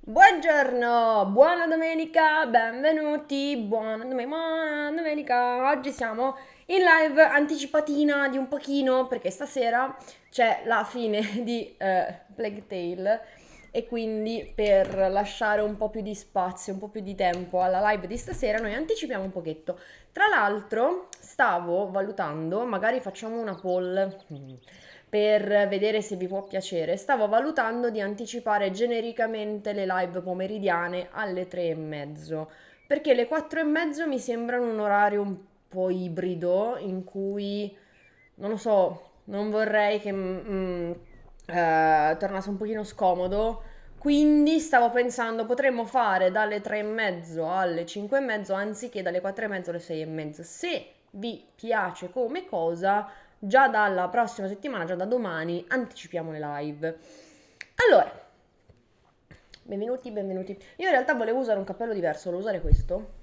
Buongiorno, buona domenica, benvenuti, buona domenica. Oggi siamo in live anticipatina di un pochino perché stasera c'è la fine di Plague Tale e quindi per lasciare un po' più di spazio, un po' più di tempo alla live di stasera noi anticipiamo un pochetto. Tra l'altro stavo valutando, magari facciamo una poll per vedere se vi può piacere. Stavo valutando di anticipare genericamente le live pomeridiane alle 3:30, perché le 4:30 mi sembrano un orario un po' ibrido in cui, non lo so, non vorrei che tornasse un pochino scomodo. Quindi stavo pensando, potremmo fare dalle 3:30 alle 5:30 anziché dalle 4:30 alle 6:30. Se vi piace come cosa, già dalla prossima settimana, già da domani, anticipiamo le live. Allora, benvenuti, benvenuti. Io in realtà volevo usare un cappello diverso, volevo usare questo.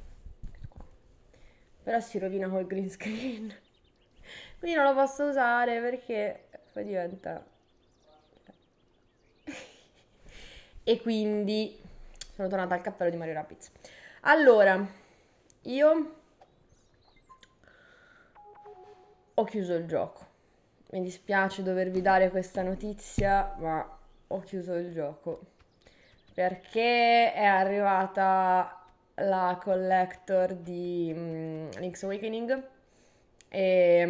Però si rovina col green screen. Quindi non lo posso usare perché poi diventa... E quindi sono tornata al cappello di Mario Rapids. Allora, io ho chiuso il gioco. Mi dispiace dovervi dare questa notizia, ma ho chiuso il gioco. Perché è arrivata la collector di Link's Awakening e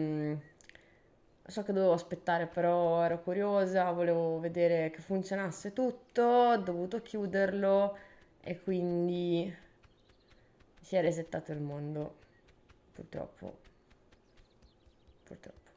so che dovevo aspettare, però ero curiosa, volevo vedere che funzionasse tutto, ho dovuto chiuderlo e quindi si è resettato il mondo. Purtroppo, purtroppo.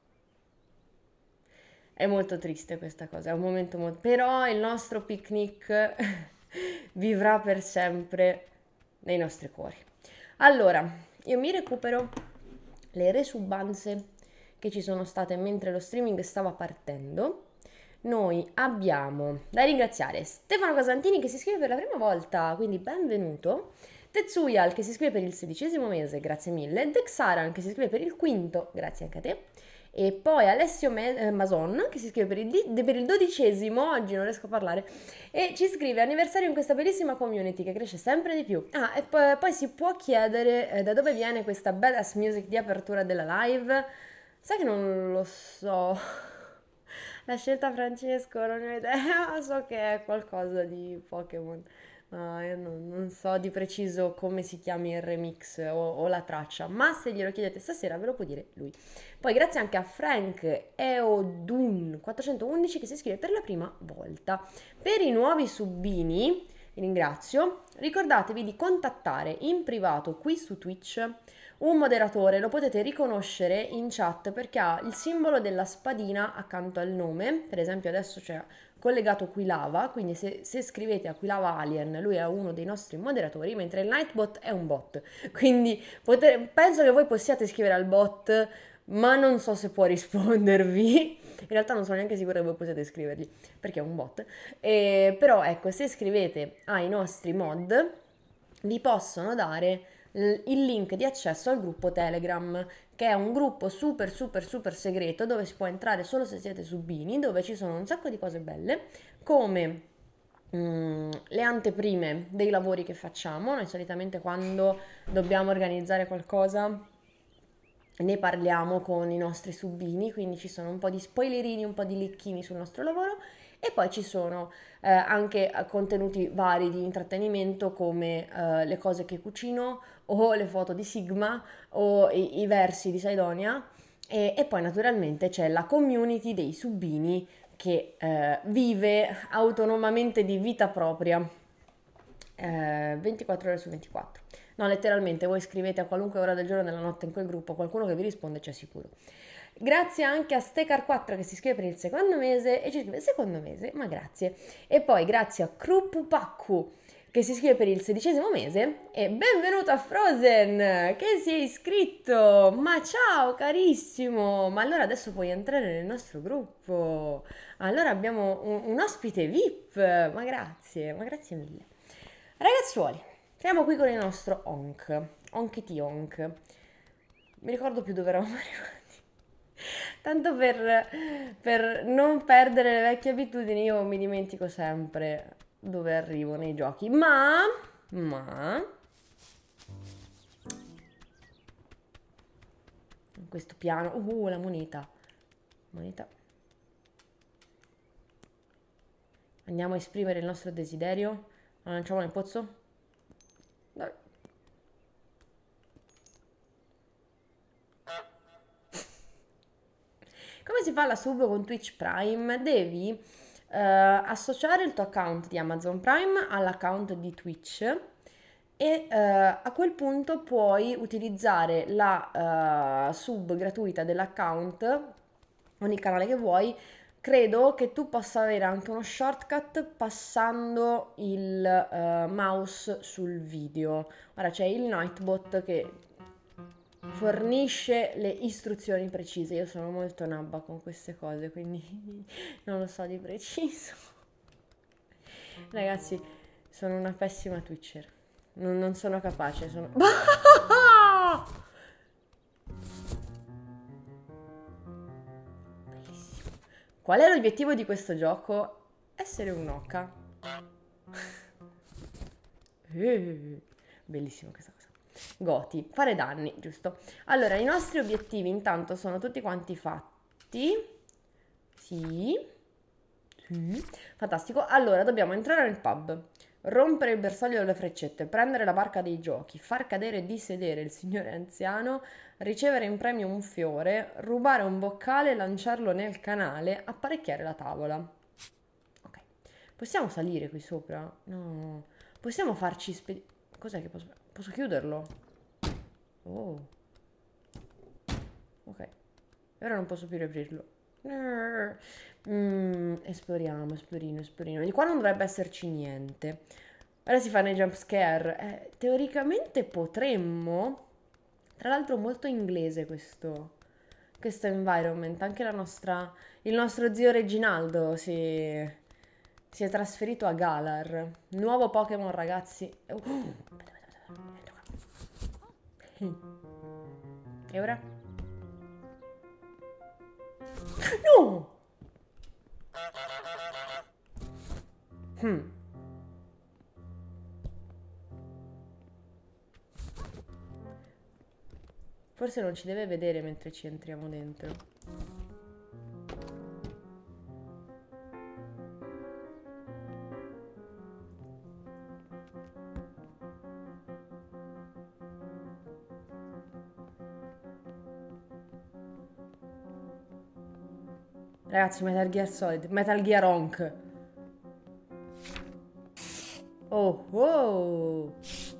È molto triste questa cosa, è un momento molto... Però il nostro picnic vivrà per sempre nei nostri cuori. Allora, io mi recupero le resubbanze che ci sono state mentre lo streaming stava partendo. Noi abbiamo da ringraziare Stefano Casantini che si iscrive per la prima volta, quindi benvenuto. Tetsuyal che si iscrive per il 16° mese, grazie mille. Dexaran che si iscrive per il quinto, grazie anche a te. E poi Alessio Mason che si iscrive per il 12°, oggi non riesco a parlare, e ci scrive anniversario in questa bellissima community che cresce sempre di più. Ah, e poi si può chiedere da dove viene questa badass music di apertura della live? Sai che non lo so. La scelta Francesco, non ne ho idea, so che è qualcosa di Pokémon. No, io non so di preciso come si chiami il remix o la traccia, ma se glielo chiedete stasera ve lo può dire lui. Poi grazie anche a Frank Eodun 411 che si iscrive per la prima volta. Per i nuovi subbini, vi ringrazio, ricordatevi di contattare in privato qui su Twitch un moderatore, lo potete riconoscere in chat perché ha il simbolo della spadina accanto al nome, per esempio adesso c'è collegato Quilava, quindi se scrivete a Quilava Alien, lui è uno dei nostri moderatori, mentre il Nightbot è un bot, quindi penso che voi possiate scrivere al bot, ma non so se può rispondervi. In realtà non sono neanche sicura che voi possiate scrivergli, perché è un bot. Però ecco, se scrivete ai nostri mod, vi possono dare il link di accesso al gruppo Telegram, che è un gruppo super super super segreto dove si può entrare solo se siete subini, dove ci sono un sacco di cose belle, come le anteprime dei lavori che facciamo. Noi solitamente quando dobbiamo organizzare qualcosa ne parliamo con i nostri subini, quindi ci sono un po' di spoilerini, un po' di lecchini sul nostro lavoro e poi ci sono anche contenuti vari di intrattenimento come le cose che cucino o le foto di Sigma o i versi di Saidonia e poi naturalmente c'è la community dei subini che vive autonomamente di vita propria 24 ore su 24. No, letteralmente, voi scrivete a qualunque ora del giorno e della notte in quel gruppo, qualcuno che vi risponde c'è sicuro. Grazie anche a Stecar4 che si iscrive per il secondo mese e ci scrive secondo mese, ma grazie. E poi grazie a Krupupakku che si iscrive per il 16° mese e benvenuto a Frozen che si è iscritto. Ma ciao carissimo, ma allora adesso puoi entrare nel nostro gruppo. Allora abbiamo un ospite VIP, ma grazie mille. Ragazzuoli, siamo qui con il nostro Onk, Onkity Onk. Mi ricordo più dove eravamo arrivati. Tanto per non perdere le vecchie abitudini, io mi dimentico sempre. dove arrivo nei giochi. Ma questo piano, la moneta. Andiamo a esprimere il nostro desiderio. La lanciamo nel pozzo. Dai. Come si fa la sub con Twitch Prime? Devi associare il tuo account di Amazon Prime all'account di Twitch e a quel punto puoi utilizzare la sub gratuita dell'account, ogni canale che vuoi. Credo che tu possa avere anche uno shortcut passando il mouse sul video. Ora c'è il Nightbot che fornisce le istruzioni precise. Io sono molto nabba con queste cose, quindi non lo so di preciso. Ragazzi, sono una pessima Twitcher. Non sono capace, sono... Bellissimo. Qual è l'obiettivo di questo gioco? Essere un'oca. Bellissimo questa cosa. Goti, fare danni, giusto? Allora, i nostri obiettivi intanto sono tutti quanti fatti. Sì. Fantastico. Allora, dobbiamo entrare nel pub, rompere il bersaglio delle freccette, prendere la barca dei giochi, far cadere di sedere il signore anziano, ricevere in premio un fiore, rubare un boccale, lanciarlo nel canale, apparecchiare la tavola. Ok. Possiamo salire qui sopra? No. Possiamo farci Cos'è che posso chiuderlo? Oh. Ok. E ora non posso più riaprirlo. Esploriamo. Di qua non dovrebbe esserci niente. Ora si fanno i jump scare. Teoricamente potremmo. Tra l'altro molto inglese questo environment. Anche il nostro zio Reginaldo si è trasferito a Galar. Nuovo Pokémon, ragazzi. E ora? No! Forse non ci deve vedere mentre ci entriamo dentro. Ragazzi, Metal Gear Solid, Metal Gear Honk. Oh, oh.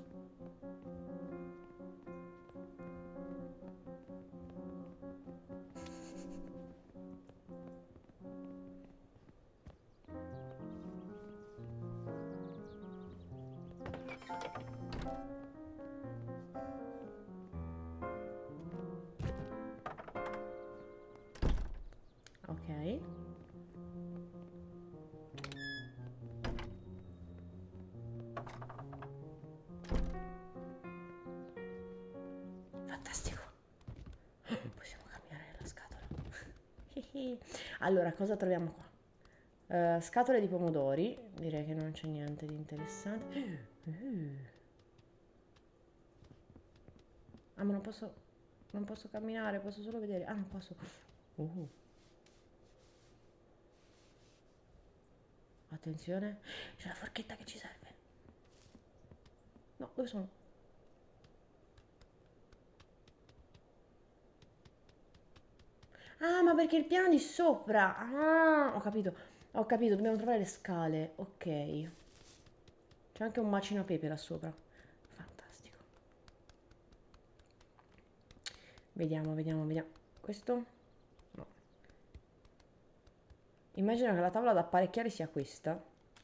Ok. Fantastico. Possiamo camminare nella scatola. Allora, cosa troviamo qua? Scatole di pomodori. Direi che non c'è niente di interessante. Ah, ma non posso camminare, posso solo vedere. Ah, non posso. Attenzione. C'è la forchetta che ci serve. No, dove sono? Ah, ma perché il piano di sopra? Ah, ho capito, dobbiamo trovare le scale. Ok. C'è anche un macino a pepe là sopra. Fantastico. Vediamo. Questo? No. Immagino che la tavola da apparecchiare sia questa.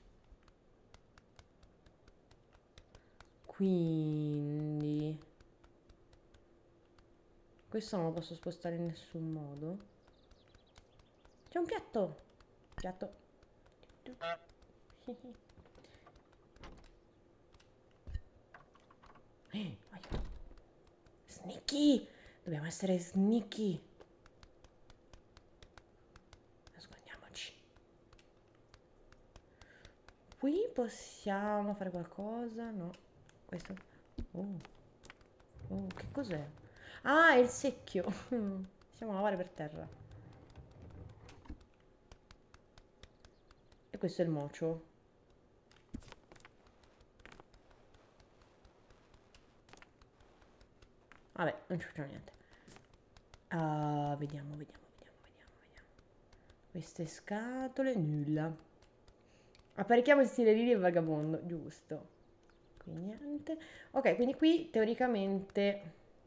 Quindi... questo non lo posso spostare in nessun modo. C'è un piatto. Aiuto. Sneaky. Dobbiamo essere sneaky. Nascondiamoci. qui possiamo fare qualcosa? No. Questo. Oh, oh, che cos'è? Ah, è il secchio. Possiamo lavare per terra. E questo è il mocio. Vabbè, non ci facciamo niente. Vediamo. Queste scatole, nulla. Apparecchiamo in stile Lily e Vagabondo, giusto. Qui niente. Ok, quindi qui teoricamente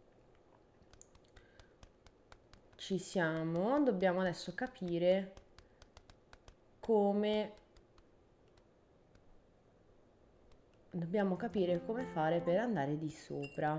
ci siamo. Dobbiamo adesso capire come... Dobbiamo capire come fare per andare di sopra.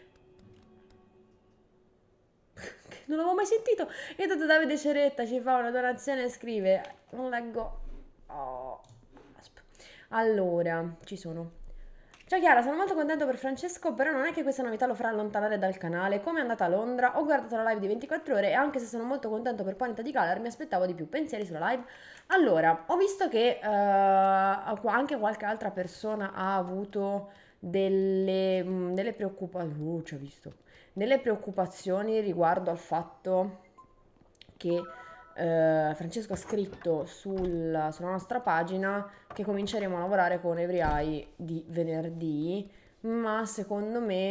Non l'avevo mai sentito. E intanto Davide Ceretta ci fa una donazione e scrive: non leggo. Oh. Allora, ci sono. Ciao Chiara, sono molto contento per Francesco, però non è che questa novità lo farà allontanare dal canale. Come è andata a Londra? Ho guardato la live di 24 ore e anche se sono molto contento per Ponyta di Galar, mi aspettavo di più. Pensieri sulla live? Allora, ho visto che anche qualche altra persona ha avuto delle preoccupazioni. Ci ho visto delle preoccupazioni riguardo al fatto che Francesco ha scritto sulla nostra pagina che cominceremo a lavorare con Every Eye di venerdì, ma secondo me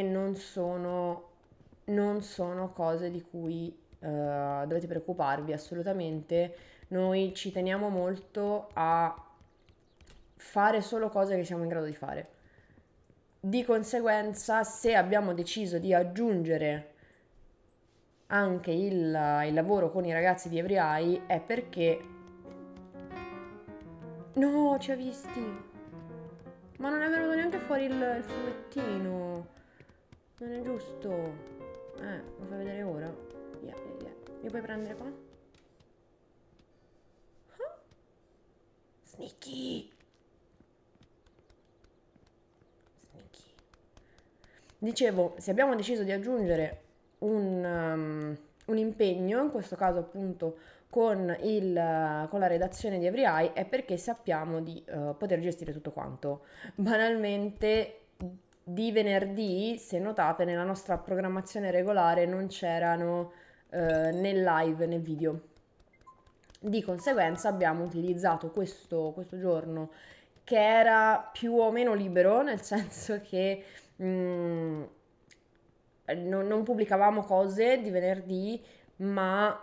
non sono cose di cui dovete preoccuparvi assolutamente. Noi ci teniamo molto a fare solo cose che siamo in grado di fare. Di conseguenza, se abbiamo deciso di aggiungere anche il lavoro con i ragazzi di Every Eye è perché... No, ci ha visti! Ma non è venuto neanche fuori il fumettino. Non è giusto. Lo fai vedere ora? Yeah. Mi puoi prendere qua? Ah, Sneaky! Dicevo, se abbiamo deciso di aggiungere un impegno, in questo caso appunto con la redazione di Every Eye, è perché sappiamo di poter gestire tutto quanto. Banalmente, di venerdì, se notate, nella nostra programmazione regolare non c'erano né live né video. Di conseguenza abbiamo utilizzato questo giorno che era più o meno libero, nel senso che non pubblicavamo cose di venerdì, ma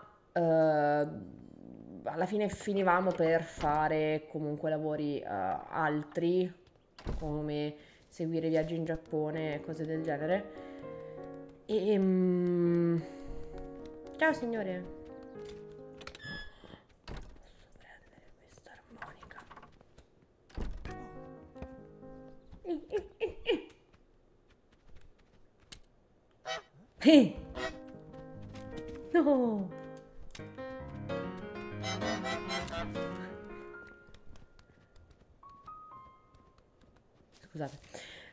alla fine finivamo per fare comunque lavori altri, come seguire viaggi in Giappone e cose del genere. Ciao signore. Posso prendere questa armonica? No! Scusate.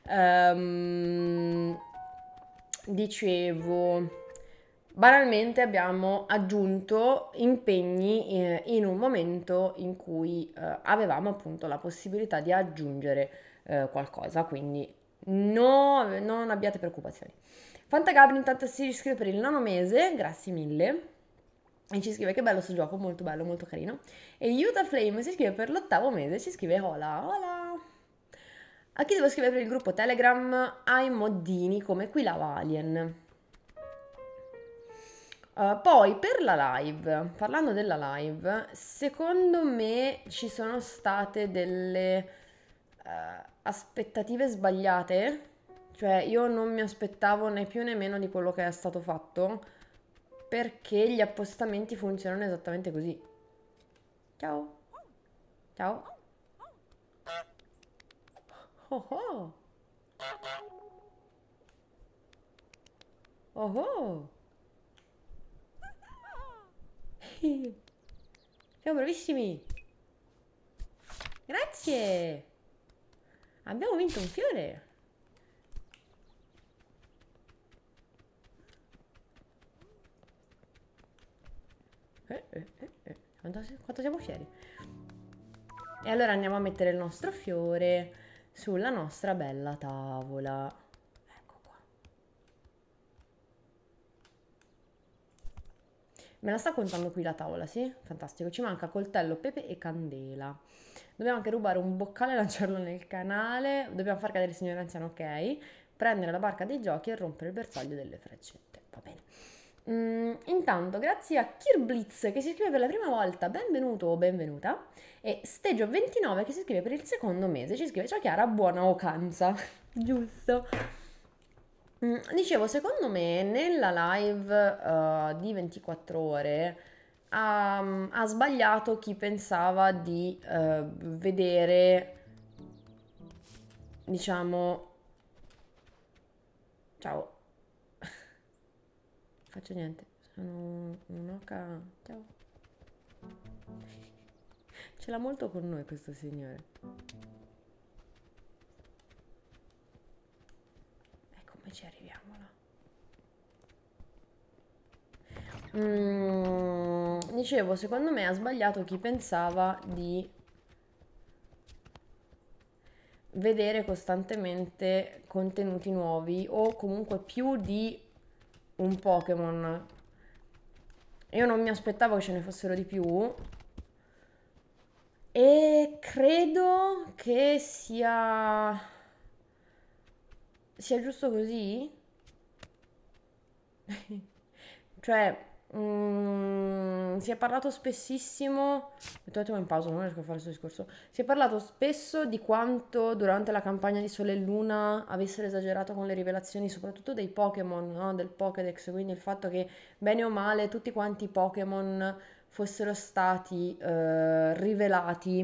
Dicevo, banalmente abbiamo aggiunto impegni in un momento in cui avevamo appunto la possibilità di aggiungere qualcosa, quindi non abbiate preoccupazioni. Fantagabri intanto si iscrive per il nono mese, grazie mille. E ci scrive che bello sto gioco, molto bello, molto carino. E Utah Flame si iscrive per l'ottavo mese, ci scrive hola, hola. A chi devo scrivere per il gruppo Telegram? Ai moddini come qui lava Alien. Poi per la live, parlando della live, secondo me ci sono state delle aspettative sbagliate. Cioè io non mi aspettavo né più né meno di quello che è stato fatto, perché gli appostamenti funzionano esattamente così. Ciao. Ciao. Oh oh. Oh oh. Siamo bravissimi. Grazie. Abbiamo vinto un fiore. Quanto siamo fieri. E allora andiamo a mettere il nostro fiore sulla nostra bella tavola. Ecco qua. Me la sta contando qui la tavola, sì? Fantastico. Ci manca coltello, pepe e candela. Dobbiamo anche rubare un boccale e lanciarlo nel canale. Dobbiamo far cadere il signore anziano, ok. Prendere la barca dei giochi e rompere il bersaglio delle freccette. Va bene. Intanto, grazie a Kirblitz che si iscrive per la prima volta, benvenuto o benvenuta. E Stegio29 che si iscrive per il secondo mese. Ci scrive: ciao Chiara, buona vacanza. Giusto. Dicevo, secondo me nella live di 24 ore ha sbagliato chi pensava di vedere, diciamo, ciao, faccio niente, sono un'oca, ciao. Ce l'ha molto con noi questo signore. E come ci arriviamo là? Dicevo, secondo me ha sbagliato chi pensava di vedere costantemente contenuti nuovi o comunque più di un Pokémon. Io non mi aspettavo che ce ne fossero di più e credo che sia giusto così. Cioè, si è parlato spessissimo, metto un attimo in pausa, non riesco a fare questo discorso. Si è parlato spesso di quanto durante la campagna di Sole e Luna avessero esagerato con le rivelazioni, soprattutto dei Pokémon, no? Del Pokédex, quindi il fatto che bene o male tutti quanti i Pokémon fossero stati rivelati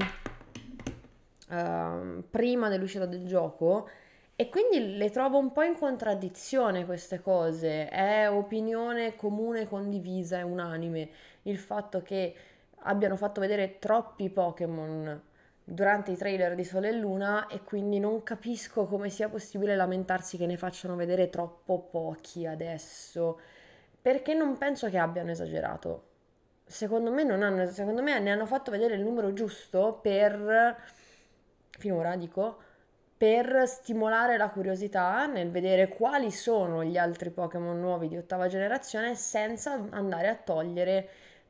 prima dell'uscita del gioco e quindi le trovo un po' in contraddizione queste cose. È opinione comune, condivisa e unanime il fatto che abbiano fatto vedere troppi Pokémon durante i trailer di Sole e Luna e quindi non capisco come sia possibile lamentarsi che ne facciano vedere troppo pochi adesso, perché non penso che abbiano esagerato. Secondo me non hanno, secondo me ne hanno fatto vedere il numero giusto per, finora dico, per stimolare la curiosità nel vedere quali sono gli altri Pokémon nuovi di ottava generazione senza andare a togliere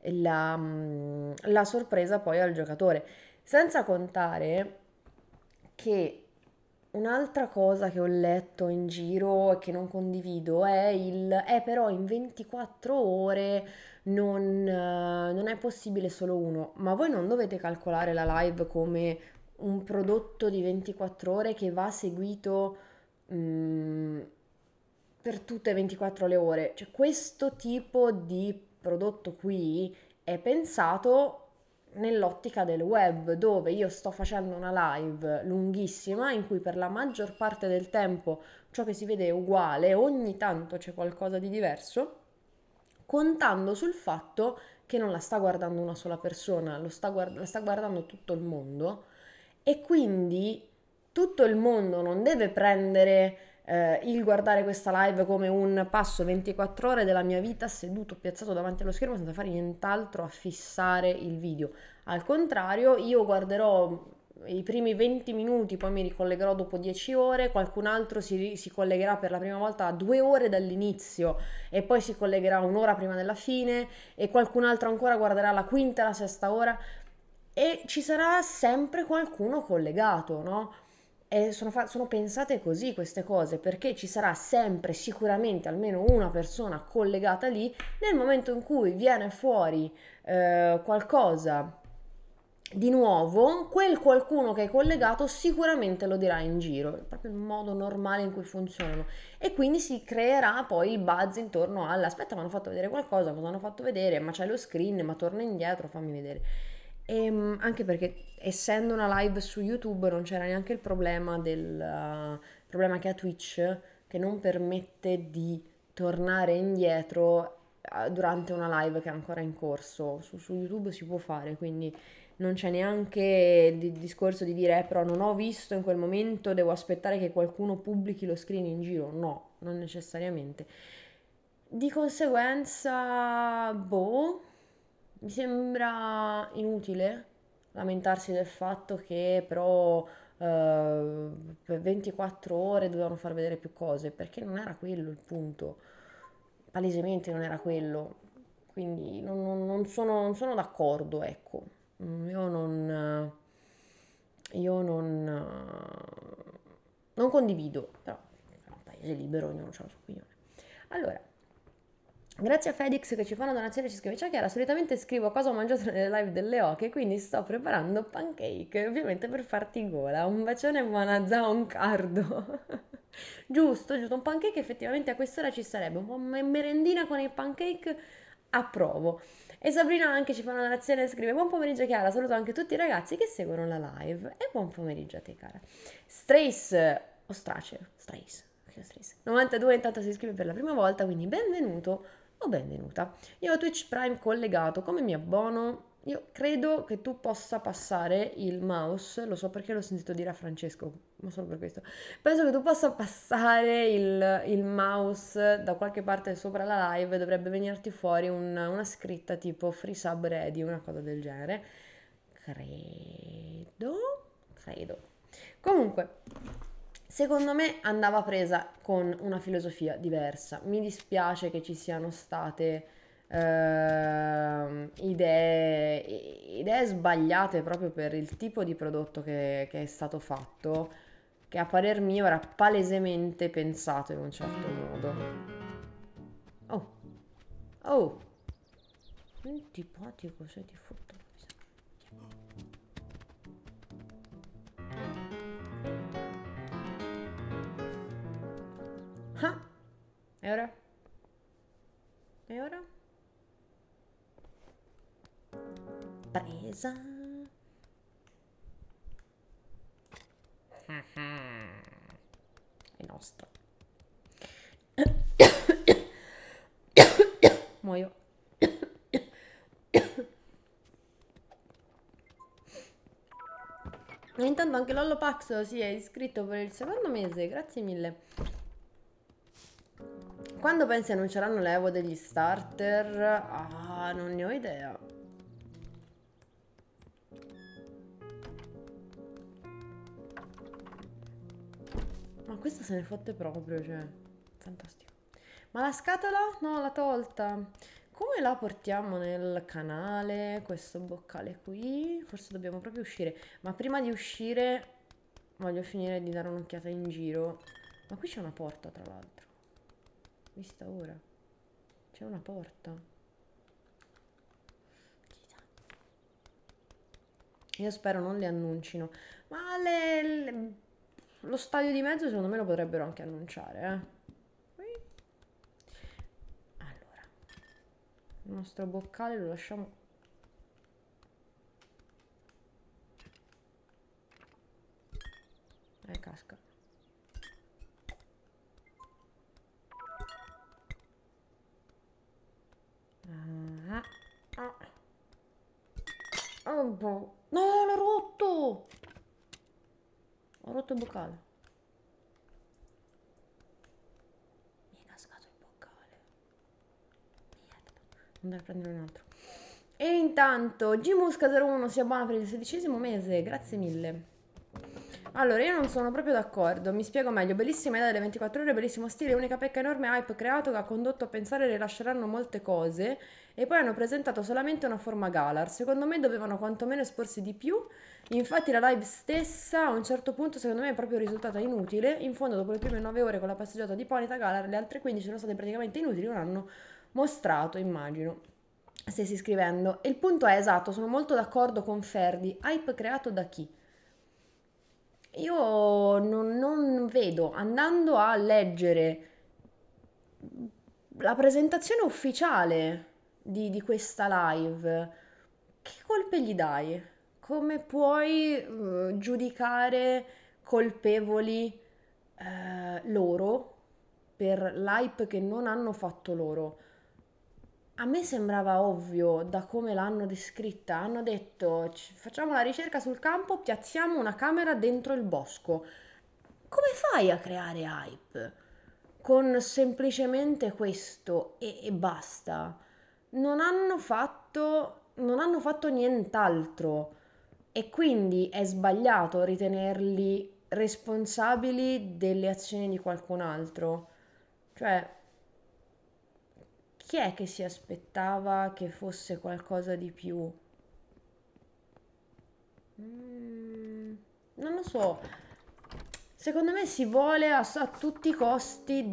la sorpresa poi al giocatore. Senza contare che un'altra cosa che ho letto in giro e che non condivido è però in 24 ore non è possibile solo uno, ma voi non dovete calcolare la live come un prodotto di 24 ore che va seguito mm, per tutte le 24 le ore. Cioè, questo tipo di prodotto qui è pensato nell'ottica del web, dove io sto facendo una live lunghissima in cui per la maggior parte del tempo ciò che si vede è uguale, ogni tanto c'è qualcosa di diverso, contando sul fatto che non la sta guardando una sola persona, la sta guardando tutto il mondo e quindi tutto il mondo non deve prendere il guardare questa live come un passo 24 ore della mia vita seduto, piazzato davanti allo schermo senza fare nient'altro a fissare il video. Al contrario, io guarderò i primi 20 minuti, poi mi ricollegherò dopo 10 ore, qualcun altro si collegherà per la prima volta a 2 ore dall'inizio e poi si collegherà un'ora prima della fine e qualcun altro ancora guarderà la quinta e la sesta ora e ci sarà sempre qualcuno collegato, no? E sono pensate così queste cose perché ci sarà sempre sicuramente almeno una persona collegata lì nel momento in cui viene fuori qualcosa di nuovo, quel qualcuno che è collegato sicuramente lo dirà in giro, è proprio il modo normale in cui funzionano e quindi si creerà poi il buzz intorno aspetta, mi hanno fatto vedere qualcosa, cosa hanno fatto vedere, ma c'è lo screen, ma torna indietro, fammi vedere. Anche perché essendo una live su YouTube non c'era neanche il problema problema che ha Twitch che non permette di tornare indietro durante una live che è ancora in corso. Su YouTube si può fare, quindi non c'è neanche il discorso di dire però non ho visto in quel momento, devo aspettare che qualcuno pubblichi lo screen in giro. No, non necessariamente. Di conseguenza, boh, mi sembra inutile lamentarsi del fatto che però per 24 ore dovevano far vedere più cose, perché non era quello il punto, palesemente non era quello, quindi non sono d'accordo, ecco. Io non, non condivido, però è un paese libero, ognuno ha la sua opinione. Allora, grazie a Fedix che ci fa una donazione, ci scrive: ciao Chiara, solitamente scrivo cosa ho mangiato nelle live delle oche, quindi sto preparando pancake, ovviamente per farti gola. Un bacione buona za un cardo. Giusto, giusto, un pancake effettivamente a quest'ora ci sarebbe, un po' merendina con i pancake, approvo. E Sabrina anche ci fa una donazione e scrive: buon pomeriggio Chiara, saluto anche tutti i ragazzi che seguono la live e buon pomeriggio a te cara. Strace, o Strace, Strace, 92 intanto si iscrive per la prima volta, quindi benvenuto o benvenuta. Io ho Twitch Prime collegato, come mi abbono? Io credo che tu possa passare il mouse, lo so perché l'ho sentito dire a Francesco, ma solo per questo. Penso che tu possa passare il mouse da qualche parte sopra la live, dovrebbe venirti fuori una scritta tipo free sub ready, una cosa del genere. Credo. Comunque, secondo me andava presa con una filosofia diversa. Mi dispiace che ci siano state idee sbagliate proprio per il tipo di prodotto che è stato fatto, che a parer mio era palesemente pensato in un certo modo. Oh, oh, antipatico, sei di frutta. Ah, e ora? E ora? Presa. È nostra. Muoio. E intanto anche Lollo Pax si è iscritto per il secondo mese, grazie mille. Quando pensi annunceranno l'Evo degli starter? Ah, non ne ho idea. Ma questo se ne fotte proprio, cioè, fantastico. Ma la scatola? No, l'ha tolta. Come la portiamo nel canale, questo boccale qui? Forse dobbiamo proprio uscire. Ma prima di uscire voglio finire di dare un'occhiata in giro. Ma qui c'è una porta, tra l'altro. Vista ora. C'è una porta. Io spero non le annuncino. Ma lo stadio di mezzo secondo me lo potrebbero anche annunciare, Allora, il nostro boccale lo lasciamo. Casca. Ah, ah. Oh, boh. No, l'ho rotto! Ho rotto il boccale. Mi è cascato il boccale. Merda. Andare a prendere un altro. E intanto Gmusca01 si abbona per il 16° mese, grazie mille. Allora, io non sono proprio d'accordo, mi spiego meglio. Bellissima idea delle 24 ore, bellissimo stile, unica pecca enorme hype creato che ha condotto a pensare rilasceranno molte cose e poi hanno presentato solamente una forma Galar. Secondo me dovevano quantomeno esporsi di più. Infatti la live stessa a un certo punto secondo me è proprio risultata inutile. In fondo dopo le prime 9 ore con la passeggiata di Ponita Galar le altre 15 sono state praticamente inutili, non hanno mostrato, immagino. Stessi scrivendo. E il punto è esatto, sono molto d'accordo con Ferdi. Hype creato da chi? Io non vedo, andando a leggere la presentazione ufficiale di questa live, che colpe gli dai? Come puoi giudicare colpevoli loro per l'hype che non hanno fatto loro? A me sembrava ovvio da come l'hanno descritta. Hanno detto: facciamo la ricerca sul campo, piazziamo una camera dentro il bosco. Come fai a creare hype? Con semplicemente questo e basta. Non hanno fatto nient'altro. e quindi è sbagliato ritenerli responsabili delle azioni di qualcun altro. Cioè, chi è che si aspettava che fosse qualcosa di più? Non lo so. Secondo me si vuole a tutti i costi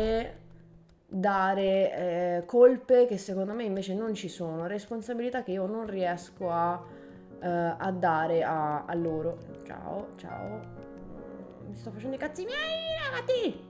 dare colpe che secondo me invece non ci sono, responsabilità che io non riesco a dare a loro. Ciao, ciao. Mi sto facendo i cazzi miei, levati!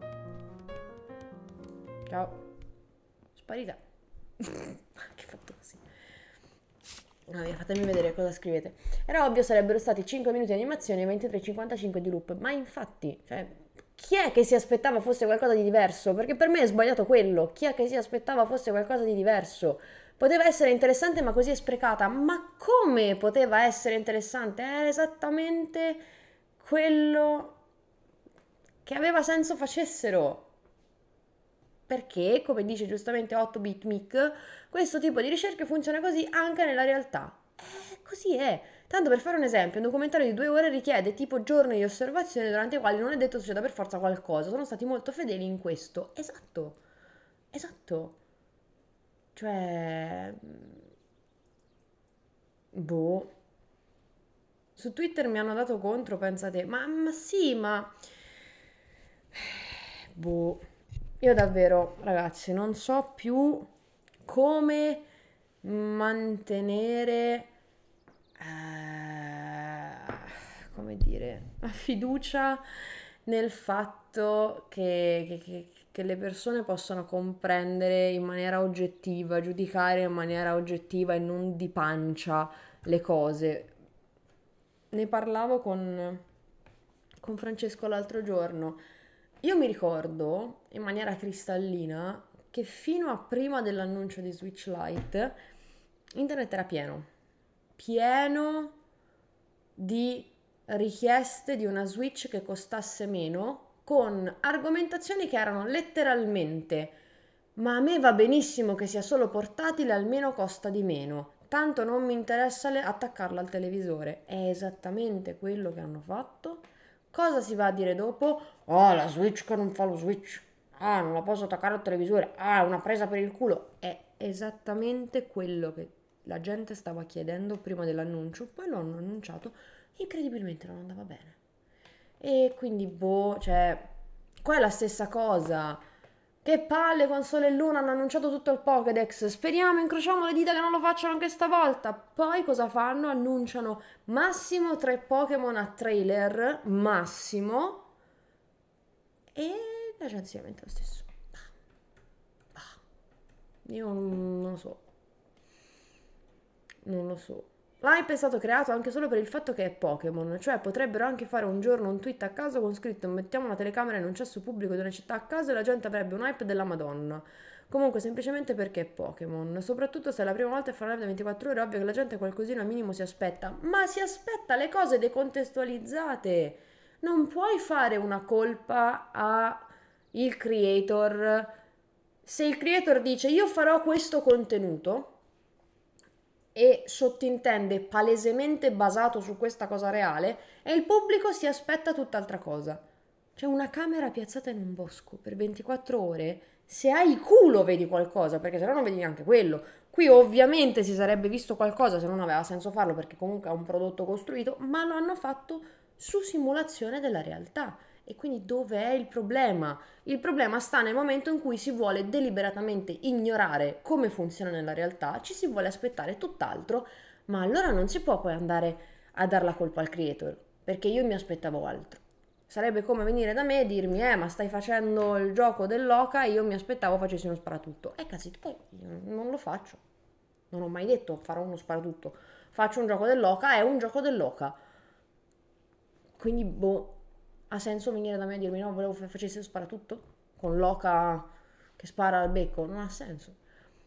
Ciao. Sparita. Che fatto così. No, fatemi vedere cosa scrivete. Era ovvio sarebbero stati 5 minuti di animazione e 23,55 di loop. Ma infatti, cioè, chi è che si aspettava fosse qualcosa di diverso? Perché per me è sbagliato quello. Chi è che si aspettava fosse qualcosa di diverso? Poteva essere interessante, ma così è sprecata. Ma come poteva essere interessante? Era esattamente quello che aveva senso facessero. Perché, come dice giustamente 8-bit Mick, questo tipo di ricerche funziona così anche nella realtà. Così è. Tanto per fare un esempio, un documentario di 2 ore richiede tipo giorni di osservazione durante i quali non è detto succeda per forza qualcosa. Sono stati molto fedeli in questo. Esatto. Esatto. Cioè... Boh. Su Twitter mi hanno dato contro, pensate, ma sì, ma... Boh. Io davvero, ragazzi, non so più come mantenere, come dire, la fiducia nel fatto che le persone possano comprendere in maniera oggettiva, giudicare in maniera oggettiva e non di pancia le cose. Ne parlavo con Francesco l'altro giorno. Io mi ricordo in maniera cristallina che fino a prima dell'annuncio di Switch Lite internet era pieno, pieno di richieste di una Switch che costasse meno, con argomentazioni che erano letteralmente: ma a me va benissimo che sia solo portatile, almeno costa di meno. Tanto non mi interessa attaccarla al televisore. È esattamente quello che hanno fatto. Cosa si va a dire dopo? Oh, la Switch che non fa lo Switch. Ah, non la posso attaccare al televisore. Ah, è una presa per il culo. È esattamente quello che la gente stava chiedendo prima dell'annuncio. Poi lo hanno annunciato. Incredibilmente non andava bene. E quindi, boh, cioè, qua è la stessa cosa. Che palle, con Sole e Luna hanno annunciato tutto il Pokédex. Speriamo, incrociamo le dita che non lo facciano anche stavolta. Poi cosa fanno? Annunciano massimo 3 Pokémon a trailer, massimo. E la gente si lamenta lo stesso. Io non lo so. Non lo so. L'hype è stato creato anche solo per il fatto che è Pokémon, cioè potrebbero anche fare un giorno un tweet a caso con scritto mettiamo una telecamera in un cesso pubblico di una città a caso e la gente avrebbe un hype della Madonna. Comunque semplicemente perché è Pokémon, soprattutto se è la prima volta che fa una live da 24 ore, è ovvio che la gente qualcosina al minimo si aspetta, ma si aspetta le cose decontestualizzate. Non puoi fare una colpa a il creator se il creator dice io farò questo contenuto e sottintende palesemente basato su questa cosa reale e il pubblico si aspetta tutt'altra cosa. C'è una camera piazzata in un bosco per 24 ore, se hai il culo vedi qualcosa, perché se no non vedi neanche quello. Qui ovviamente si sarebbe visto qualcosa se non aveva senso farlo perché comunque è un prodotto costruito, ma lo hanno fatto su simulazione della realtà. E quindi dov'è il problema? Il problema sta nel momento in cui si vuole deliberatamente ignorare come funziona nella realtà, ci si vuole aspettare tutt'altro, ma allora non si può poi andare a dar la colpa al creator, perché io mi aspettavo altro. Sarebbe come venire da me e dirmi, ma stai facendo il gioco dell'oca e io mi aspettavo facessi uno sparatutto. Cazzo, poi io non lo faccio. Non ho mai detto farò uno sparatutto. Faccio un gioco dell'oca, è un gioco dell'oca. Quindi, boh, ha senso venire da me e dirmi no, volevo che facessi lo sparatutto? Con l'oca che spara al becco? Non ha senso.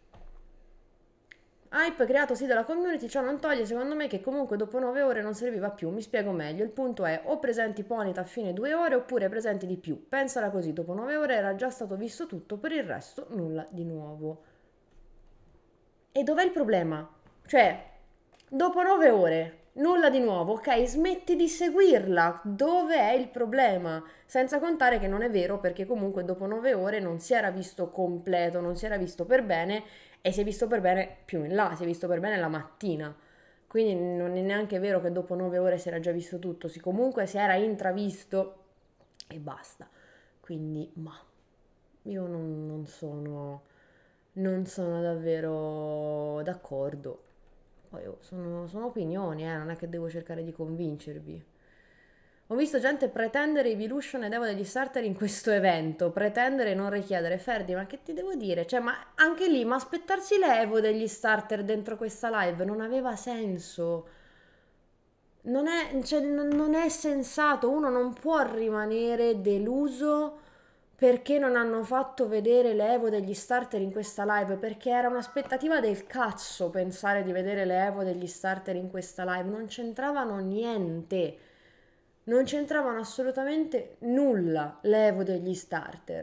Hype creato sì dalla community, ciò non toglie secondo me che comunque dopo 9 ore non serviva più, mi spiego meglio, il punto è o presenti Ponyta a fine 2 ore oppure presenti di più, pensala così, dopo 9 ore era già stato visto tutto, per il resto nulla di nuovo. E dov'è il problema? Cioè, dopo 9 ore nulla di nuovo, ok? Smetti di seguirla. Dove è il problema? Senza contare che non è vero perché comunque dopo 9 ore non si era visto completo, non si era visto per bene e si è visto per bene più in là, si è visto per bene la mattina. Quindi non è neanche vero che dopo 9 ore si era già visto tutto, comunque si era intravisto e basta. Quindi, ma io non sono davvero d'accordo. Poi sono opinioni, non è che devo cercare di convincervi. Ho visto gente pretendere Evolution ed Evo degli starter in questo evento, pretendere e non richiedere. Ferdi, ma che ti devo dire? Cioè, ma anche lì, ma aspettarsi l'Evo degli starter dentro questa live non aveva senso. Non è sensato, uno non può rimanere deluso perché non hanno fatto vedere l'Evo degli starter in questa live, perché era un'aspettativa del cazzo pensare di vedere l'Evo degli starter in questa live, non c'entravano niente, non c'entravano assolutamente nulla l'Evo degli starter.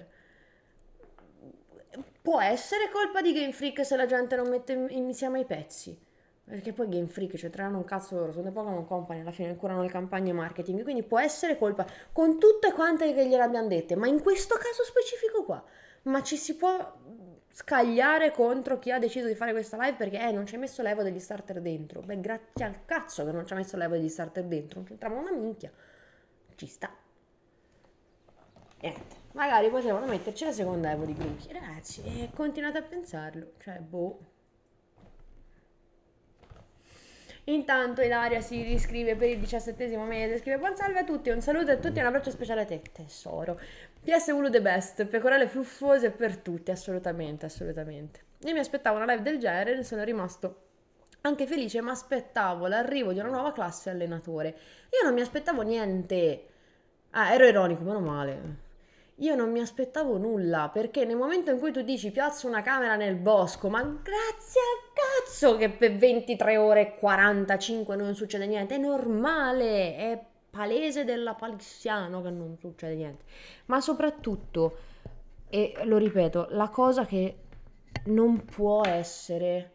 Può essere colpa di Game Freak se la gente non mette insieme i pezzi. Perché poi Game Freak c'entreranno un cazzo loro, sono dei Pokémon Company, alla fine curano le campagne marketing, quindi può essere colpa con tutte quante che gliel'abbiamo dette, ma in questo caso specifico qua, ma ci si può scagliare contro chi ha deciso di fare questa live perché non ci hai messo l'Evo degli starter dentro. Beh, grazie al cazzo che non ci ha messo l'Evo degli starter dentro, non c'entrava una minchia. Ci sta. Niente, magari potevano metterci la seconda Evo di Grookey. Ragazzi, continuate a pensarlo, cioè, boh. Intanto Ilaria si riscrive per il 17° mese, scrive buon salve a tutti, un saluto a tutti e un abbraccio speciale a te, tesoro. PS Ulu the best, pecorelle fluffose per tutti, assolutamente, assolutamente. Io mi aspettavo una live del genere, ne sono rimasto anche felice, ma aspettavo l'arrivo di una nuova classe allenatore. Io non mi aspettavo niente. Ah, ero ironico, meno male. Io non mi aspettavo nulla, perché nel momento in cui tu dici piazzo una camera nel bosco, ma grazie al cazzo che per 23 ore e 45 non succede niente, è normale, è palese della palissiano che non succede niente. Ma soprattutto, e lo ripeto, la cosa che non può essere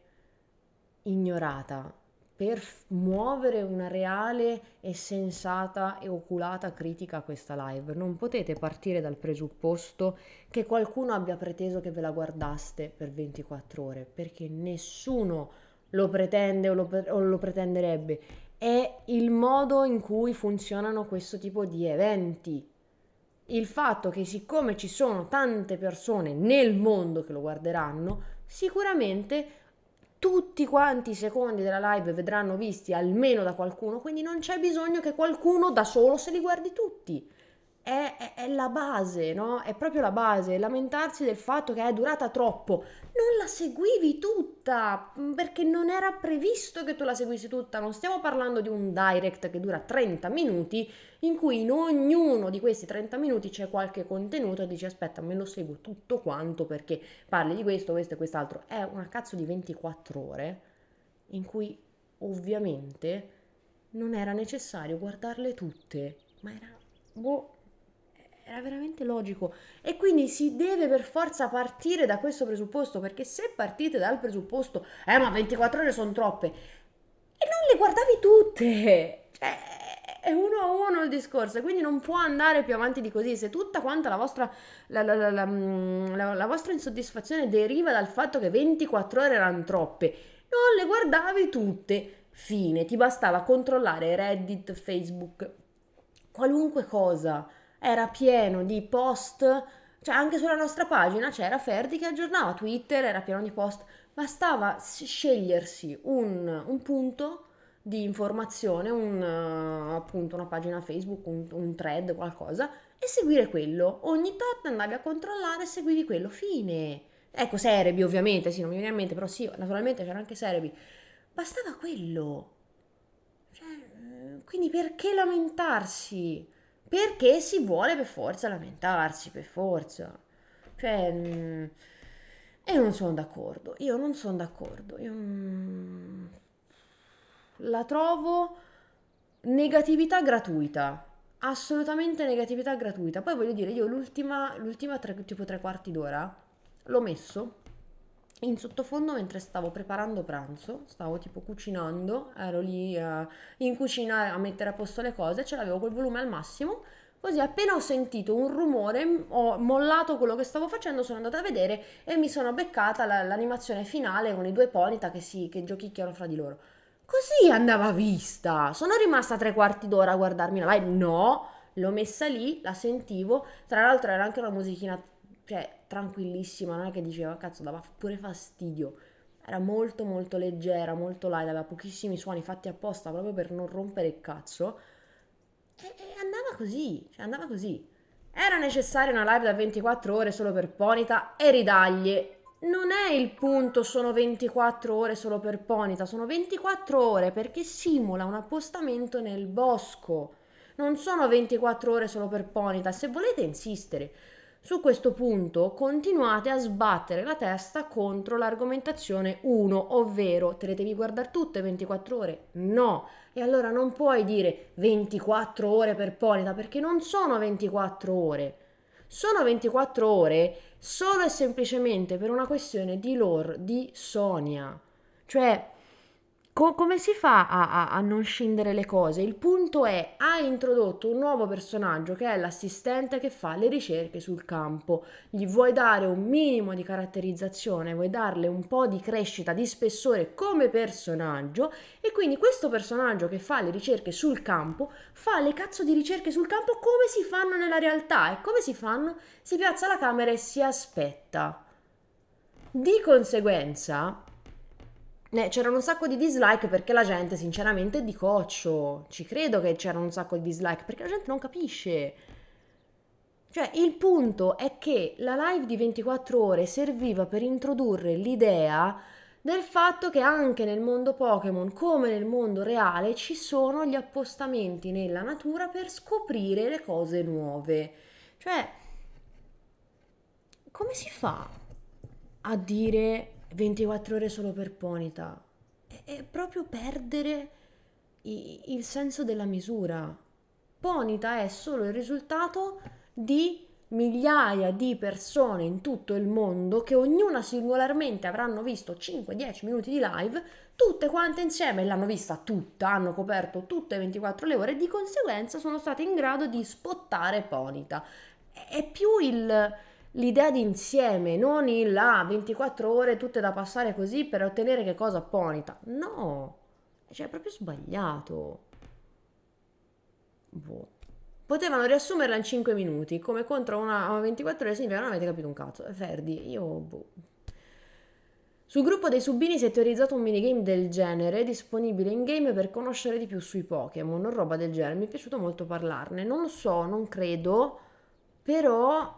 ignorata per muovere una reale e sensata e oculata critica a questa live. Non potete partire dal presupposto che qualcuno abbia preteso che ve la guardaste per 24 ore, perché nessuno lo pretende o lo pretenderebbe. È il modo in cui funzionano questo tipo di eventi. Il fatto che siccome ci sono tante persone nel mondo che lo guarderanno, sicuramente tutti quanti i secondi della live vedranno visti almeno da qualcuno, quindi non c'è bisogno che qualcuno da solo se li guardi tutti. È la base, no? È proprio la base. Lamentarsi del fatto che è durata troppo. Non la seguivi tutta, perché non era previsto che tu la seguissi tutta. Non stiamo parlando di un direct che dura 30 minuti, in cui in ognuno di questi 30 minuti c'è qualche contenuto e dici aspetta, me lo seguo tutto quanto perché parli di questo, questo e quest'altro. È una cazzo di 24 ore in cui ovviamente non era necessario guardarle tutte, ma era... boh, era veramente logico e quindi si deve per forza partire da questo presupposto perché se partite dal presupposto ma 24 ore sono troppe e non le guardavi tutte, cioè è uno a uno il discorso e quindi non può andare più avanti di così. Se tutta quanta la vostra insoddisfazione deriva dal fatto che 24 ore erano troppe, non le guardavi tutte, fine, ti bastava controllare Reddit, Facebook, qualunque cosa, era pieno di post, cioè anche sulla nostra pagina c'era Ferdi che aggiornava, Twitter era pieno di post, bastava scegliersi un punto di informazione, appunto una pagina Facebook, un thread, qualcosa, e seguire quello. Ogni tot andavi a controllare e seguivi quello, fine. Ecco, Serebi ovviamente, sì, non mi viene in mente, però sì, naturalmente c'era anche Serebi. Bastava quello. Cioè, quindi perché lamentarsi? Perché si vuole per forza lamentarsi, per forza. Cioè, e non sono d'accordo, io non sono d'accordo, la trovo negatività gratuita, assolutamente negatività gratuita. Poi voglio dire, io l'ultima tipo 3 quarti d'ora l'ho messo in sottofondo mentre stavo preparando pranzo, stavo tipo cucinando, ero lì in cucina a mettere a posto le cose, ce l'avevo col volume al massimo, così appena ho sentito un rumore ho mollato quello che stavo facendo, sono andata a vedere e mi sono beccata l'animazione finale con i due Ponyta che giochicchiano fra di loro. Così andava vista. Sono rimasta 3 quarti d'ora a guardarmi la live? No, l'ho messa lì, la sentivo. Tra l'altro era anche una musichina, cioè, tranquillissima, non è che diceva, cazzo, dava pure fastidio. Era molto molto leggera, molto light, aveva pochissimi suoni fatti apposta proprio per non rompere il cazzo. E andava così, cioè andava così. Era necessaria una live da 24 ore solo per Ponita e ridaglie. Non è il punto, sono 24 ore solo per Ponita, sono 24 ore perché simula un appostamento nel bosco. Non sono 24 ore solo per Ponita. Se volete insistere su questo punto, continuate a sbattere la testa contro l'argomentazione 1, ovvero te le devi guardare tutte 24 ore? No. E allora non puoi dire 24 ore per Ponita perché non sono 24 ore. Sono 24 ore solo e semplicemente per una questione di lore di Sonia. Cioè, come si fa a non scindere le cose? Il punto è, ha introdotto un nuovo personaggio che è l'assistente che fa le ricerche sul campo. Gli vuoi dare un minimo di caratterizzazione, vuoi darle un po' di crescita, di spessore come personaggio e quindi questo personaggio che fa le ricerche sul campo fa le cazzo di ricerche sul campo come si fanno nella realtà. E come si fanno? Si piazza la camera e si aspetta. Di conseguenza, c'erano un sacco di dislike perché la gente sinceramente è di coccio. Ci credo che c'erano un sacco di dislike perché la gente non capisce. Cioè, il punto è che la live di 24 ore serviva per introdurre l'idea del fatto che anche nel mondo Pokémon, come nel mondo reale, ci sono gli appostamenti nella natura per scoprire le cose nuove. Cioè, come si fa a dire 24 ore solo per Ponita? È proprio perdere il senso della misura. Ponita è solo il risultato di migliaia di persone in tutto il mondo che ognuna singolarmente avranno visto 5-10 minuti di live, tutte quante insieme l'hanno vista tutta, hanno coperto tutte le 24 le ore e di conseguenza sono state in grado di spottare Ponita. È più l'idea di insieme, non il 24 ore tutte da passare così per ottenere che cosa Ponita. No, cioè è proprio sbagliato. Boh. Potevano riassumerla in 5 minuti, come contro una 24 ore significa non avete capito un cazzo. Ferdi, io boh. Sul gruppo dei Subini si è teorizzato un minigame del genere, disponibile in game per conoscere di più sui Pokémon, o roba del genere. Mi è piaciuto molto parlarne. Non lo so, non credo, però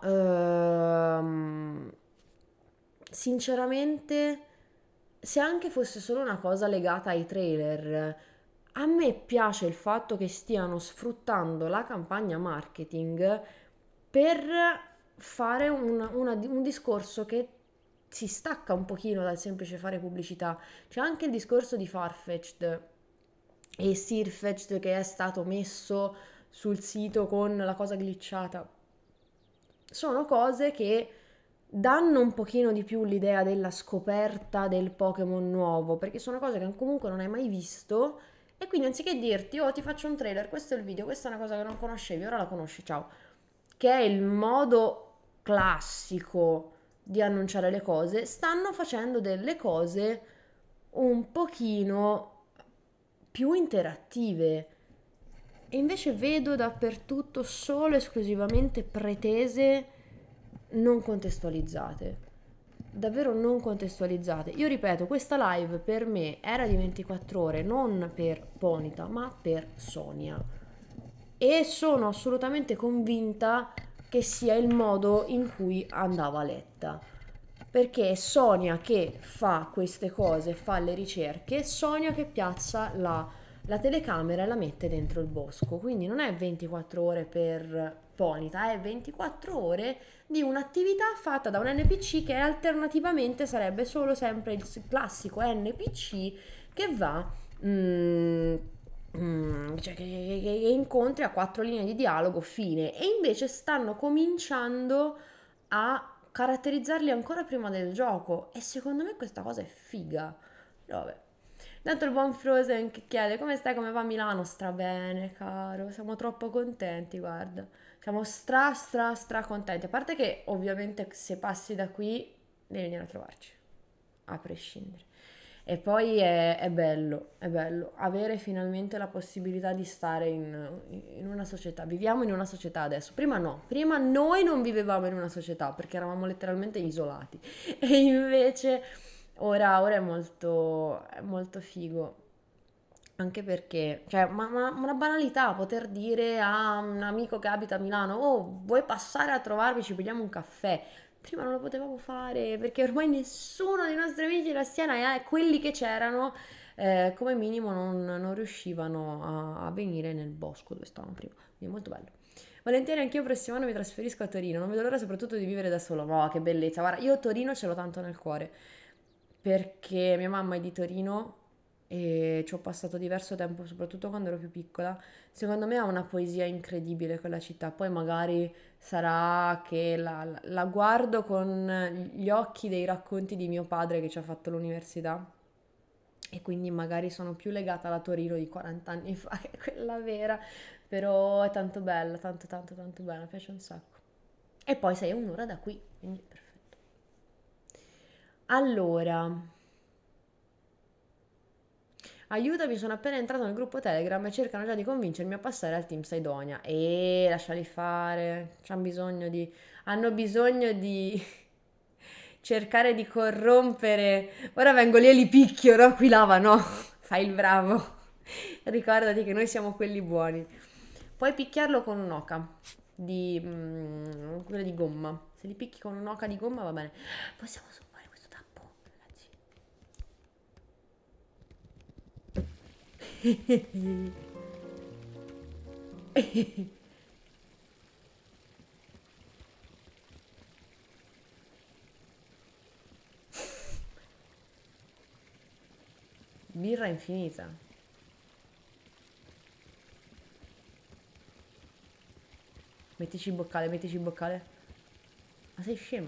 sinceramente, se anche fosse solo una cosa legata ai trailer, a me piace il fatto che stiano sfruttando la campagna marketing per fare un discorso che si stacca un pochino dal semplice fare pubblicità. C'è anche il discorso di Farfetch'd e Sirfetch'd che è stato messo sul sito con la cosa glitchata. Sono cose che danno un pochino di più l'idea della scoperta del Pokémon nuovo, perché sono cose che comunque non hai mai visto e quindi anziché dirti, oh ti faccio un trailer, questo è il video, questa è una cosa che non conoscevi, ora la conosci, ciao, che è il modo classico di annunciare le cose, stanno facendo delle cose un pochino più interattive. E invece vedo dappertutto solo esclusivamente pretese non contestualizzate. Davvero non contestualizzate. Io ripeto, questa live per me era di 24 ore, non per Ponita, ma per Sonia. E sono assolutamente convinta che sia il modo in cui andava letta. Perché è Sonia che fa queste cose, fa le ricerche, è Sonia che piazza la telecamera e la mette dentro il bosco. Quindi non è 24 ore per Ponita, è 24 ore di un'attività fatta da un NPC che alternativamente sarebbe solo sempre il classico NPC che va cioè che incontri a 4 linee di dialogo fine e invece stanno cominciando a caratterizzarli ancora prima del gioco e secondo me questa cosa è figa. Però vabbè. Intanto il buon Frozen che chiede come stai, come va Milano? Stra bene, caro, siamo troppo contenti, guarda. Siamo stra contenti. A parte che ovviamente se passi da qui devi venire a trovarci, a prescindere. E poi è bello avere finalmente la possibilità di stare in una società. Viviamo in una società adesso. Prima no, prima noi non vivevamo in una società perché eravamo letteralmente isolati. E invece ora è molto figo. Anche perché, cioè, ma una banalità poter dire a un amico che abita a Milano, oh, vuoi passare a trovarmi, ci pigliamo un caffè. Prima non lo potevamo fare perché ormai nessuno dei nostri amici della Siena e quelli che c'erano, come minimo, non riuscivano a venire nel bosco dove stavamo prima. Quindi è molto bello. Volentieri anch'io prossimo anno mi trasferisco a Torino, non vedo l'ora soprattutto di vivere da solo. Oh, che bellezza. Guarda, io Torino ce l'ho tanto nel cuore perché mia mamma è di Torino e ci ho passato diverso tempo, soprattutto quando ero più piccola. Secondo me ha una poesia incredibile quella città. Poi magari sarà che la guardo con gli occhi dei racconti di mio padre che ci ha fatto l'università e quindi magari sono più legata alla Torino di 40 anni fa che quella vera, però è tanto bella, tanto bella, mi piace un sacco. E poi sei a un'ora da qui, quindi perfetto. Allora, aiutami, sono appena entrato nel gruppo Telegram e cercano già di convincermi a passare al Team Saidonia. E lasciali fare, hanno bisogno di cercare di corrompere. Ora vengo lì e li picchio, no? Qui lava, no? Fai il bravo. Ricordati che noi siamo quelli buoni. Puoi picchiarlo con un'oca quella di gomma. Se li picchi con un'oca di gomma va bene. Possiamo sommare questo tappo, ragazzi. Birra infinita. Mettici il boccale, mettici il boccale. Ma sei scema?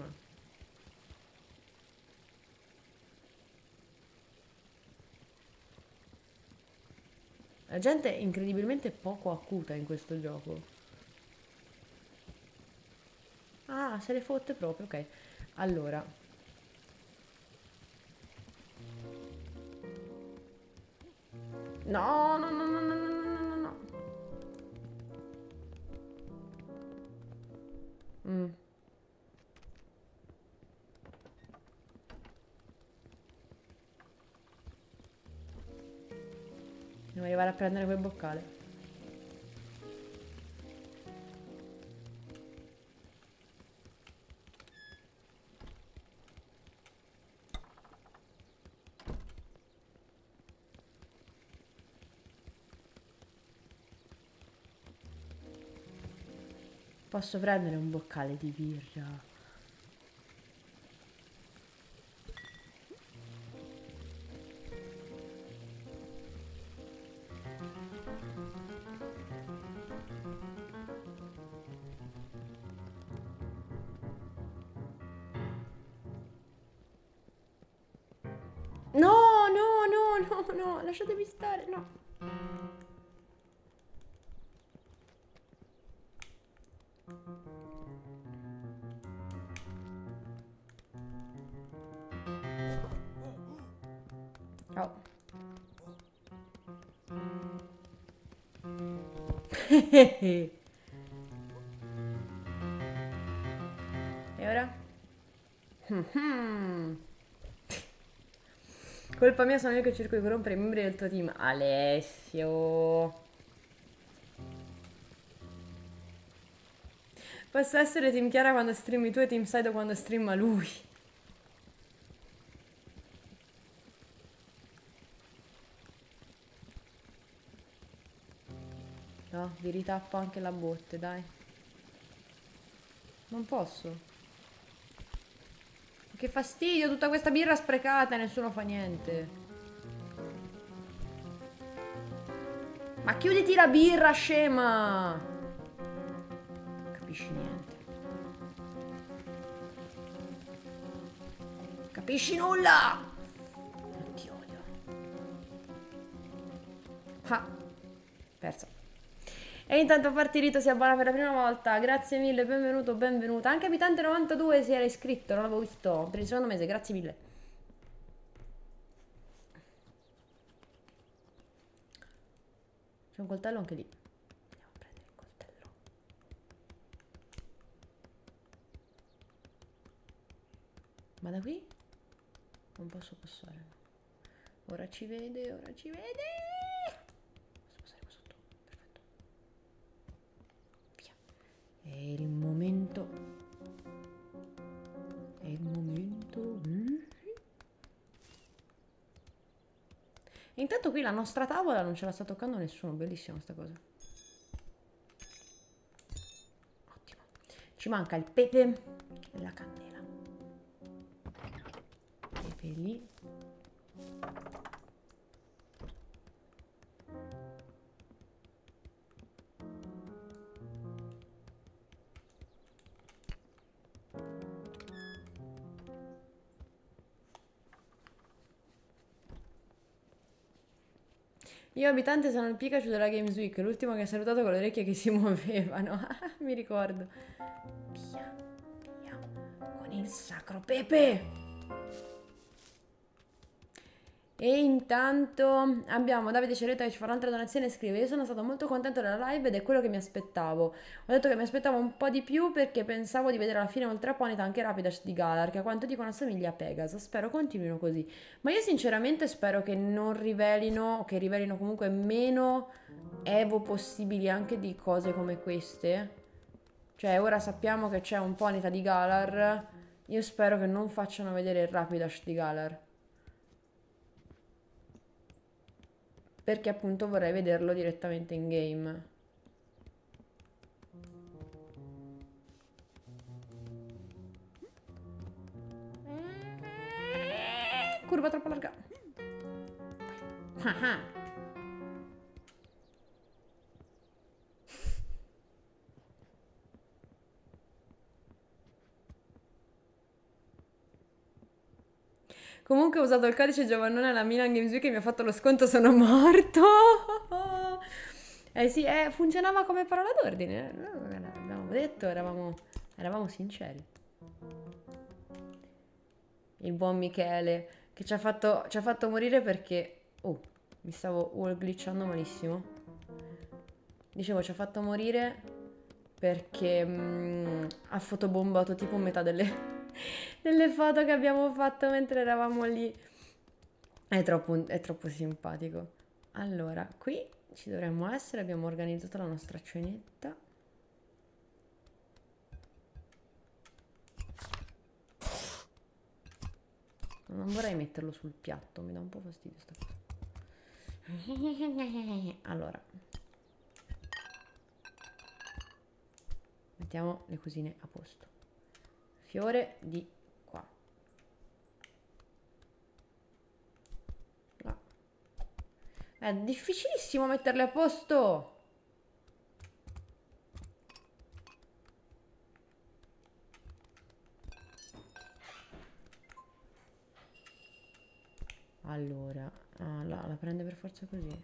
La gente è incredibilmente poco acuta in questo gioco. Ah, se le fotte proprio, ok. Allora. No, no, no, no, no, no, no, no, no. Mm. Devo arrivare a prendere quel boccale. Posso prendere un boccale di birra? No, no, no, no, no, lasciatemi stare, no. Ciao. E ora? Colpa mia, sono io che cerco di corrompere i membri del tuo team. Alessio. Posso essere team Chiara quando streami tu e team Saido quando streama lui. No, vi ritappo anche la botte, dai. Non posso. Che fastidio, tutta questa birra sprecata e nessuno fa niente. Ma chiuditi la birra, scema! Non capisci niente. capisci nulla! Ti odio. Ah, persa. E intanto Partirito si abbona per la prima volta. Grazie mille, benvenuto, benvenuta. Anche Abitante92 si era iscritto, non l'avevo visto per il secondo mese, grazie mille. C'è un coltello anche lì. Andiamo a prendere il coltello. Ma da qui? Non posso passare. Ora ci vede, ora ci vede. Posso passare qua sotto. Perfetto. Via. È il momento. È il momento. E intanto qui la nostra tavola non ce la sta toccando nessuno. Bellissima sta cosa. Ottimo. Ci manca il pepe e la cannella. Pepe lì. Io abitante sono il Pikachu della Games Week, l'ultimo che ha salutato con le orecchie che si muovevano. Mi ricordo. Via, via, con il sacro pepe. E intanto abbiamo Davide Ceretta che ci fa un'altra donazione e scrive: io sono stato molto contento della live ed è quello che mi aspettavo. Ho detto che mi aspettavo un po' di più perché pensavo di vedere alla fine oltre a Ponyta anche Rapidash di Galar, che a quanto dicono assomiglia a Pegasus. Spero continuino così. Ma io sinceramente spero che non rivelino, che rivelino comunque meno Evo possibili anche di cose come queste. Cioè ora sappiamo che c'è un Ponyta di Galar. Io spero che non facciano vedere il Rapidash di Galar. Perché appunto vorrei vederlo direttamente in game. Curva troppo larga. Comunque ho usato il codice Giovannone alla Milan Games Week e mi ha fatto lo sconto, sono morto. Eh sì, funzionava come parola d'ordine. Abbiamo detto, eravamo sinceri. Il buon Michele, che ci ha fatto morire perché... Oh, mi stavo wall glitchando malissimo. Dicevo, ci ha fatto morire perché ha fotobombato tipo metà delle foto che abbiamo fatto mentre eravamo lì. È troppo simpatico. Allora, qui ci dovremmo essere, abbiamo organizzato la nostra cenetta. Non vorrei metterlo sul piatto, mi dà un po' fastidio sta cosa. Allora, mettiamo le cosine a posto. Fiore di qua. No. È difficilissimo metterle a posto. Allora, la prende per forza così.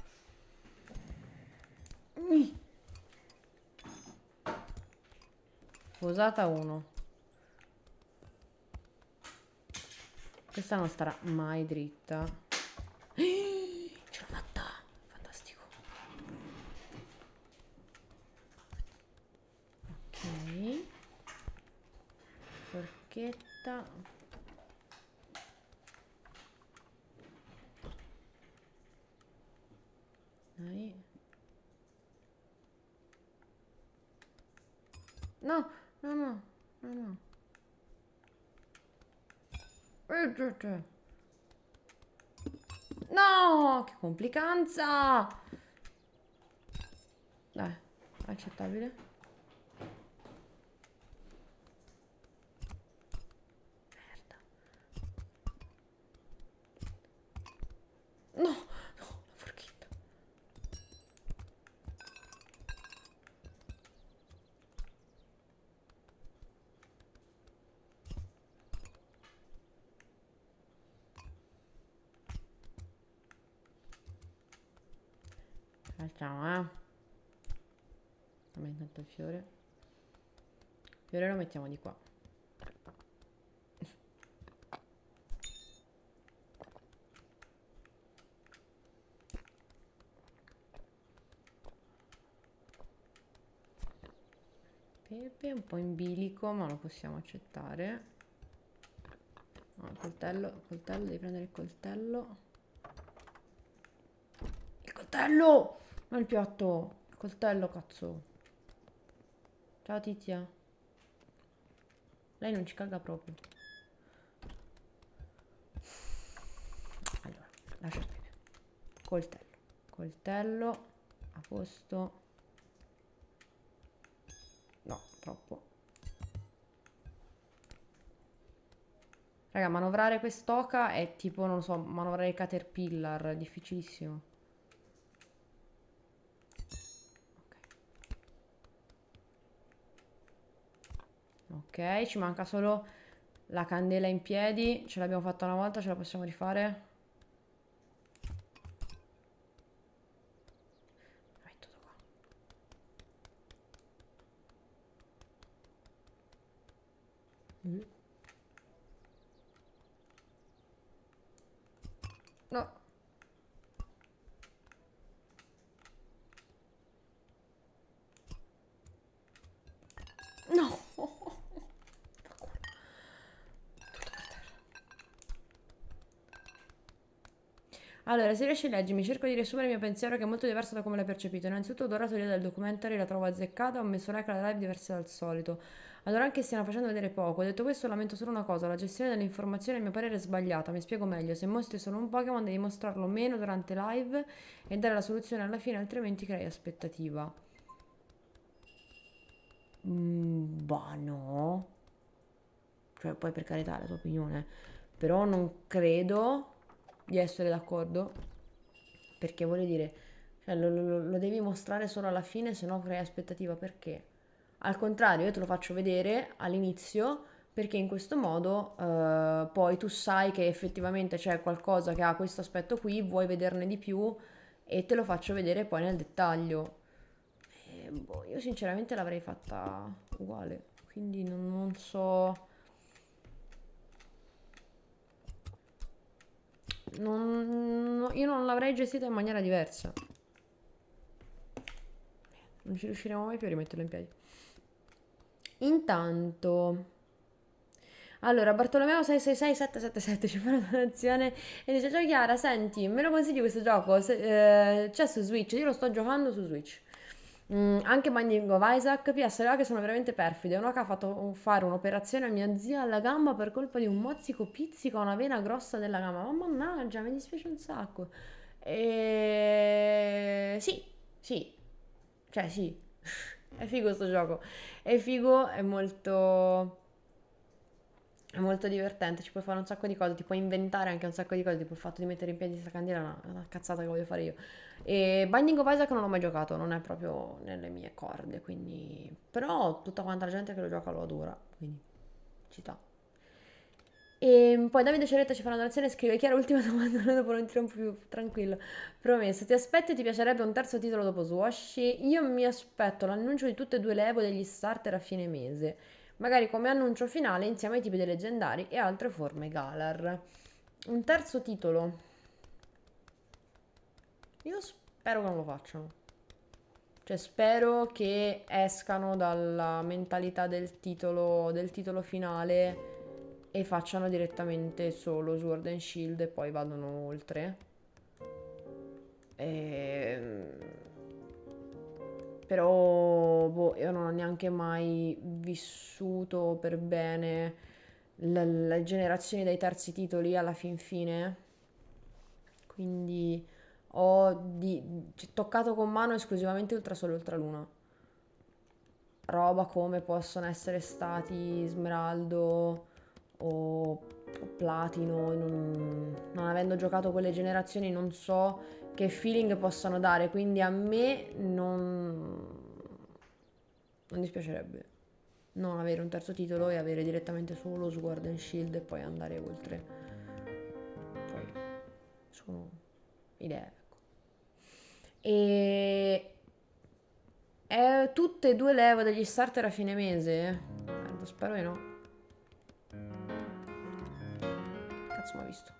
Posata 1. Questa non starà mai dritta. Ce l'ho fatta! Fantastico. Ok. Forchetta. Dai. No, no, no, no, no. No, che complicanza! Dai, accettabile. Merda. No, no, la forchetta. Facciamo, Dammi intanto il fiore. Il fiore lo mettiamo di qua. Pepe, un po' in bilico, ma lo possiamo accettare. No, il coltello, devi prendere il coltello. Il coltello! Non il piatto, il coltello, cazzo. Ciao Tizia. Lei non ci caga proprio. Allora, lascia il pepe. Coltello. Coltello. A posto. No, troppo. Raga, manovrare quest'oca è tipo, non lo so, manovrare il Caterpillar, è difficilissimo. Ok, ci manca solo la candela in piedi. Ce l'abbiamo fatta una volta, ce la possiamo rifare? La metto da qua. No. No. Allora, se riesci a leggermi, cerco di riassumere il mio pensiero che è molto diverso da come l'hai percepito. Innanzitutto, ho adorato l'idea del documentary, la trovo azzeccata, ho messo like alla live diversa dal solito. Adoro anche che stiano facendo vedere poco. Detto questo, lamento solo una cosa, la gestione dell'informazione a mio parere è sbagliata. Mi spiego meglio, se mostri solo un Pokémon devi mostrarlo meno durante live e dare la soluzione alla fine, altrimenti crei aspettativa. Bah, no. Cioè, poi per carità, è la tua opinione. Però non credo di essere d'accordo. Perché voglio dire, cioè, lo devi mostrare solo alla fine, se no crei aspettativa. Perché? Al contrario, io te lo faccio vedere all'inizio, perché in questo modo poi tu sai che effettivamente c'è qualcosa che ha questo aspetto qui, vuoi vederne di più e te lo faccio vedere poi nel dettaglio. E, boh, io sinceramente l'avrei fatta uguale, quindi non so. Io non l'avrei gestita in maniera diversa. Non ci riusciremo mai più a rimetterlo in piedi. Intanto, allora, Bartolomeo 666777 ci fa una donazione e dice: Ciao Chiara, senti, me lo consigli questo gioco? C'è su Switch, io lo sto giocando su Switch. Anche Binding of Isaac, PS là che sono veramente perfide. Uno che ha fatto fare un'operazione a mia zia alla gamba per colpa di un mozzico pizzico a una vena grossa della gamba. Ma mannaggia, mi dispiace un sacco. Sì, sì, cioè sì, è figo sto gioco. È figo, è molto divertente, ci puoi fare un sacco di cose, ti puoi inventare anche un sacco di cose, tipo il fatto di mettere in piedi questa candela è una cazzata che voglio fare io. E Binding of Isaac non l'ho mai giocato, non è proprio nelle mie corde, quindi. Però tutta quanta la gente che lo gioca lo adora, quindi ci sta. E poi Davide Ceretta ci fa una donazione e scrive: Chiara, ultima domanda, noi dopo non tiro un po' più tranquillo. Promesso, ti aspetti e ti piacerebbe un terzo titolo dopo Swashi? Io mi aspetto l'annuncio di tutte e due le Evo degli starter a fine mese. Magari come annuncio finale insieme ai tipi dei leggendari e altre forme Galar. Un terzo titolo. Io spero che non lo facciano. Cioè, spero che escano dalla mentalità del titolo finale e facciano direttamente solo Sword and Shield e poi vadano oltre. Ehm, Però, boh, io non ho neanche mai vissuto per bene le generazioni dei terzi titoli alla fin fine. Quindi cioè, toccato con mano esclusivamente Ultrasole e Ultraluna. Roba come possono essere stati Smeraldo o Platino, non avendo giocato quelle generazioni non so che feeling possano dare, quindi a me non dispiacerebbe non avere un terzo titolo e avere direttamente solo Sword and Shield e poi andare oltre. Poi sono idee, ecco. E tutte e due le levo degli starter a fine mese? Spero di no. Cazzo, mi ha visto.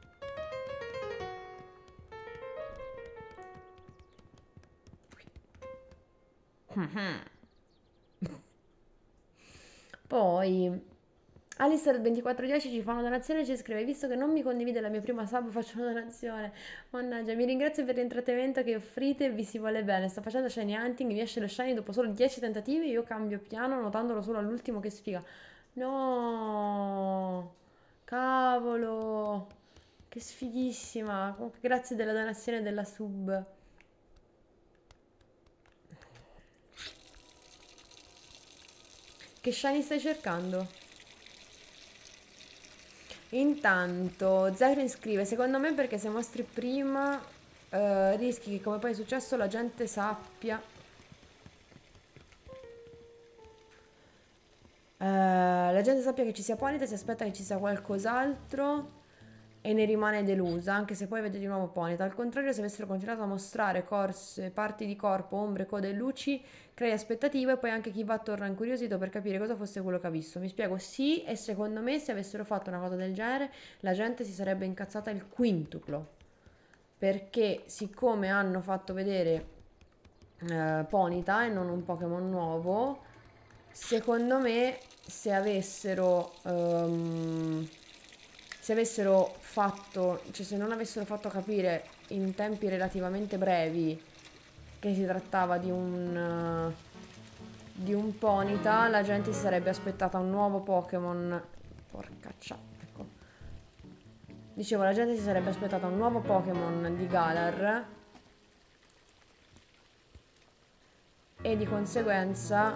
Poi Alistair del 2410 ci fa una donazione e ci scrive: visto che non mi condivide la mia prima sub, faccio una donazione. Mannaggia, mi ringrazio per l'intrattenimento che offrite e vi si vuole bene. Sto facendo shiny hunting, mi esce lo shiny dopo solo 10 tentativi. Io cambio piano, notandolo solo all'ultimo, che sfiga. No, cavolo, che sfighissima. Comunque, grazie della donazione e della sub. Che shiny stai cercando? Intanto Zachary scrive: secondo me perché se mostri prima rischi che come poi è successo la gente sappia che ci sia Ponyta, si aspetta che ci sia qualcos'altro e ne rimane delusa, anche se poi vede di nuovo Ponyta. Al contrario, se avessero continuato a mostrare corse, parti di corpo, ombre, code e luci, crei aspettative e poi anche chi va torna incuriosito per capire cosa fosse quello che ha visto. Mi spiego, sì, e secondo me se avessero fatto una cosa del genere la gente si sarebbe incazzata il quintuplo. Perché siccome hanno fatto vedere Ponyta e non un Pokémon nuovo, secondo me se avessero fatto, cioè se non avessero fatto capire in tempi relativamente brevi che si trattava di un Ponyta, la gente si sarebbe aspettata un nuovo Pokémon. Porcaccia, ecco. Dicevo, la gente si sarebbe aspettata un nuovo Pokémon di Galar e di conseguenza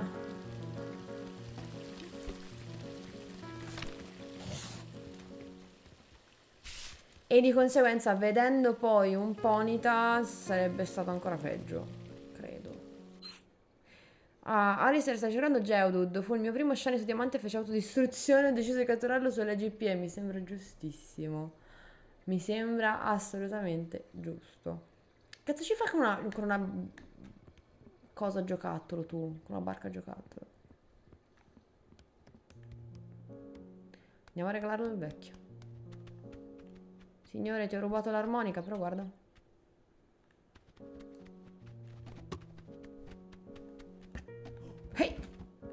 vedendo poi un Ponyta sarebbe stato ancora peggio, credo. Ah, Alistair sta cercando Geodude, fu il mio primo shiny su diamante e fece autodistruzione, ho deciso di catturarlo sulle GPE, mi sembra giustissimo. Mi sembra assolutamente giusto. Cazzo ci fa con una cosa giocattolo tu, con una barca giocattolo? Andiamo a regalarlo al vecchio. Signore, ti ho rubato l'armonica, però guarda. Hey!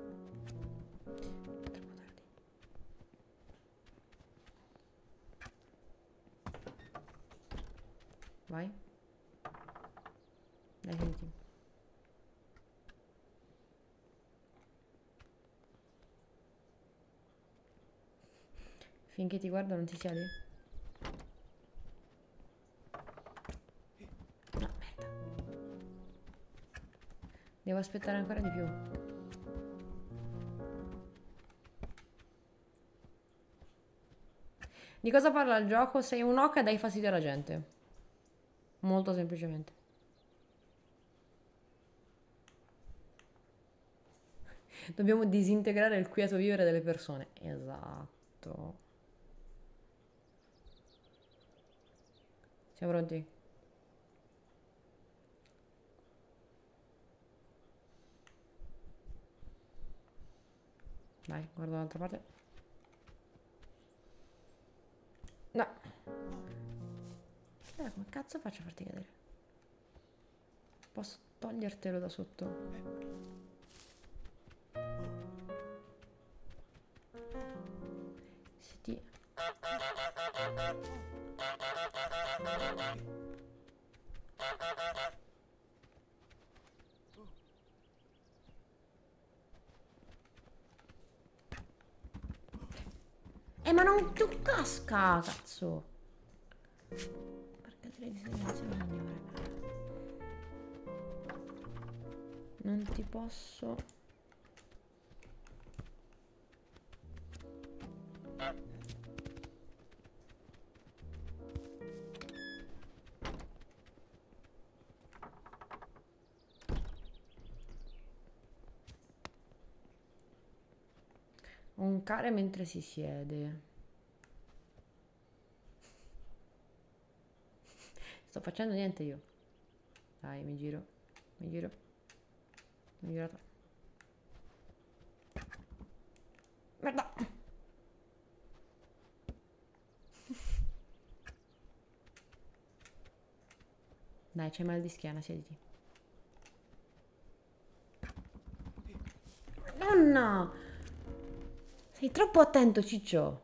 Vai. Dai, senti. Finché ti guardo non ti siedi? No, merda. Devo aspettare ancora di più. Di cosa parla il gioco? Sei un oca e dai fastidio alla gente. Molto semplicemente. Dobbiamo disintegrare il quieto vivere delle persone. Esatto. Siamo pronti? Vai, guarda dall'altra parte. No. Come cazzo faccio a farti cadere? Posso togliertelo da sotto? Se ti... ma non tu casca, cazzo! Perché te le disegnazioni, signore? Non ti posso... Oncare mentre si siede. Sto facendo niente io. Dai, mi giro. Mi giro. Mi giro. Merda! Dai, c'hai mal di schiena, siediti. Madonna! Sei troppo attento, ciccio.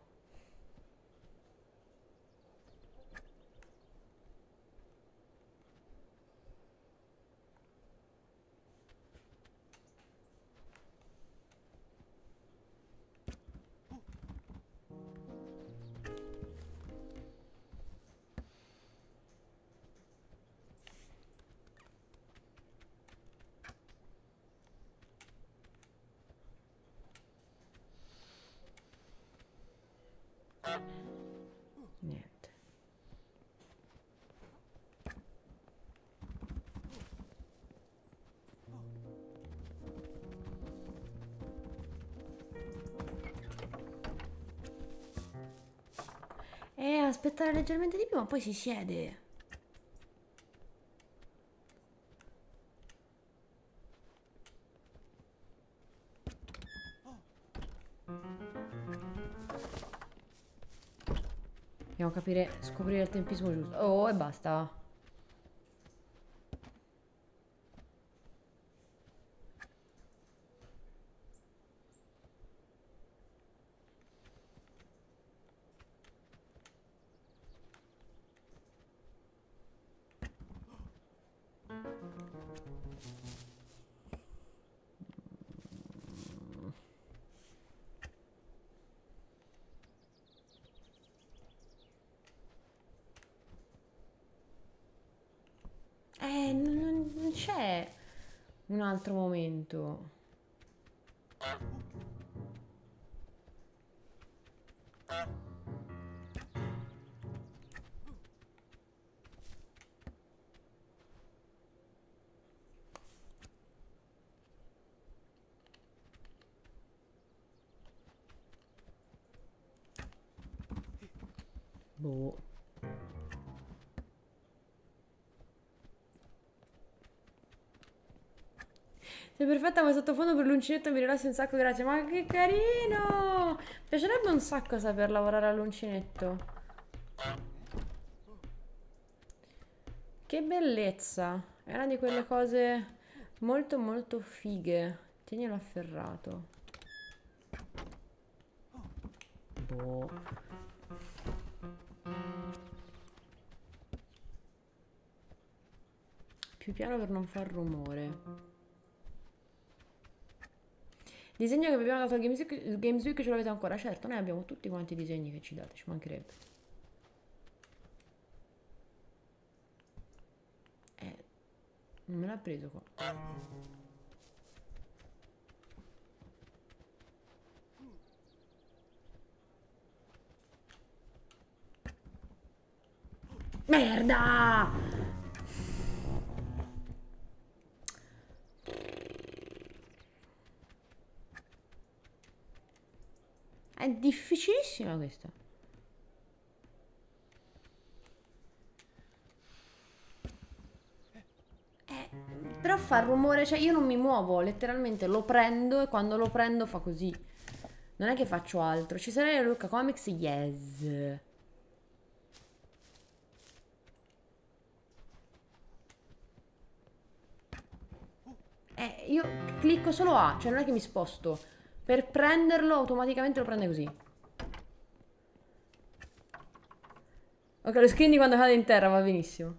Niente. Aspettare leggermente di più, ma poi si siede. Dobbiamo capire, scoprire il tempismo giusto. Oh, e basta. Non c'è un altro momento. Boh. Sei perfetta come sottofondo per l'uncinetto, mi rilassa un sacco, grazie. Ma che carino! Mi piacerebbe un sacco saper lavorare all'uncinetto. Che bellezza! È una di quelle cose molto molto fighe. Tienilo afferrato. Boh. Più piano per non far rumore. Disegno che vi abbiamo dato al Games Week ce l'avete ancora? Certo, noi abbiamo tutti quanti i disegni che ci date, ci mancherebbe. Non me l'ha preso qua. Merda! È difficilissima questa. Però fa rumore, cioè io non mi muovo, letteralmente lo prendo e quando lo prendo fa così. Non è che faccio altro. Ci sarei Luca Comics? Yes. Io clicco solo A, cioè non è che mi sposto. Per prenderlo automaticamente lo prende così. Ok, lo screen di quando cade in terra va benissimo.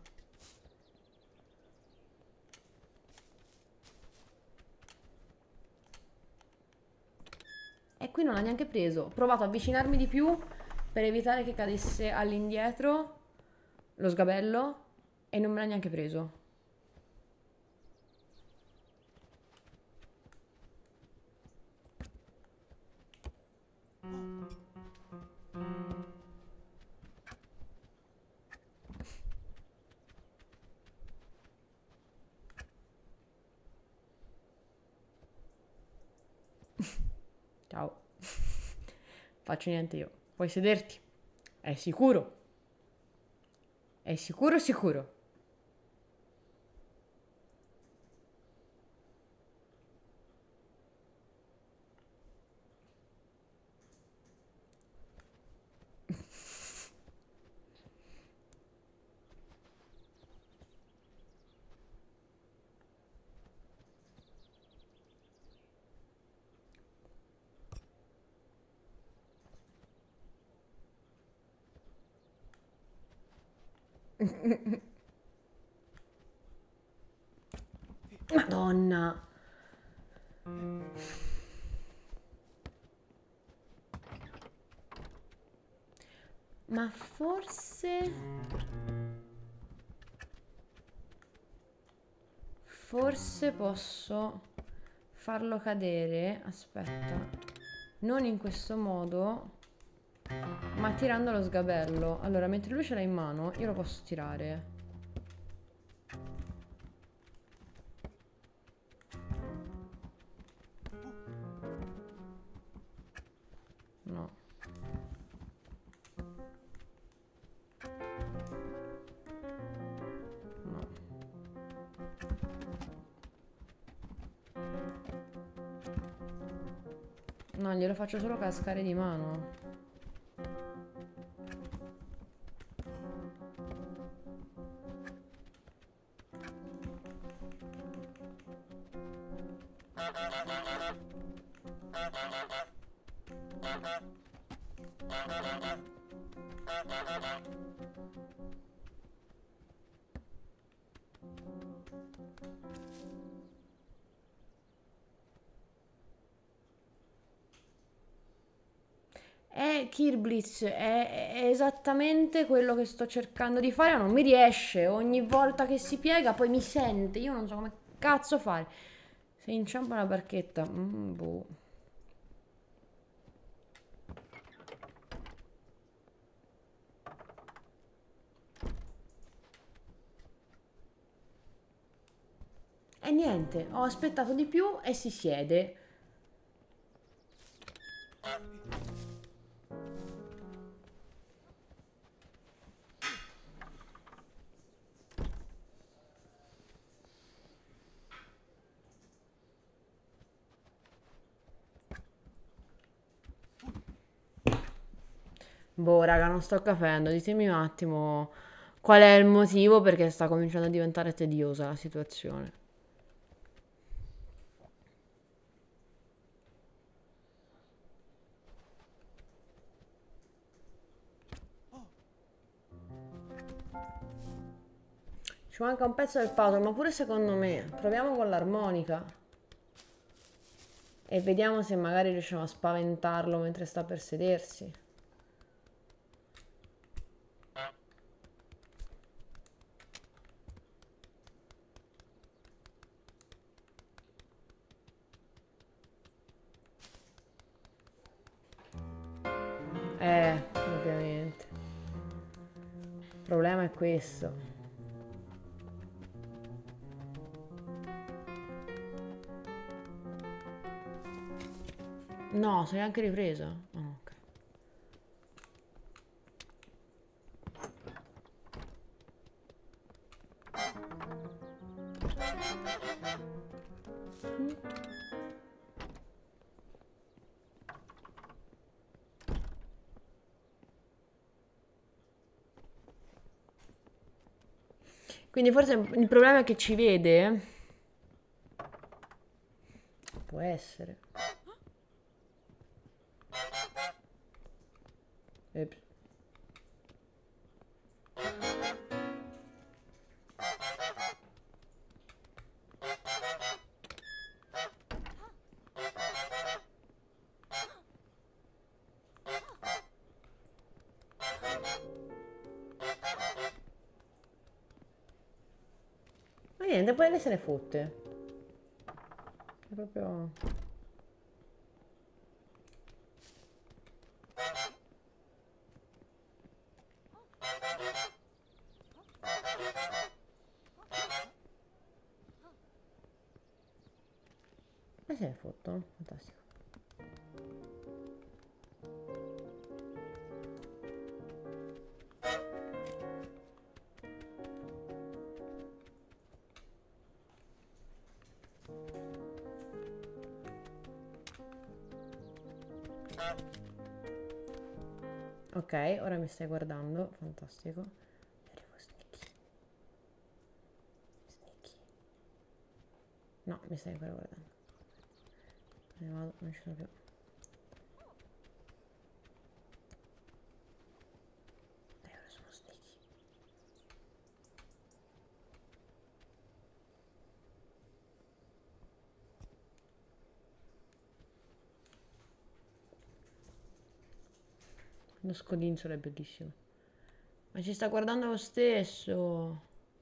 E qui non l'ha neanche preso. Ho provato a avvicinarmi di più per evitare che cadesse all'indietro lo sgabello e non me l'ha neanche preso. Ciao. Faccio niente io. Puoi sederti. È sicuro. È sicuro sicuro. Madonna. Ma forse... Forse posso farlo cadere. Aspetta. Non in questo modo, ma tirando lo sgabello. Allora, mentre lui ce l'ha in mano, io lo posso tirare. No. No. No, glielo faccio solo cascare di mano. Kirblitz è esattamente quello che sto cercando di fare, ma non mi riesce. Ogni volta che si piega poi mi sente. Io non so come cazzo fare. Se inciampa una barchetta. Boh. E niente, ho aspettato di più e si siede. Boh, raga, non sto capendo. Ditemi un attimo qual è il motivo perché sta cominciando a diventare tediosa la situazione. Ci manca un pezzo del puzzle, ma pure secondo me. Proviamo con l'armonica. E vediamo se magari riusciamo a spaventarlo mentre sta per sedersi. Ovviamente. Il problema è questo. No, sei anche ripresa? Oh, ok. Quindi forse il problema è che ci vede. Può essere. Eps. Ma niente, poi lei se ne fotte. È proprio... Ma se ne fottono? Fantastico. Ok, ora mi stai guardando, fantastico. Arrivo sneaky. Sneaky. No, mi stai ancora guardando. Ne vado, non ci sono più. Dai, ora sono sneaky. Lo scodinzolo è bellissimo. Ma ci sta guardando lo stesso.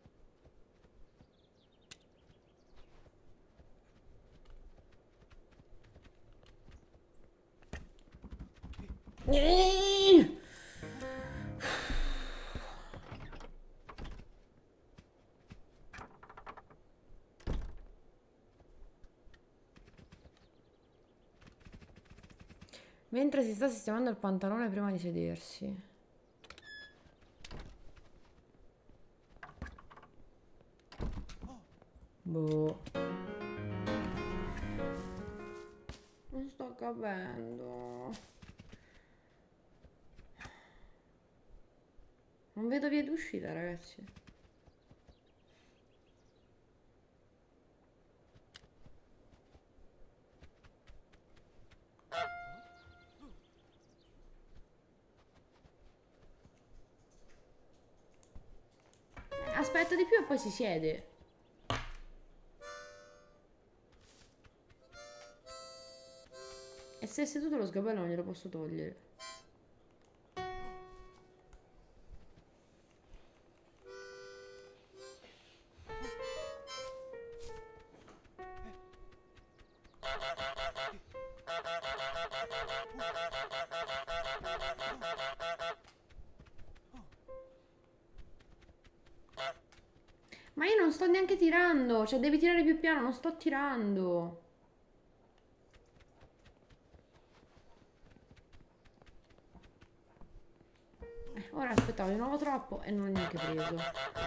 Mentre si sta sistemando il pantalone prima di sedersi. Boh. Non sto capendo. Non vedo via d'uscita, ragazzi. Aspetta di più e poi si siede. E se è seduto lo sgabello non glielo posso togliere. Ma io non sto neanche tirando. Cioè devi tirare più piano, non sto tirando. Ora aspettavo di nuovo troppo e non ho neanche preso.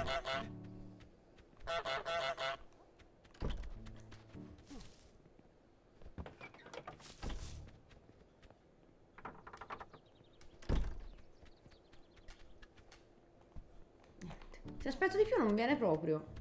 Se aspetto di più non viene proprio.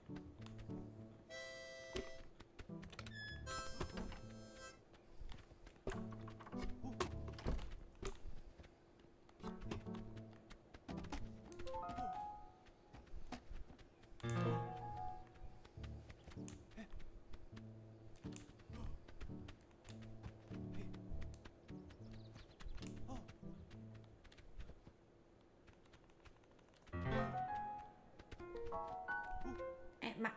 Ma...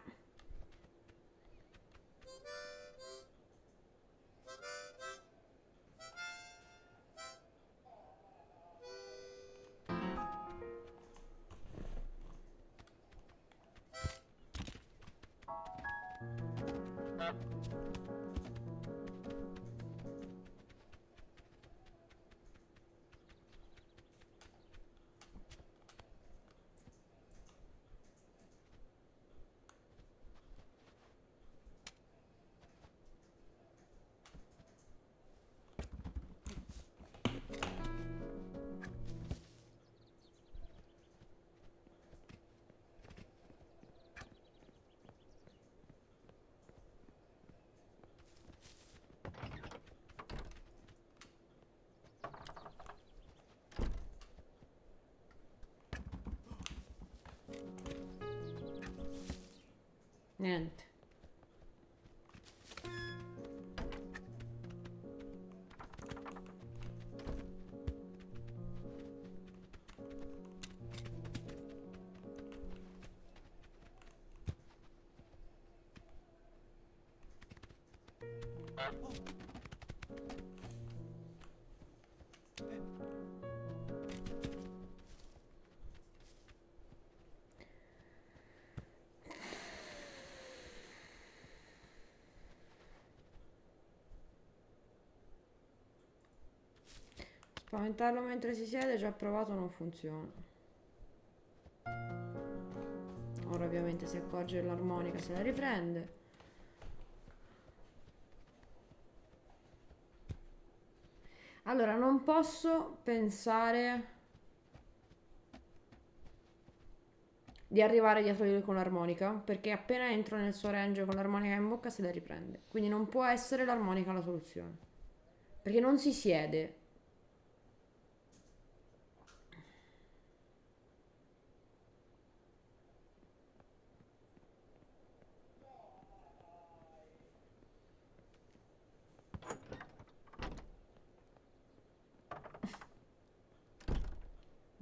Niente. Spaventarlo mentre si siede, già provato, non funziona. Ora ovviamente si accorge dell'armonica, se la riprende. Allora, non posso pensare di arrivare dietro di lui con l'armonica, perché appena entro nel suo range con l'armonica in bocca se la riprende. Quindi non può essere l'armonica la soluzione. Perché non si siede.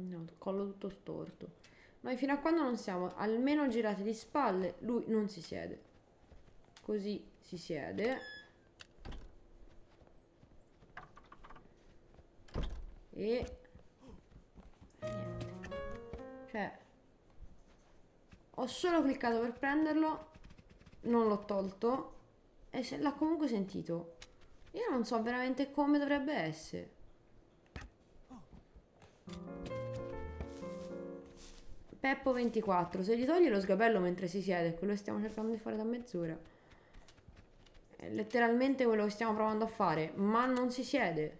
No, collo tutto storto. Noi fino a quando non siamo almeno girati di spalle, lui non si siede. Così si siede. E niente. Cioè, ho solo cliccato per prenderlo, non l'ho tolto e se l'ha comunque sentito. Io non so veramente come dovrebbe essere. Peppo 24, se gli togli lo sgabello mentre si siede, quello che stiamo cercando di fare da mezz'ora. È letteralmente quello che stiamo provando a fare, ma non si siede.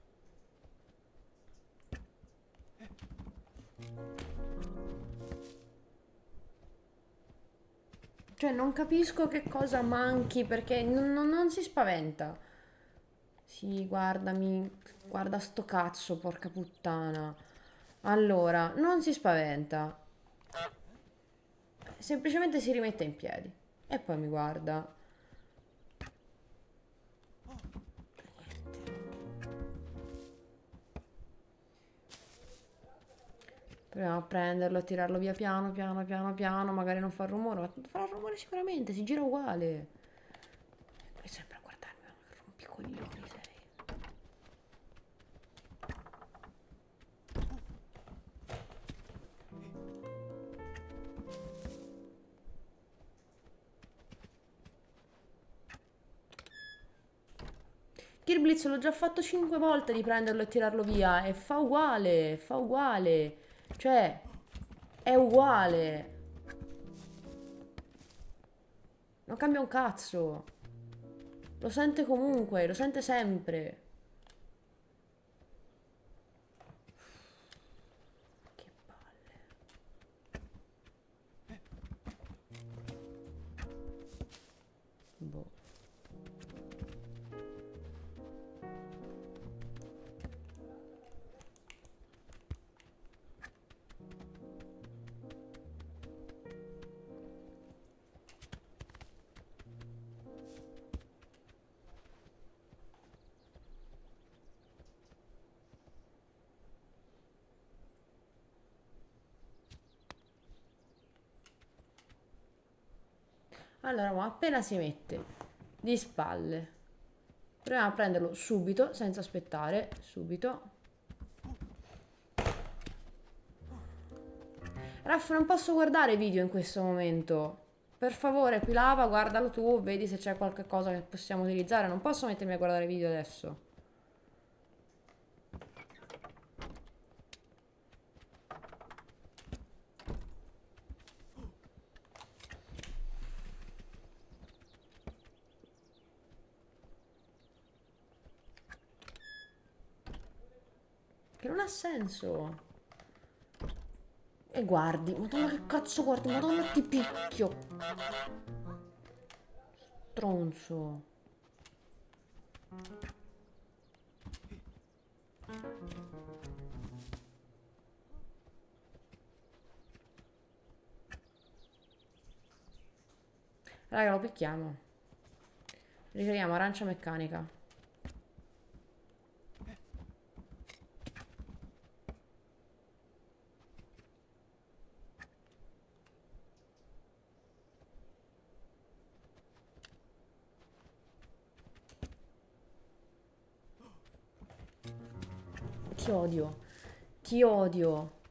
Cioè, non capisco che cosa manchi perché non si spaventa. Sì, guardami, guarda sto cazzo, porca puttana. Allora, non si spaventa, semplicemente si rimette in piedi e poi mi guarda. Proviamo a prenderlo e tirarlo via piano, piano, piano, piano, magari non fa rumore, ma farà rumore sicuramente, si gira uguale. E sempre a guardarmi, ma che rompicoglioni sei. Kill Blitz l'ho già fatto 5 volte di prenderlo e tirarlo via e fa uguale, fa uguale. Cioè, è uguale. Non cambia un cazzo. Lo sente comunque, lo sente sempre. Che palle. Boh. Allora, ma appena si mette di spalle, proviamo a prenderlo subito, senza aspettare, subito. Raff, non posso guardare video in questo momento. Per favore, qui lava, guardalo tu, vedi se c'è qualche cosa che possiamo utilizzare. Non posso mettermi a guardare video adesso. Che non ha senso. E guardi, madonna che cazzo guardi, madonna ti picchio. Stronzo. Raga, lo picchiamo. Ricreiamo arancia meccanica. Ti odio. Ti odio.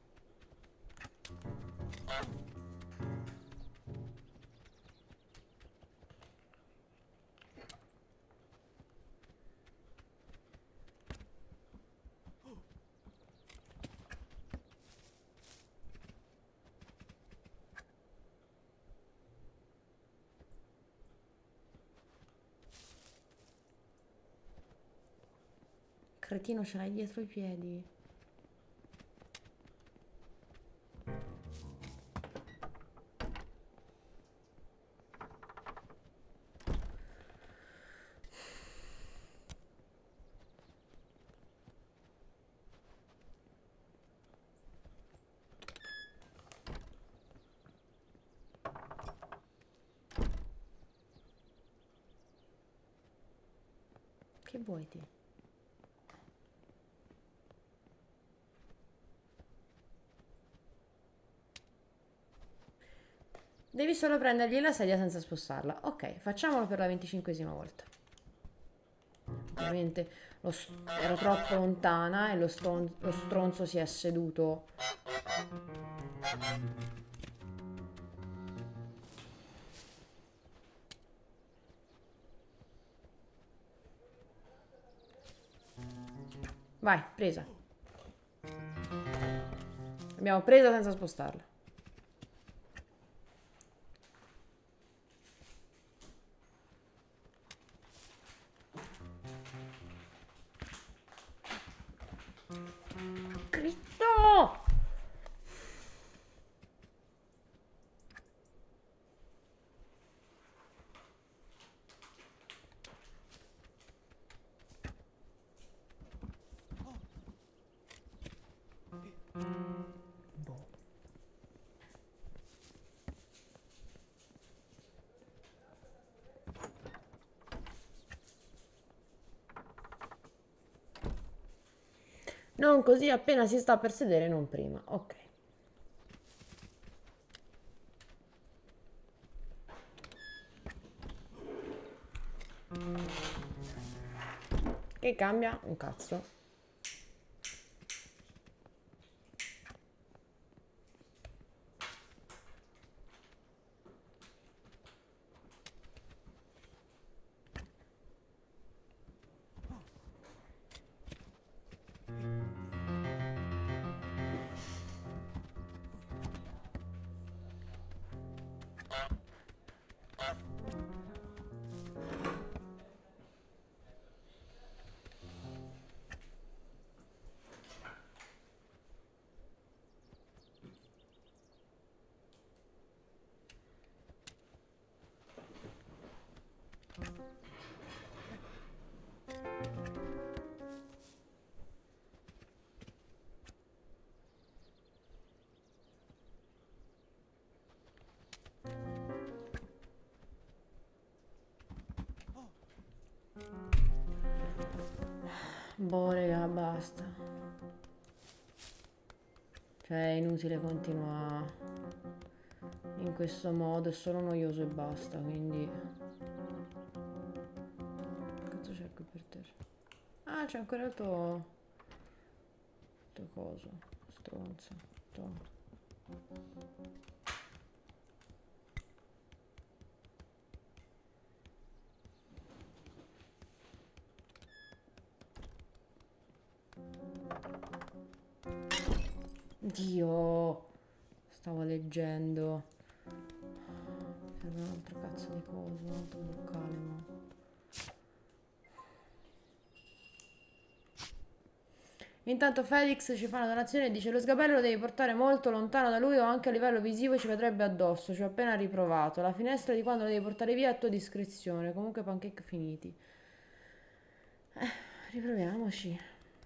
Cretino, ce l'hai dietro i piedi. Che vuoi te? Devi solo prendergli la sedia senza spostarla. Ok, facciamolo per la 25esima volta. Ovviamente ero troppo lontana e lo stronzo si è seduto. Vai, presa. Abbiamo presa senza spostarla. Cristo! Boh. Non così appena si sta per sedere, non prima. Ok. Che cambia? Un cazzo. Boh, raga, basta. Cioè, è inutile continuare in questo modo, è solo noioso e basta, quindi... Cazzo c'è qui per terra? Ah, c'è ancora il tuo coso, stronzo. Toh. Dio, stavo leggendo. Serve un altro cazzo di coso, un altro boccale, ma... Intanto Felix ci fa una donazione e dice: lo sgabello lo devi portare molto lontano da lui o anche a livello visivo ci vedrebbe addosso. Ci ho appena riprovato. La finestra di quando lo devi portare via è a tua discrezione. Comunque pancake finiti. Riproviamoci.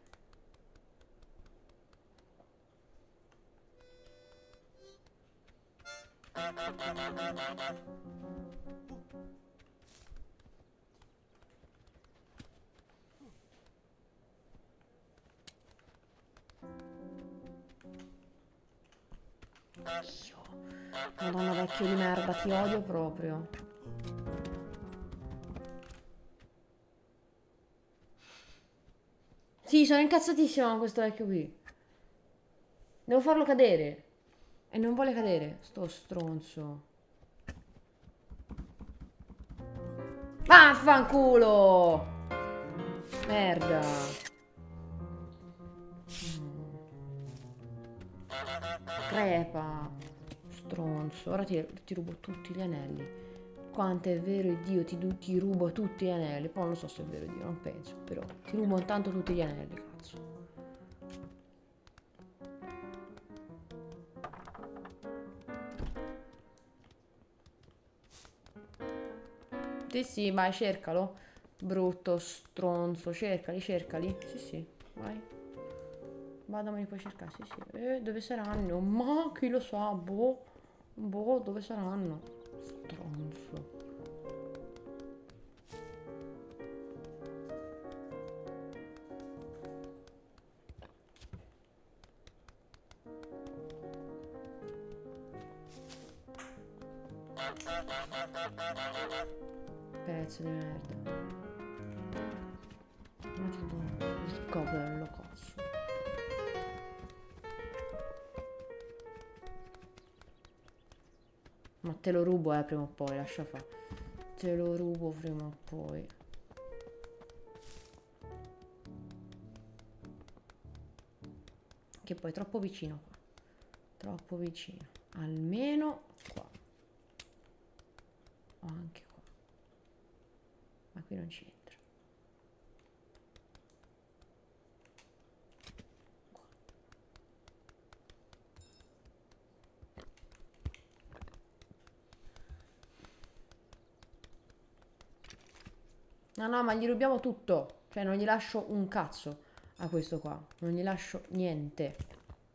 Dio. Madonna, vecchio di merda, ti odio proprio. Sì, sono incazzatissima con questo vecchio qui. Devo farlo cadere. E non vuole cadere, sto stronzo. Vaffanculo! Merda. Crepa. Stronzo. Ora ti rubo tutti gli anelli. Quanto è vero Dio, ti rubo tutti gli anelli. Poi non lo so se è vero Dio, non penso. Però ti rubo intanto tutti gli anelli, cazzo. Sì, sì, vai, cercalo. Brutto stronzo. Cercali, cercali. Sì, sì, vai. Vado, me li puoi cercare, sì, sì. Dove saranno? Ma chi lo sa, boh. Boh, dove saranno? Stronzo. Pezzo di merda. Il capello, cazzo. Ma te lo rubo, prima o poi, lascia fare. Te lo rubo prima o poi. Che poi è troppo vicino qua. Troppo vicino. Almeno qua. O anche qua. Ma qui non ci entra. Qua. No, ma gli rubiamo tutto. Cioè, non gli lascio un cazzo a questo qua. Non gli lascio niente.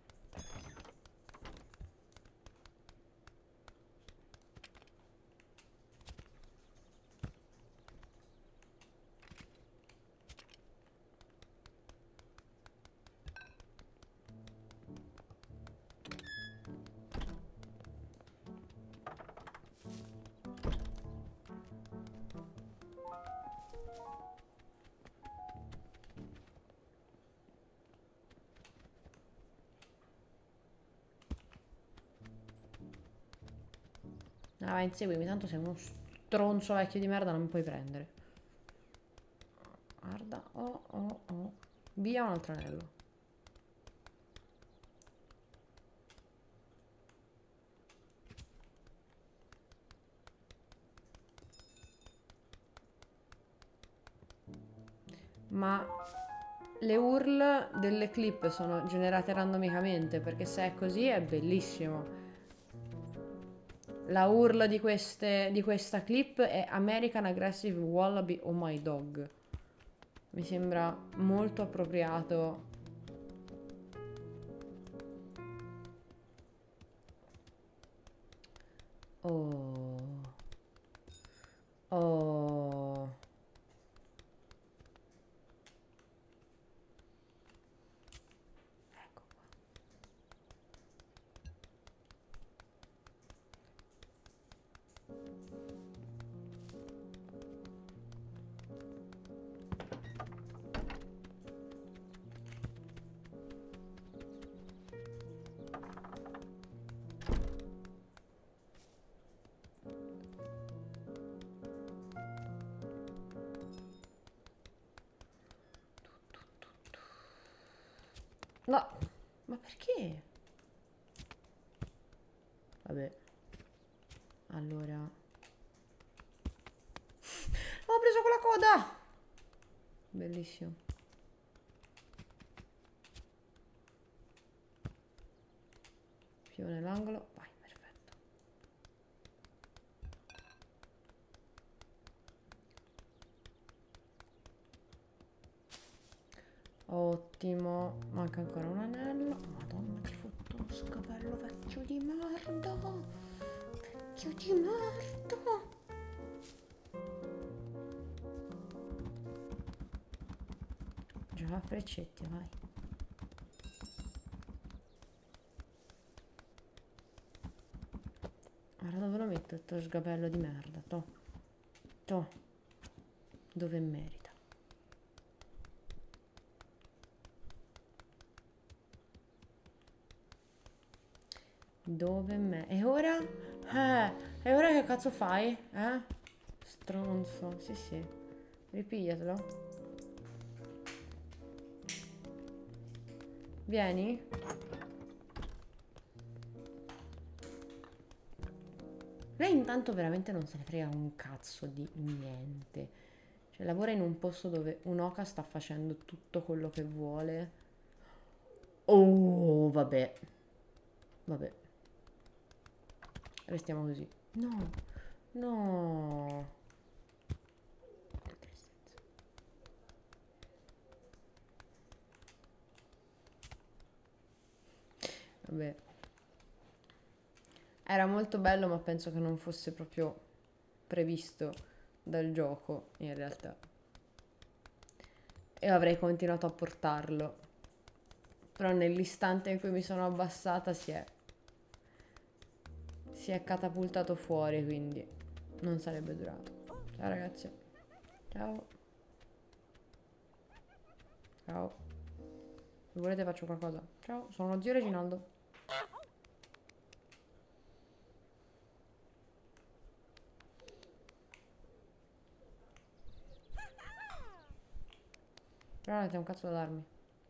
Ah, vai, inseguimi, tanto sei uno stronzo vecchio di merda, non mi puoi prendere. Guarda, oh. Via un altro anello. Ma le URL delle clip sono generate randomicamente, perché se è così è bellissimo. La URL di questa clip è American Aggressive Wallaby Oh My Dog. Mi sembra molto appropriato. Oh. Oh. Ecco qua. No, ma perché? Vabbè. Allora. Ho preso con la coda! Bellissimo. Più nell'angolo. Vai, perfetto. Ottimo. Manca ancora un anello. Madonna, ti fotto uno scapello vecchio di merda. Vecchio di merda. Già, freccetti, vai. Guarda dove lo metto questo sgabello di merda. To. Dove merita. Dove me... E ora? E ora che cazzo fai? Stronzo. Sì. Ripigliatelo. Vieni. Lei intanto veramente non se ne frega un cazzo di niente. Cioè lavora in un posto dove un'oca sta facendo tutto quello che vuole. Oh, vabbè. Restiamo così. No. Che tristezza. Vabbè. Era molto bello, ma penso che non fosse proprio previsto dal gioco, in realtà. E avrei continuato a portarlo. Però nell'istante in cui mi sono abbassata si si è catapultato fuori, quindi non sarebbe durato. Ciao ragazzi. Ciao. Ciao. Se volete faccio qualcosa. Ciao, sono lo zio Reginaldo. Però non avete un cazzo da darmi.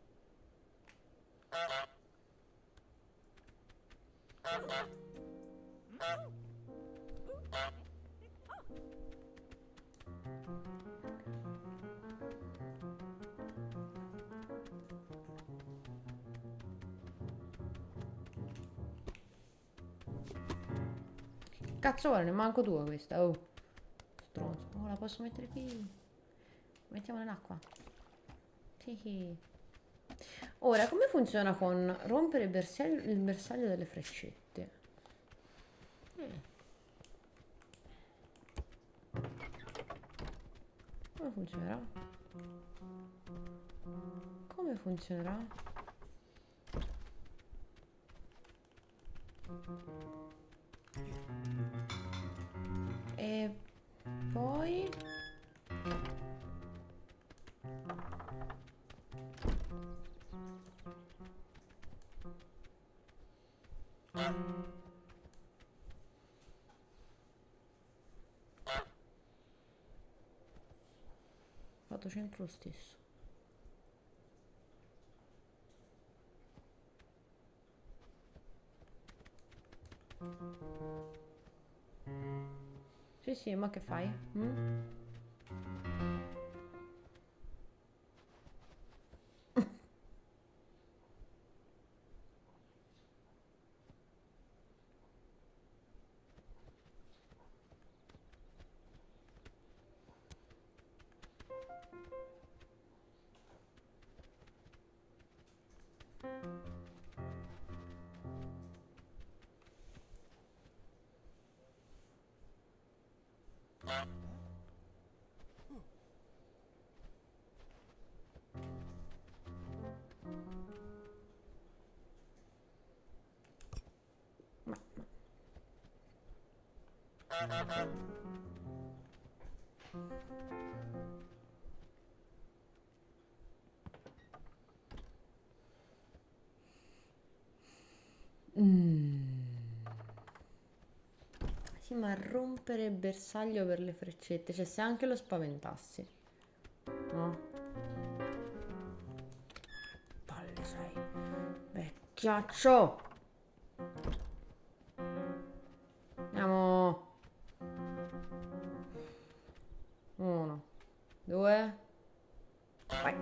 Che cazzo vuole? Ne manco tua questa. Oh, stronzo. Oh, la posso mettere qui. Mettiamola in acqua. Sì. Ora, come funziona con rompere il bersaglio delle freccette? Come funzionerà? Come funzionerà? E poi... Fatto centro lo stesso. Sì, sì, ma che fai? Mm? Sì, ma rompere il bersaglio per le freccette, cioè se anche lo spaventassi, no? Palle sei, vecchiaccio! Andiamo! 1, 2, vai!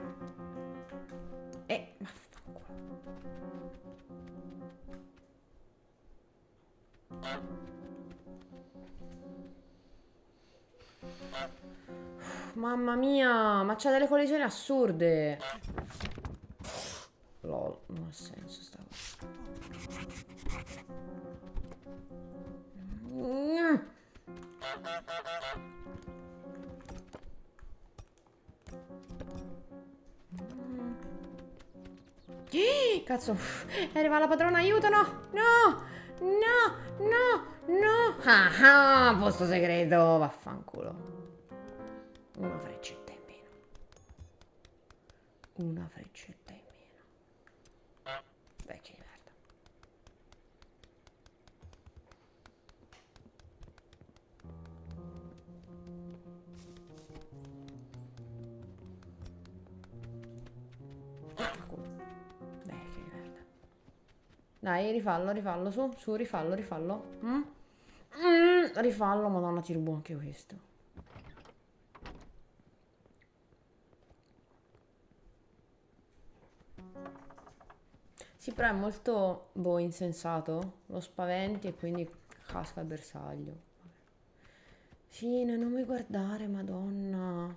Vaffanculo. Mamma mia, ma c'ha delle collisioni assurde. Lol, non ha senso sta cosa. Cazzo, arriva la padrona, aiuto, no, no, no, no, no. Ah, posto segreto, vaffanculo. Una freccetta in meno. Una freccetta in meno. Vecchia di merda. Vecchia di merda. Dai, rifallo, su, rifallo. Rifallo, madonna, ti rubo anche questo. Sì, però è molto, boh, insensato. Lo spaventi e quindi casca il bersaglio. Sì, non mi guardare, madonna.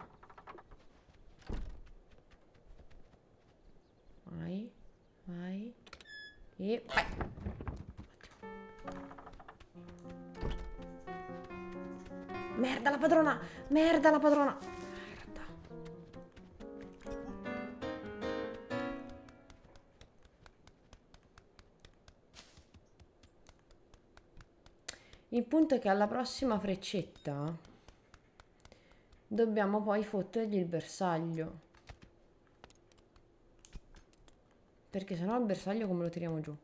Vai, vai. E vai. Merda la padrona! Merda la padrona! Merda. Il punto è che alla prossima freccetta dobbiamo poi fottergli il bersaglio. Perché sennò il bersaglio come lo tiriamo giù?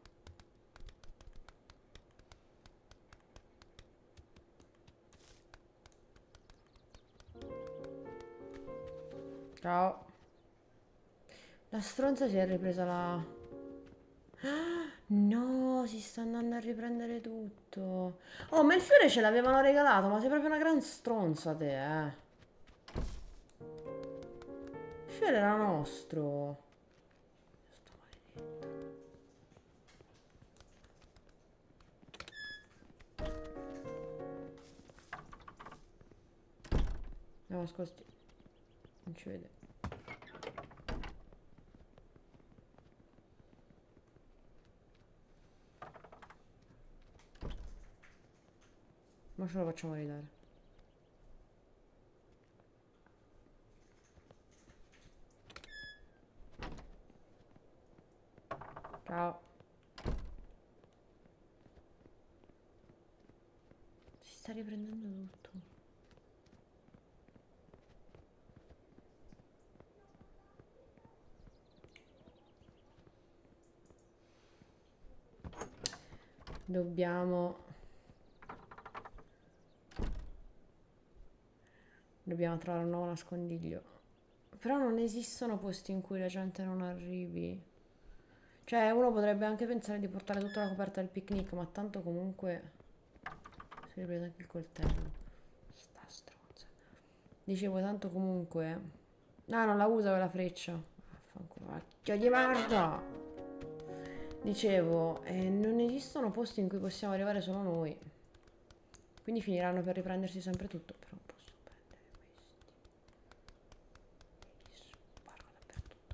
Ciao. La stronza si è ripresa la... No, si sta andando a riprendere tutto. Oh, ma il fiore ce l'avevano regalato, ma sei proprio una gran stronza te, eh. Il fiore era nostro. Sto maledetto. Andiamo nascosti. Non ci vede. Ma ce lo facciamo ridare. Ciao. Si sta riprendendo tutto. Dobbiamo trovare un nuovo nascondiglio. Però non esistono posti in cui la gente non arrivi. Cioè, uno potrebbe anche pensare di portare tutta la coperta del picnic, ma tanto comunque si riprende anche il coltello. Sta stronza. Dicevo, tanto comunque... Ah, non la usa quella freccia. Vaffanculo, vacchio di merda! Dicevo, non esistono posti in cui possiamo arrivare solo noi. Quindi finiranno per riprendersi sempre tutto. Però posso prendere questi. Li sparo dappertutto.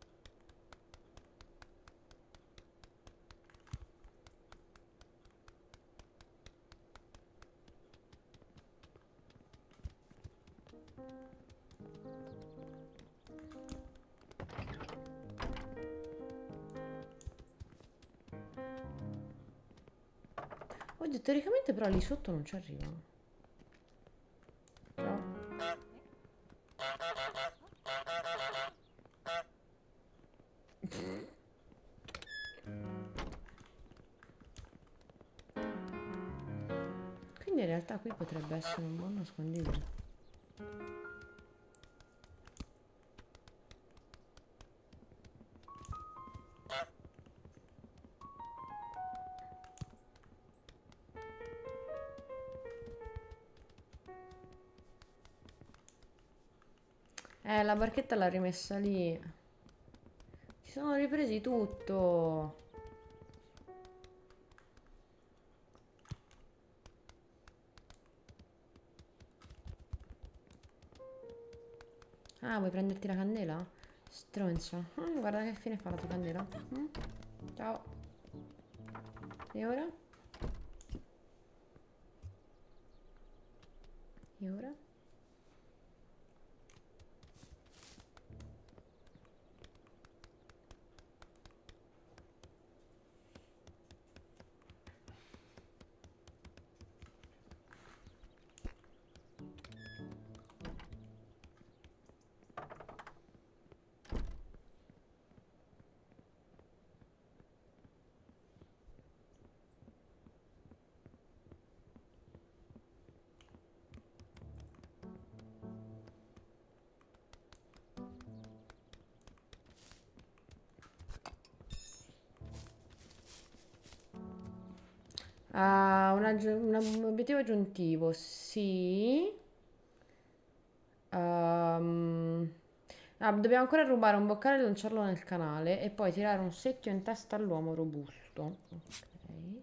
Oddio, teoricamente però lì sotto non ci arrivano. Ciao. Quindi in realtà qui potrebbe essere un buon nascondiglio. La barchetta l'ha rimessa lì. Si sono ripresi tutto. Ah, vuoi prenderti la candela? Stronza. Guarda che fine fa la tua candela. Ciao. E ora? E ora? Ah, un obiettivo aggiuntivo, sì. Ehm, dobbiamo ancora rubare un boccale e lanciarlo nel canale e poi tirare un secchio in testa all'uomo robusto. Ok.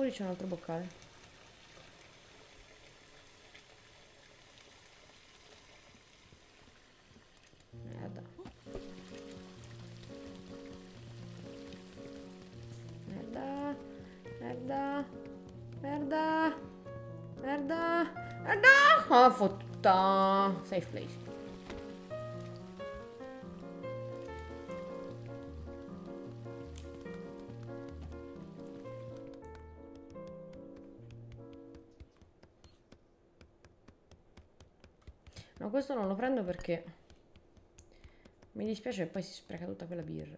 lì c'è un altro boccale. Merda. Merda. Merda. Merda. Merda. Merda. Oh, fotta. Safe place. No, questo non lo prendo perché mi dispiace che poi si spreca tutta quella birra.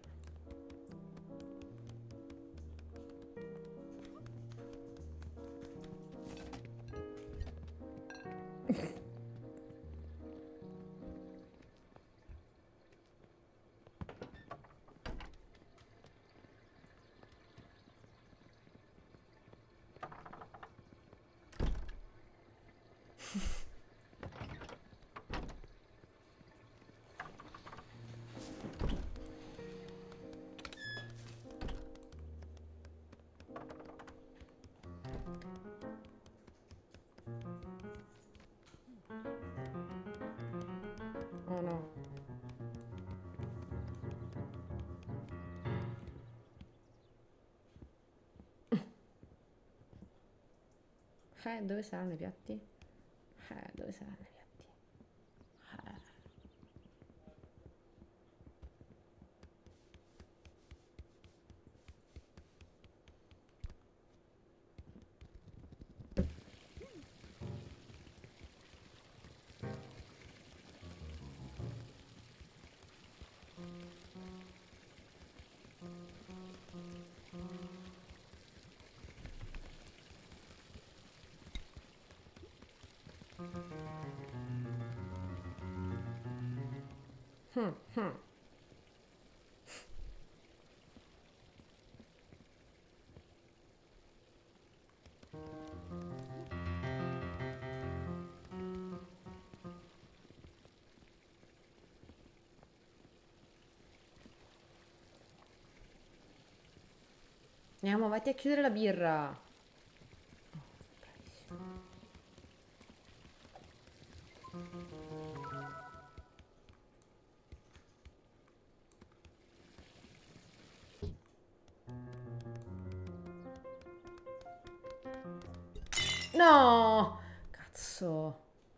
Oh no. Dove saranno i piatti? Dove saranno i piatti? Andiamo, vatti a chiudere la birra. No! Cazzo.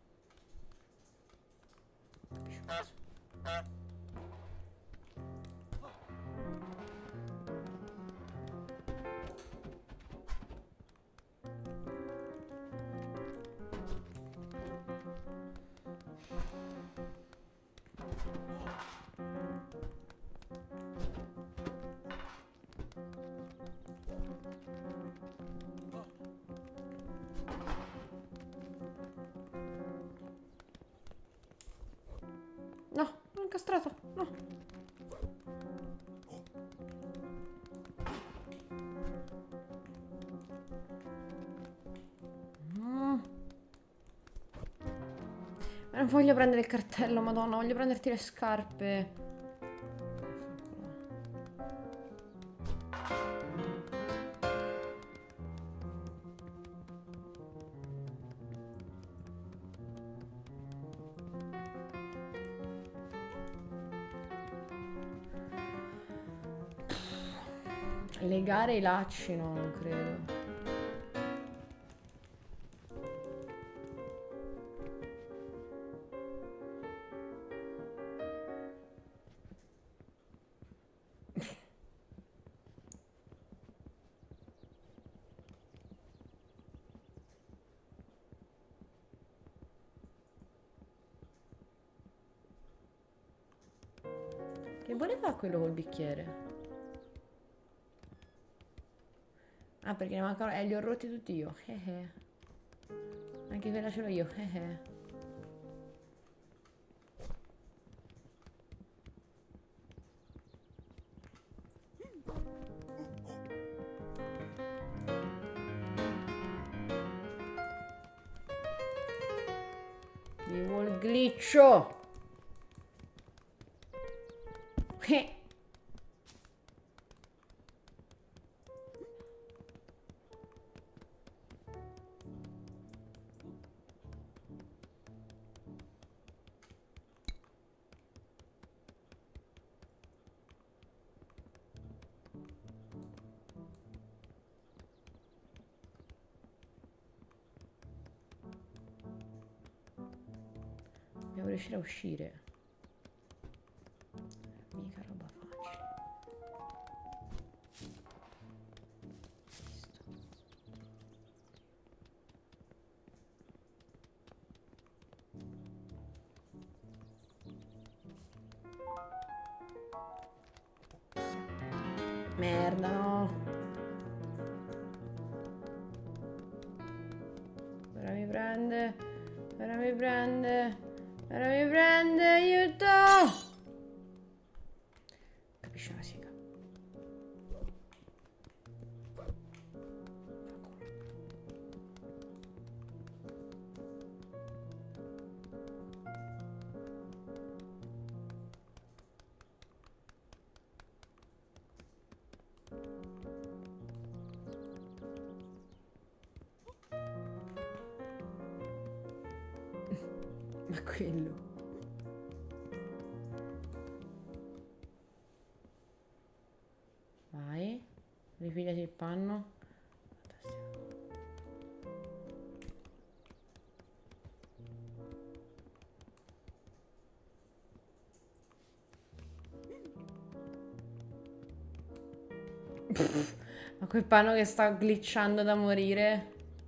No, non incastrato, no. Ma non voglio prendere il cartello, madonna, voglio prenderti le scarpe. Legare i lacci, no, non credo. Che voleva quello col bicchiere? Ah, perché ne mancano... li ho rotti tutti io. Anche quella ce l'ho io. Vivo il gliccio. Devo riuscire a uscire. Mica roba facile. Merda, no. Ora mi prende. Ora mi prende. Ora mi prende. Aiuto. Capisci una siga. Ma quello. Vai. Ripigliati il panno. Ma quel panno che sta glitchando da morire.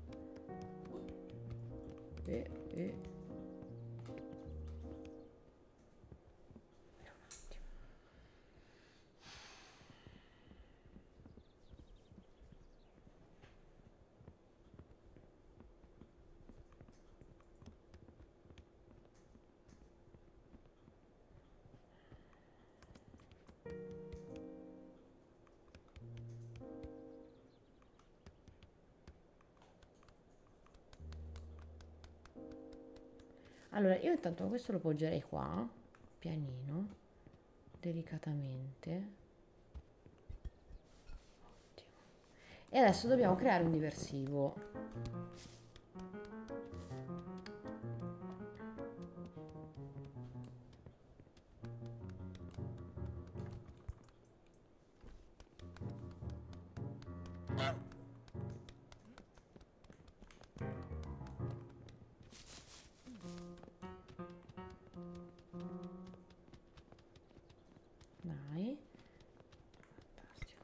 Allora, io intanto questo lo poggerei qua, pianino, delicatamente. Ottimo. E adesso dobbiamo creare un diversivo. Dai. Fantastico.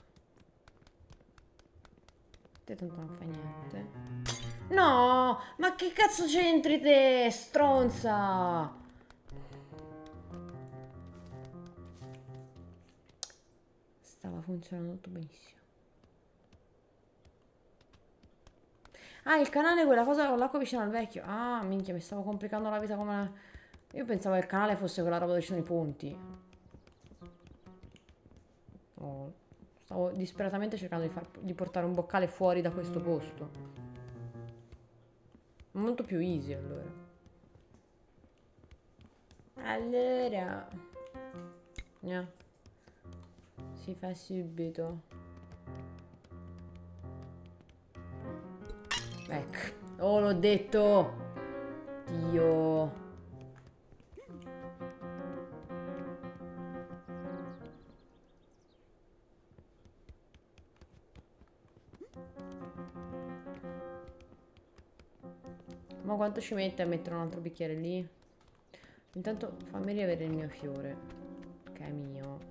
Te tanto non fai niente. No! Ma che cazzo c'entri te, stronza? Stava funzionando tutto benissimo. Ah, il canale è quella cosa con l'acqua vicino al vecchio. Ah, minchia, mi stavo complicando la vita come... Io pensavo che il canale fosse quella roba dove ci sono i ponti. Oh, stavo disperatamente cercando di portare un boccale fuori da questo posto. Molto più easy, allora. Allora... No. Si fa subito. Ecco. Oh, l'ho detto! Dio... Ma quanto ci mette a mettere un altro bicchiere lì? Intanto fammi riavere il mio fiore, che è mio.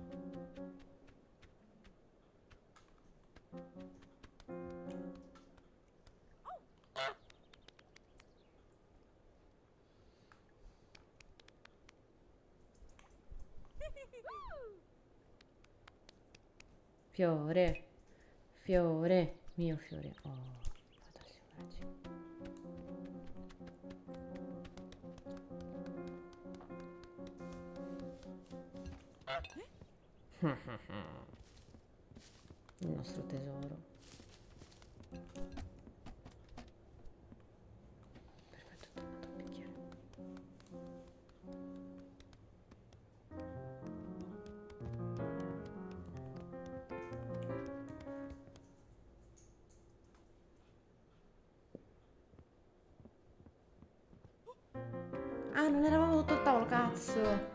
Fiore, fiore, mio fiore. Oh, fantastico, grazie. Il nostro tesoro. Perfetto, è tornato il bicchiere. Ah, non eravamo sotto il tavolo, cazzo.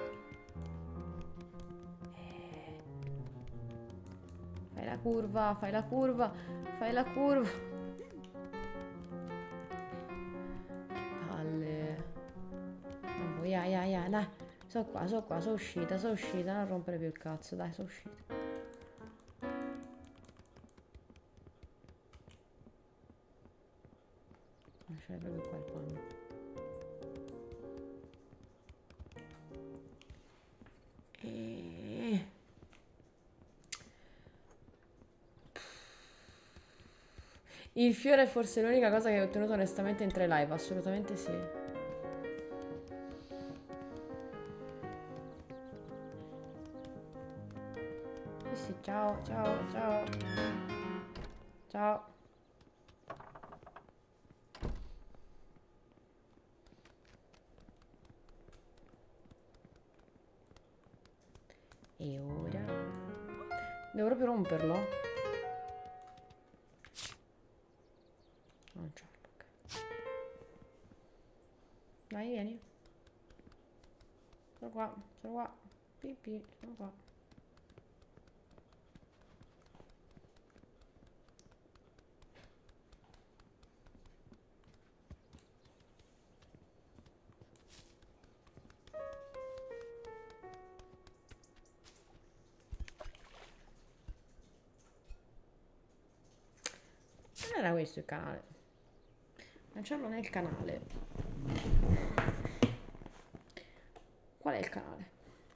Fai la curva, fai la curva, fai la curva. Che palle. Non vuoi dai. Sono qua, sono uscita, non rompere più il cazzo, dai, sono uscita. Lasciare proprio qua il panno. Il fiore è forse l'unica cosa che ho ottenuto onestamente in 3 live, assolutamente sì. Sì, ciao. Ciao. E ora? Devo proprio romperlo? Non c'ho, ok. Dai, vieni. Sono qua. Pipì, sono qua. Non era questo il canale. Lanciarlo nel canale. Qual è il canale?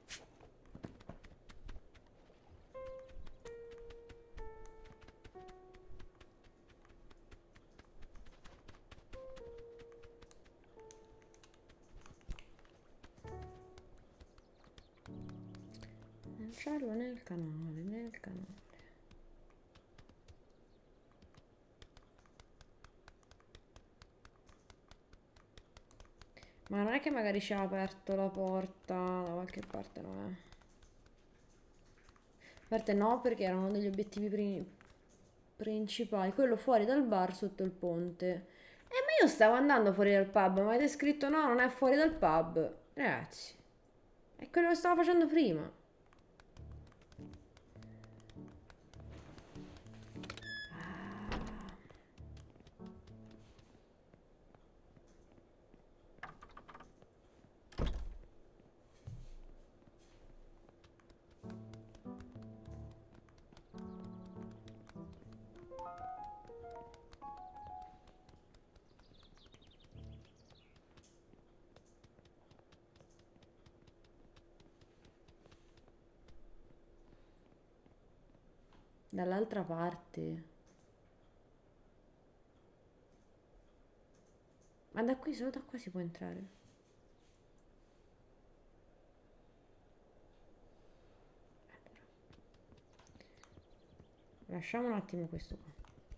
Lanciarlo nel canale. Ma non è che magari ci ha aperto la porta da qualche parte, no? A parte no, perché era uno degli obiettivi principali. Quello fuori dal bar sotto il ponte. Ma io stavo andando fuori dal pub, ma avete scritto no, non è fuori dal pub. Ragazzi, è quello che stavo facendo prima. Dall'altra parte. Ma da qui, solo da qua si può entrare. Lasciamo un attimo questo qua.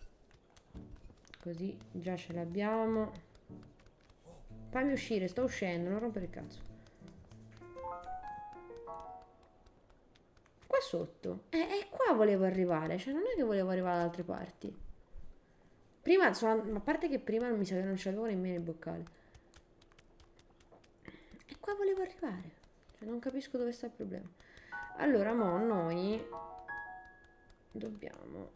Così già ce l'abbiamo. Fammi uscire, sto uscendo, non rompere il cazzo. Qua sotto. E qua volevo arrivare, cioè non è che volevo arrivare da altre parti. Prima, a parte che prima mi sa che non c'avevo nemmeno il boccale. E qua volevo arrivare. Cioè non capisco dove sta il problema. Allora, mo noi dobbiamo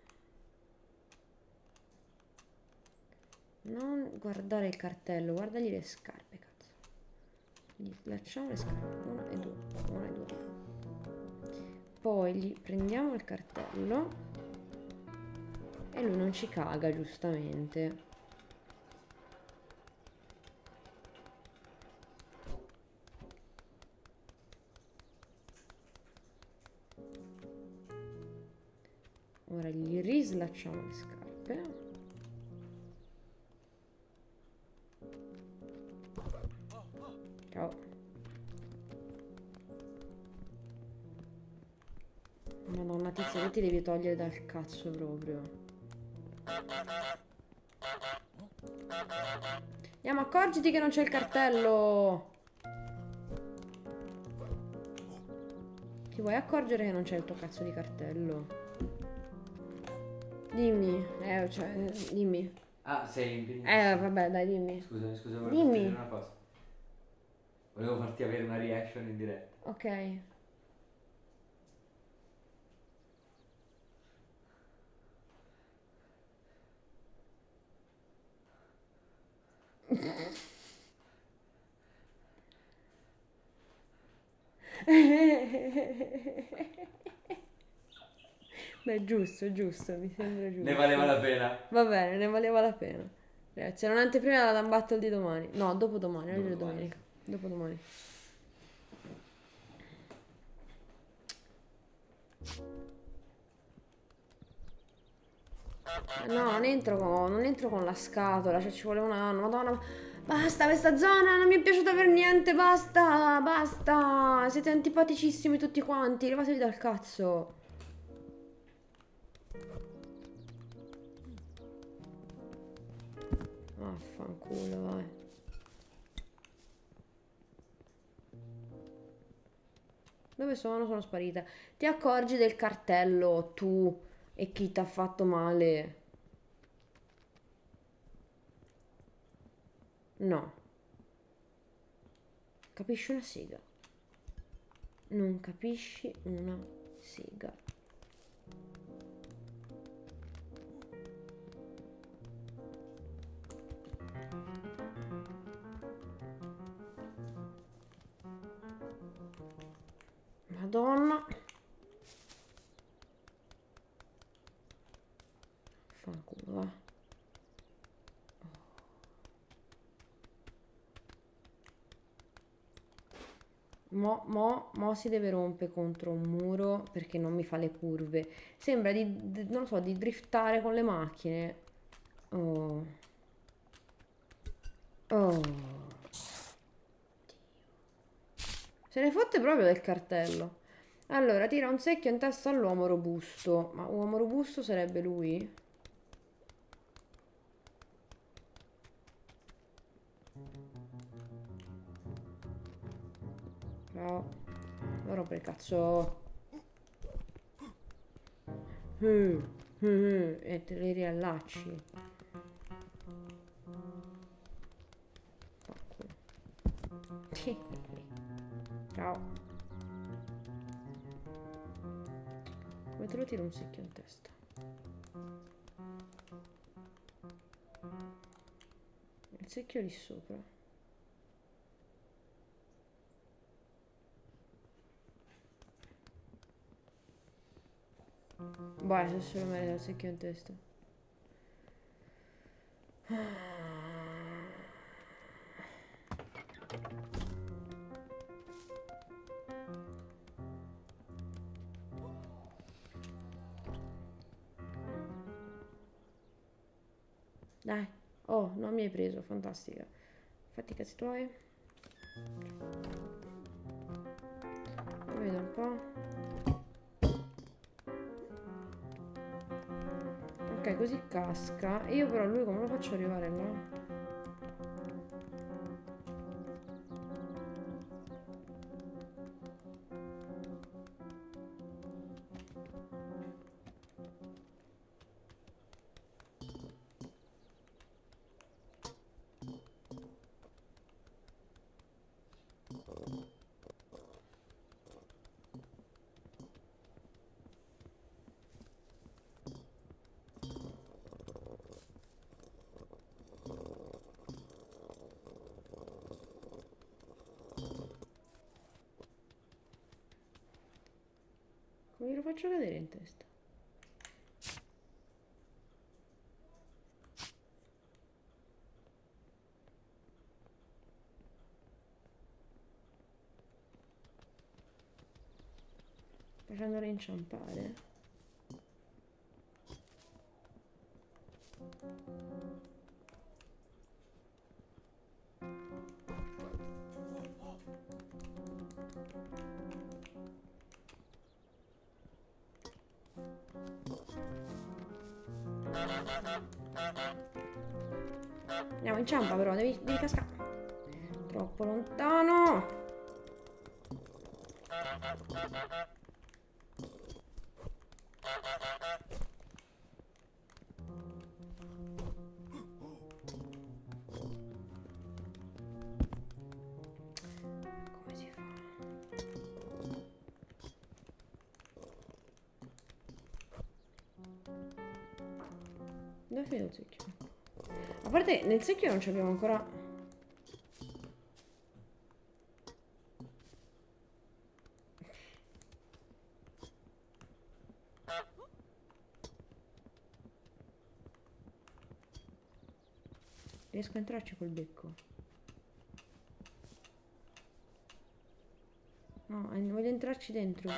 non guardare il cartello, guardagli le scarpe, cazzo. Gli slacciamo le scarpe, una e due. Poi gli prendiamo il cartello e lui non ci caga, giustamente. Ora gli rislacciamo le scarpe. Ciao. Madonna, tizia, che ti devi togliere dal cazzo proprio. Ma accorgiti che non c'è il cartello. Ti vuoi accorgere che non c'è il tuo cazzo di cartello? Dimmi, dimmi. Ah, sei in Vabbè, dai, dimmi. Scusami, volevo Dimmi. dire una cosa. Volevo farti avere una reaction in diretta. Ok. Beh, giusto, mi sembra giusto. Ne valeva la pena. Va bene, ne valeva la pena. C'era un'anteprima della Dumb Battle di domani. No, dopodomani, oggi è Dopodomani. domenica. Dopodomani. No, non entro con la scatola, cioè ci vuole un anno. Madonna, basta, questa zona non mi è piaciuta per niente, basta. Siete antipaticissimi tutti quanti, levatevi dal cazzo. Vaffanculo, vai. Dove sono? Sono sparita. Ti accorgi del cartello, tu e chi t'ha fatto male? No. Capisci una sega? Non capisci una sega. Madonna. Fanculo, va. Mo si deve rompere contro un muro perché non mi fa le curve. Sembra non lo so, di driftare con le macchine. Oh. Oh. Se ne fotte proprio del cartello. Allora, tira un secchio in testa all'uomo robusto. Ma uomo robusto sarebbe lui? No. Non rompere il cazzo. E te li riallacci. Ciao. Come te lo tiro un secchio in testa? Il secchio lì sopra. Vai, se solo merita il secchio in testa. Dai. Oh, non mi hai preso, fantastica. Fatti i cazzi tuoi. Vedo un po'. Ok, così casca. Io però lui come lo faccio arrivare là? Come lo faccio cadere in testa? Facendolo inciampare. Andiamo, inciampa però, devi cascare. Troppo lontano. Come si fa? Dove è finito il secchio? A parte, nel secchio non ci abbiamo ancora... Riesco a entrarci col becco. No, voglio entrarci dentro.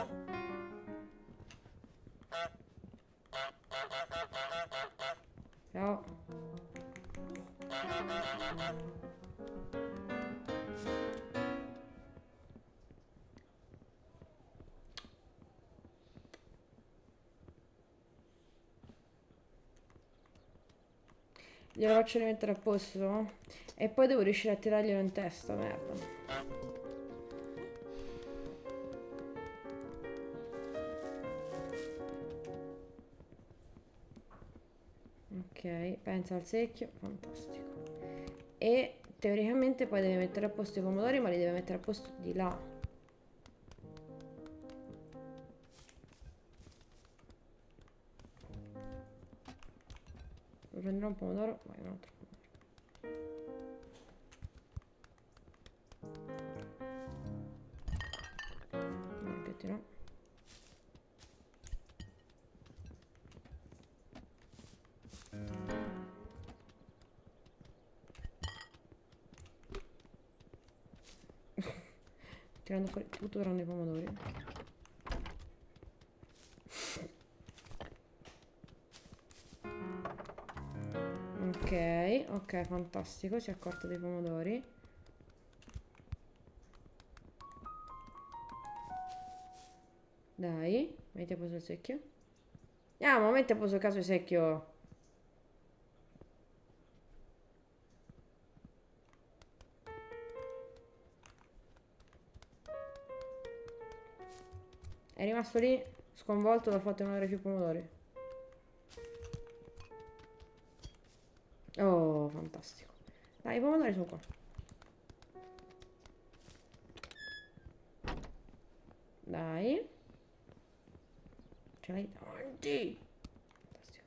Ciao. Glielo faccio rimettere a posto. E poi devo riuscire a tirarglielo in testa, merda. Ok, pensa al secchio, fantastico. E teoricamente poi deve mettere a posto i pomodori, ma li deve mettere a posto di là. Prenderò un pomodoro, vai un altro pomodoro. No, piatti no. Tirando fuori tutto tranne i pomodori. Ok, ok, fantastico, si è accorto dei pomodori. Dai, metti a posto il secchio. Andiamo, metti a posto il caso il secchio. È rimasto lì, sconvolto dal fatto di non avere più pomodori. Oh, fantastico. Dai, i pomodori sono qua. Dai. Ce l'hai davanti. Fantastico.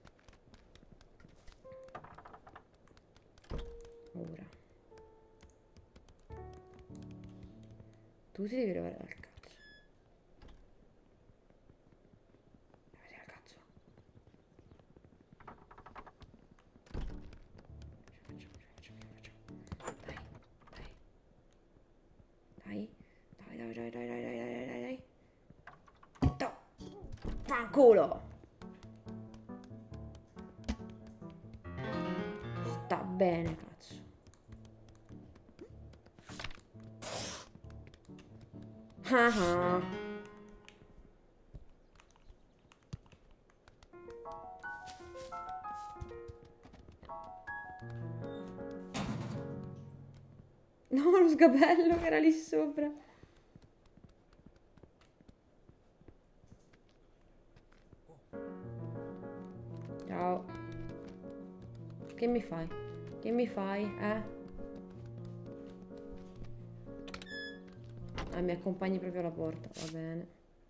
Ora. Tu ti devi levare dal cazzo. Levati dal cazzo. Dai. Dai, dai, dai, dai, dai, dai, dai, dai, dai. To. Fanculo. Sta bene, cazzo. Ah ah. No, lo sgabello che era lì sopra. Ciao. Che mi fai? Che mi fai, eh? Ah, mi accompagni proprio alla porta, va bene.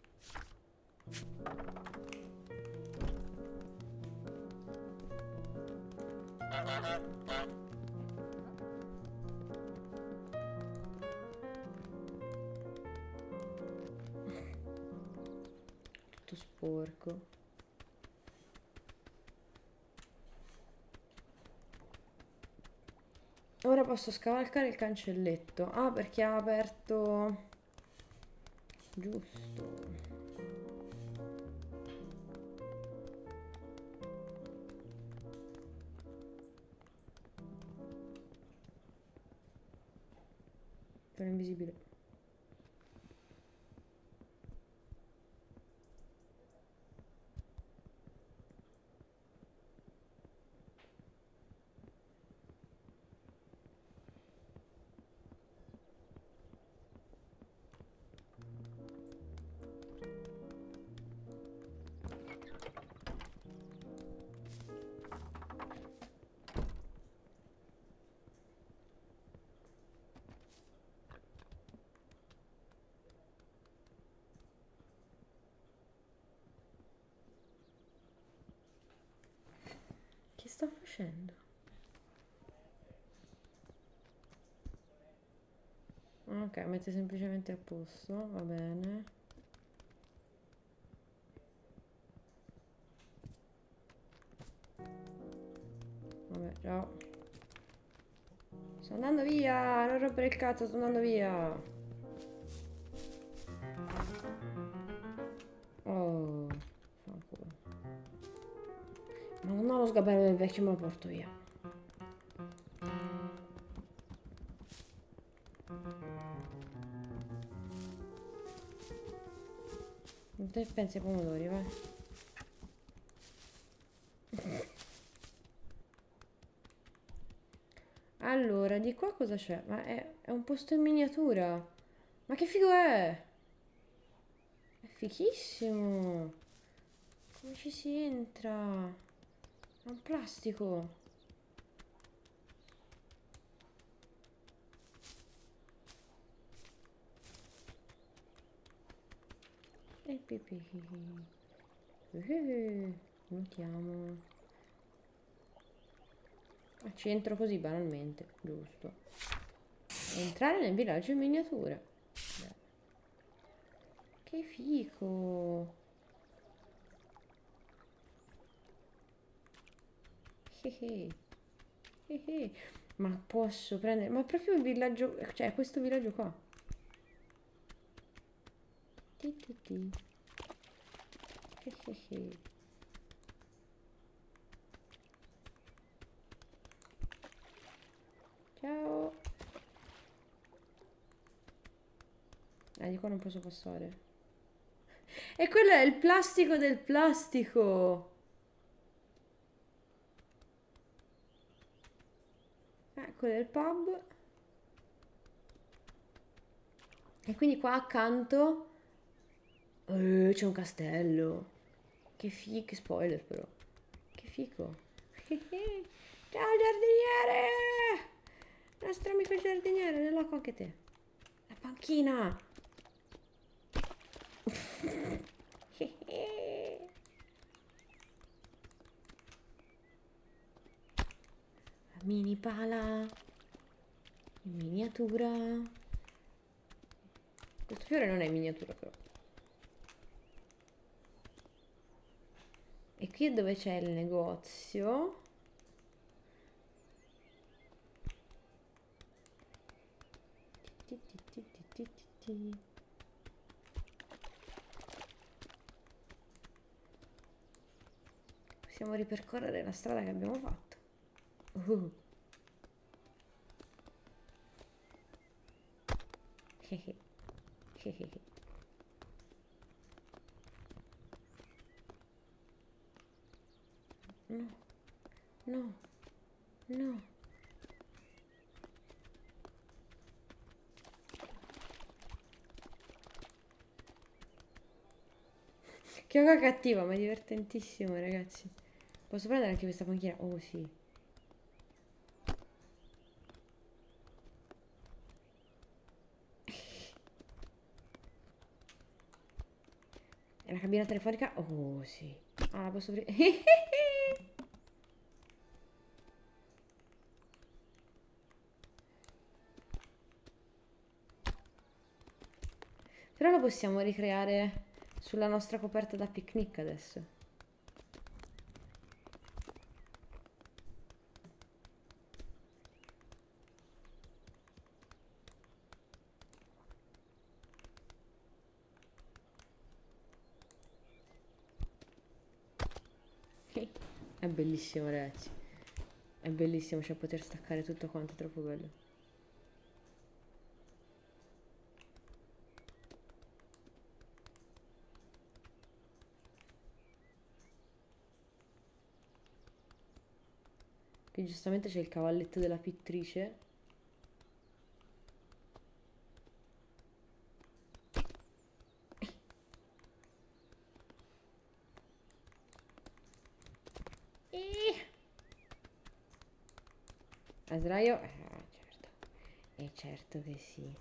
Tutto sporco. Ora posso scavalcare il cancelletto. Ah, perché ha aperto... Giusto. Sono invisibile. Che sto facendo? Ok, mette semplicemente a posto, va bene. Vabbè, ciao. Sto andando via, non rompere il cazzo, sto andando via. Oh, fanculo. Ma non ho lo sgabello del vecchio, me lo porto via. Non te pensi ai pomodori, vai. Allora, di qua cosa c'è? Ma è un posto in miniatura. Ma che figo è? È fighissimo. Come ci si entra? È un plastico. E pipì. Notiamo. Ah, ci entro così banalmente, giusto. Entrare nel villaggio in miniatura. Beh, che fico. Ma posso prendere... Ma proprio il villaggio... Cioè, questo villaggio qua. Ti, ti, ti. Ciao. Di qua non posso passare. E quello è il plastico del plastico. Quello è il pub. E quindi qua accanto c'è un castello. Che figo, che spoiler però. Che figo. Ciao giardiniere! Nostro amico giardiniere, nell'acqua anche te. La panchina. La mini pala. In miniatura. Questo fiore non è in miniatura però. E qui è dove c'è il negozio. Possiamo ripercorrere la strada che abbiamo fatto. No, no, no. Che cosa cattiva, ma è divertentissimo, ragazzi. Posso prendere anche questa panchina? Oh, sì. E la cabina telefonica? Oh, sì. Ah, la posso aprire? Però lo possiamo ricreare sulla nostra coperta da picnic adesso. È bellissimo, ragazzi. È bellissimo, cioè poter staccare tutto quanto, è troppo bello. Qui giustamente c'è il cavalletto della pittrice. A sdraio? Certo. Certo che sì.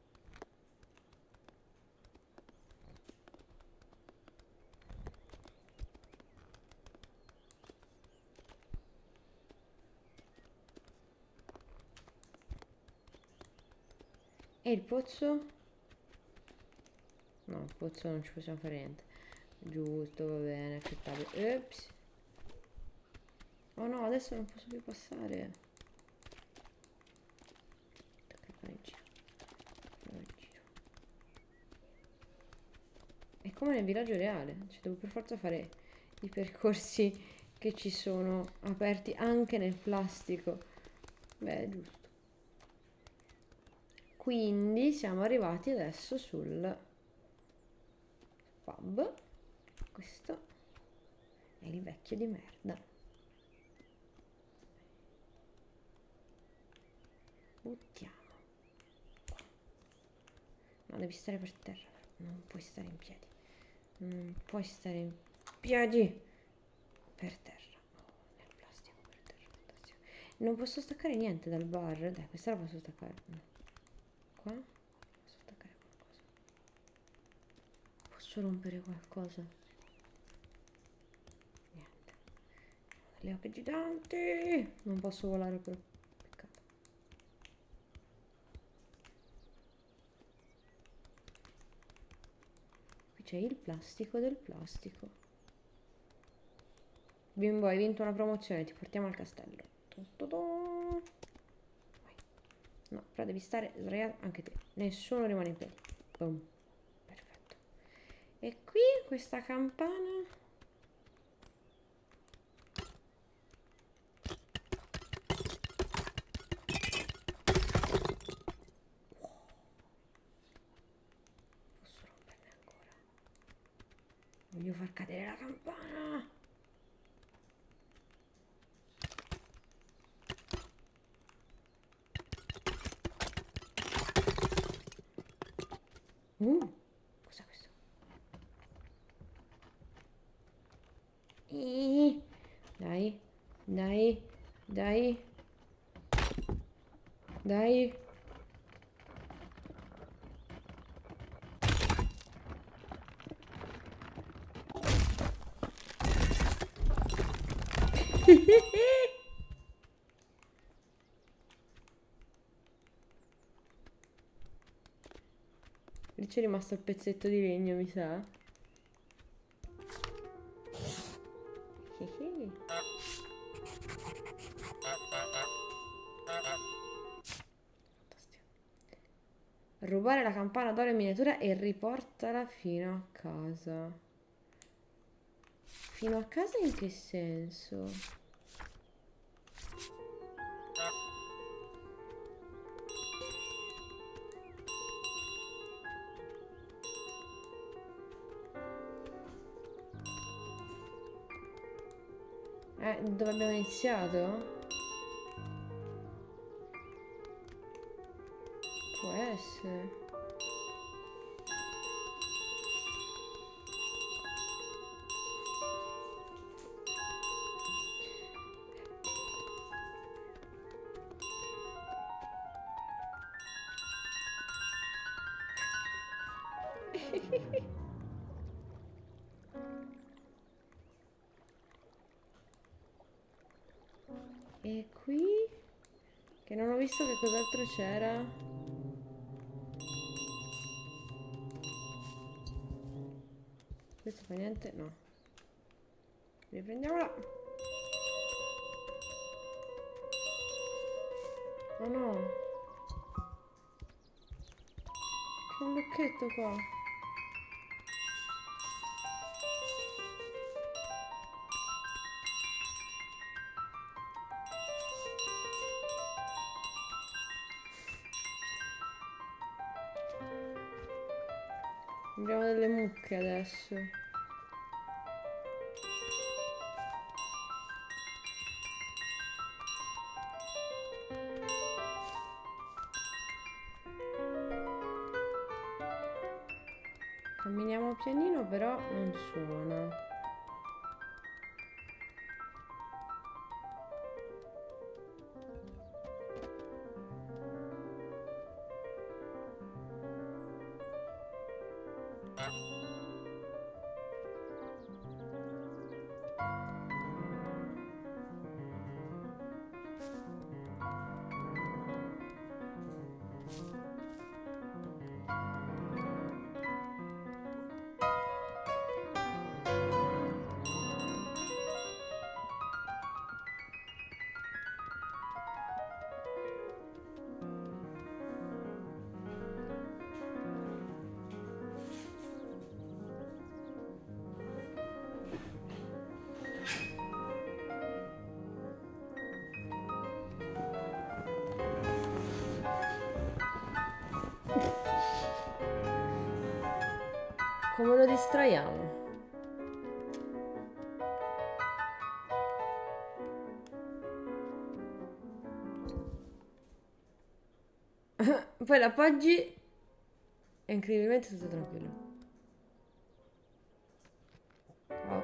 E il pozzo? No, il pozzo non ci possiamo fare niente. Giusto, va bene, accettabile. Ops. Oh no, adesso non posso più passare. fare il giro. Fare il giro. È come nel villaggio reale, cioè devo per forza fare i percorsi che ci sono aperti anche nel plastico. Beh, è giusto. Quindi siamo arrivati adesso sul pub. Questo è il vecchio di merda. Buttiamo. No, devi stare per terra. Non puoi stare in piedi. Non puoi stare in piedi. Per terra. Oh, nel plastico per terra. Fantastico. Non posso staccare niente dal bar. Dai, questa la posso staccare. No. Qua posso staccare qualcosa. Posso rompere qualcosa? Niente. Le occhi giganti. Non posso volare però. Peccato. Qui c'è il plastico del plastico. Bimbo, hai vinto una promozione, ti portiamo al castello. Vai. No, però devi stare sdraiato anche te. Nessuno rimane in piedi. Boom. Perfetto. E qui questa campana. Posso romperne ancora. Voglio far cadere la campana. Cos'è questo? Dai, dai, dai, dai. Lì c'è rimasto il pezzetto di legno, mi sa. Rubare la campana d'oro in miniatura e riportala fino a casa. Fino a casa in che senso? Dove abbiamo iniziato? Può essere. E qui? Che non ho visto che cos'altro c'era. Questo fa niente? No. Riprendiamola. Oh no. C'è un lucchetto qua. Abbiamo delle mucche adesso. Camminiamo pianino, però non suona. Come lo distraiamo? Poi l'appoggi e incredibilmente tutto tranquillo. Wow.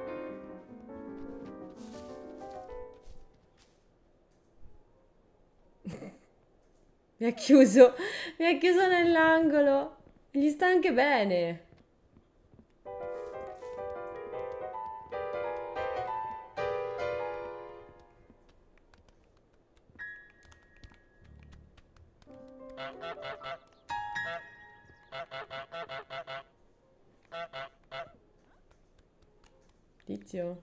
Mi ha chiuso nell'angolo. Gli sta anche bene. Tizio.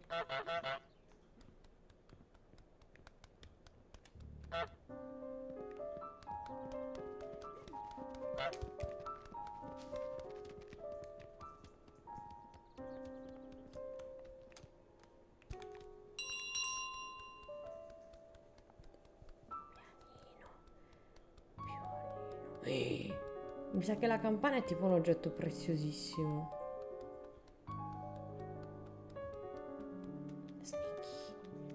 Mi sa che la campana è tipo un oggetto preziosissimo. Sneaky.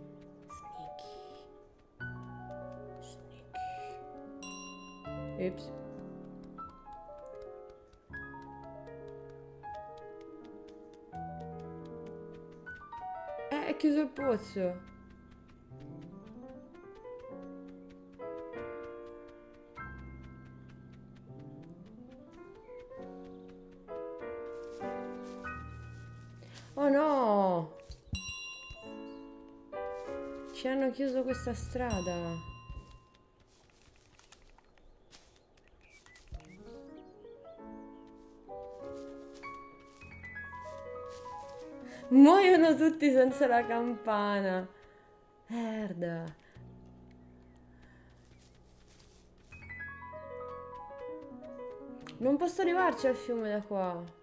Ups. È chiuso il pozzo. Oh no! Ci hanno chiuso questa strada. Muoiono tutti senza la campana. Merda. Non posso arrivarci al fiume da qua.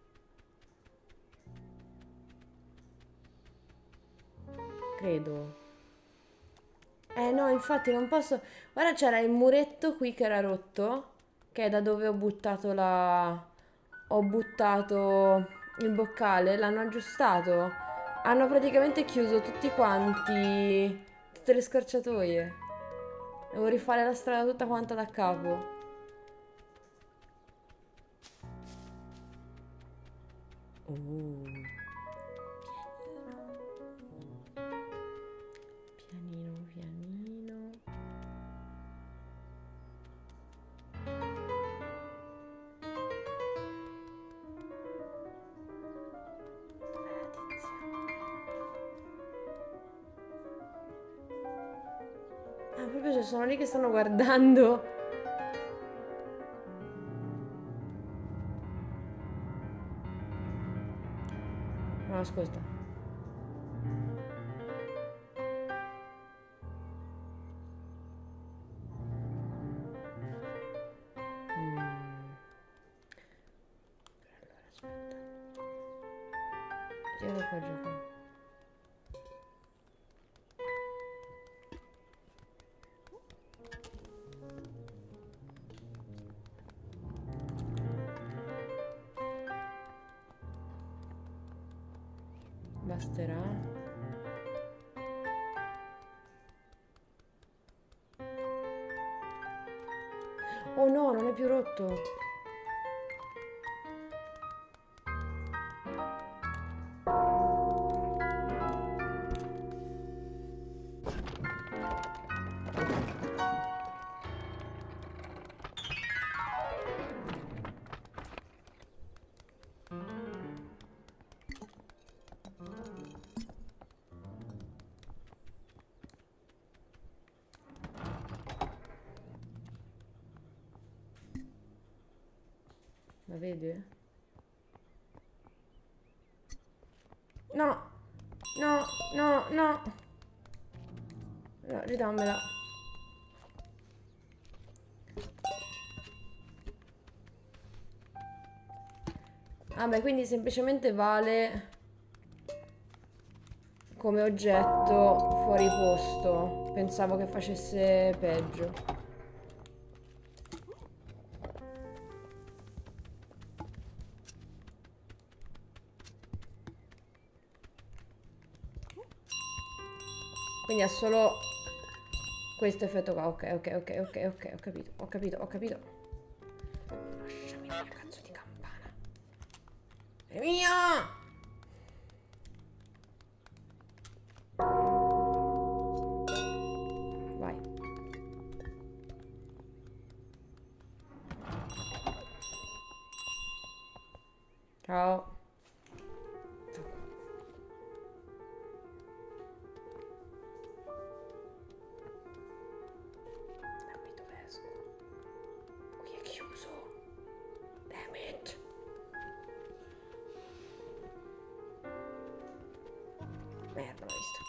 Credo. No, infatti non posso. Guarda, c'era il muretto qui che era rotto. Che è da dove ho buttato la. Ho buttato il boccale. L'hanno aggiustato. Hanno praticamente chiuso tutti quanti. Tutte le scorciatoie. Devo rifare la strada tutta quanta da capo. Pianino, pianino. Ah, proprio cioè, sono lì che stanno guardando. No, ascolta. Io lo appoggio qua. Basterà. Oh no, non è più rotto. La vedi? No! No, no, no! No, ridammela. Vabbè, quindi semplicemente vale come oggetto fuori posto. Pensavo che facesse peggio. Quindi ha solo questo effetto qua. Ok, ok, ok, ok, ok, ho capito, ho capito, ho capito. Lasciami la mia cazzo di campana. È mia! Vai. Ciao. Dammi dove esco. Qui è chiuso. Damn it. Merda, l'ho visto.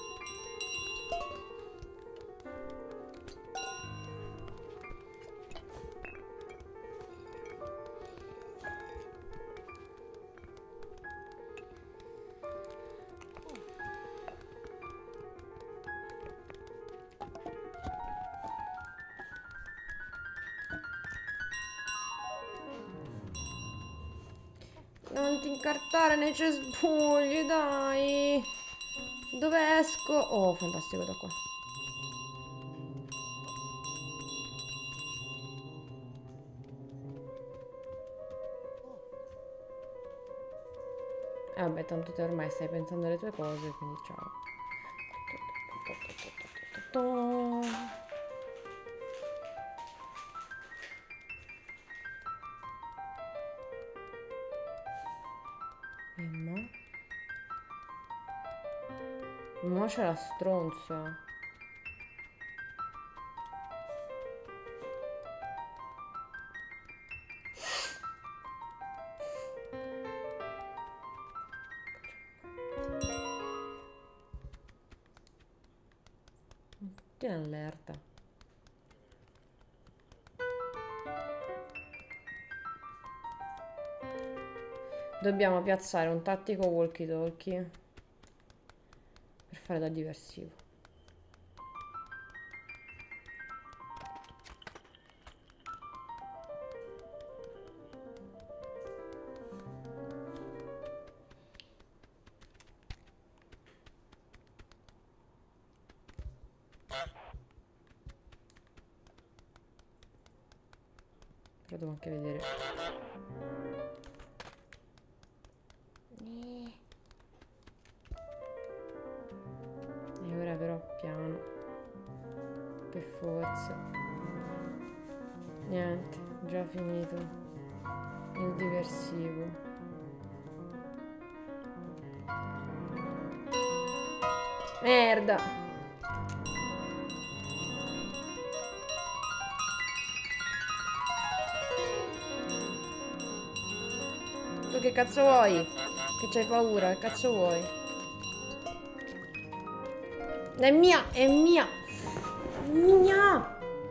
Non ti incartare nei cespugli, dai. Dove esco? Oh, fantastico da qua. Vabbè, tanto te ormai stai pensando alle tue cose, quindi ciao. E mo c'è la stronza. Tutti in allerta. Dobbiamo piazzare un tattico walkie talkie per fare da diversivo. Però devo anche vedere. E ora però piano. Per forza. Niente, già finito. Il diversivo. Merda! Tu che cazzo vuoi? Che c'hai paura? Che cazzo vuoi? È mia! È mia! Mia!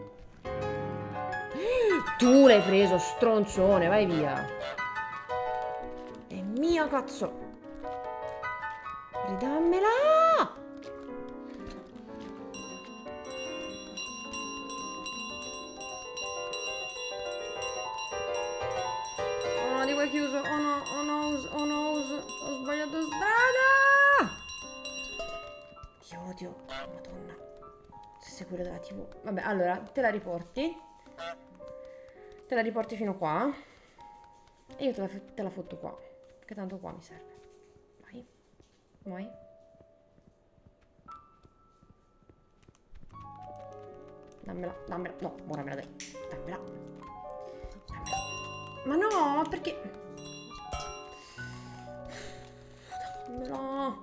Tu l'hai preso, stronzone, vai via! È mia, cazzo! Ridammela! Oh no, di qua è chiuso! Oh no, oh no, oh no, ho sbagliato strada! Ti odio, madonna. Se sei quello della TV. Vabbè, allora, te la riporti. Te la riporti fino qua. E io te la fotto qua. Che tanto qua mi serve. Vai. Vai. Dammela, dammela. No, ora me la dai. Dammela. Dammela. Ma no, ma perché? Dammela.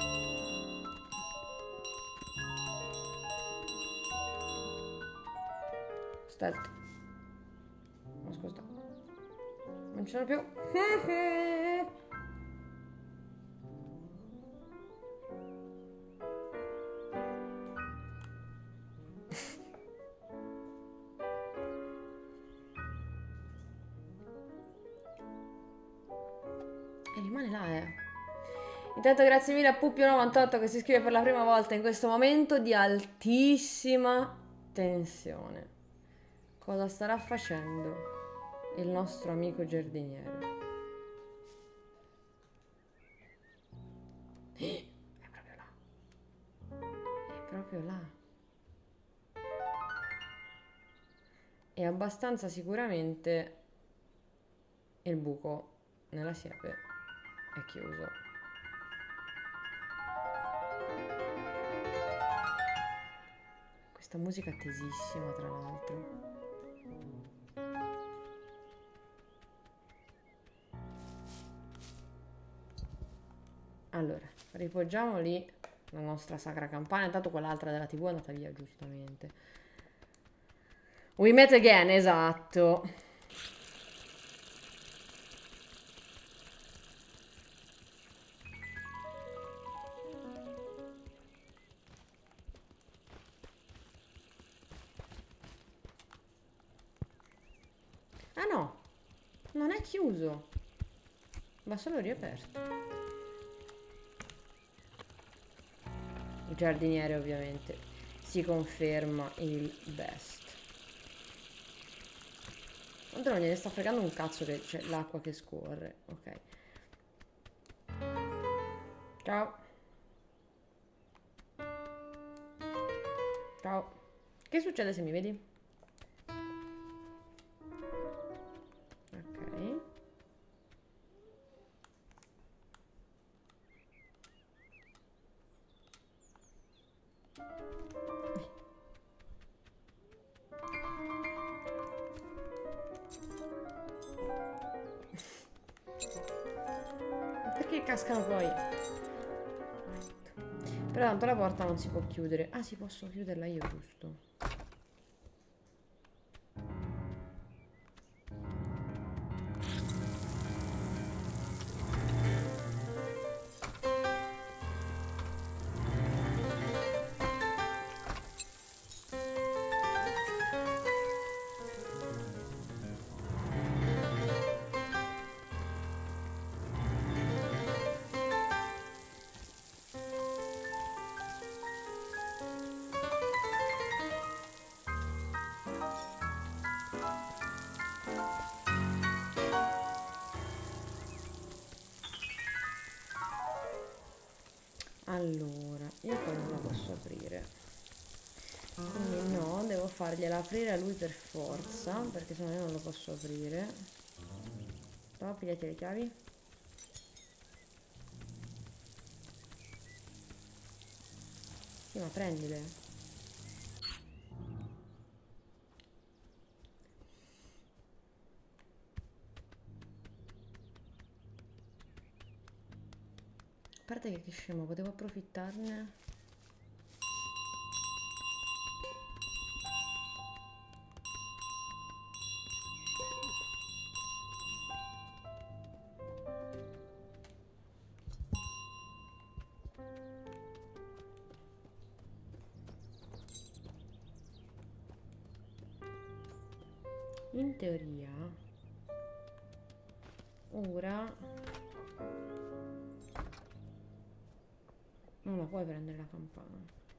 Stealth. Ascolta. Non ce l'ho più. E rimane là, Intanto grazie mille a Puppio98 che si iscrive per la prima volta in questo momento di altissima tensione. Cosa starà facendo il nostro amico giardiniere? È proprio là. È proprio là. E abbastanza sicuramente il buco nella siepe è chiuso. Questa musica tesissima, tra l'altro. Allora, ripoggiamo lì la nostra sacra campana. Intanto quell'altra della TV è andata via, giustamente. We met again, esatto. Ah no, non è chiuso, va solo riaperto. Il giardiniere ovviamente si conferma il best. Tanto non gliene sta fregando un cazzo che c'è l'acqua che scorre. Ok. Ciao. Ciao. Che succede se mi vedi? Ok. Perché cascano poi? Però tanto la porta non si può chiudere. Ah, si posso chiuderla io, giusto? Allora, io poi non la posso aprire. Quindi no, devo fargliela aprire a lui per forza, perché sennò io non lo posso aprire. No, pigliati le chiavi. Sì, ma prendile. A parte che scemo, potevo approfittarne. In teoria ora non la puoi prendere la campana.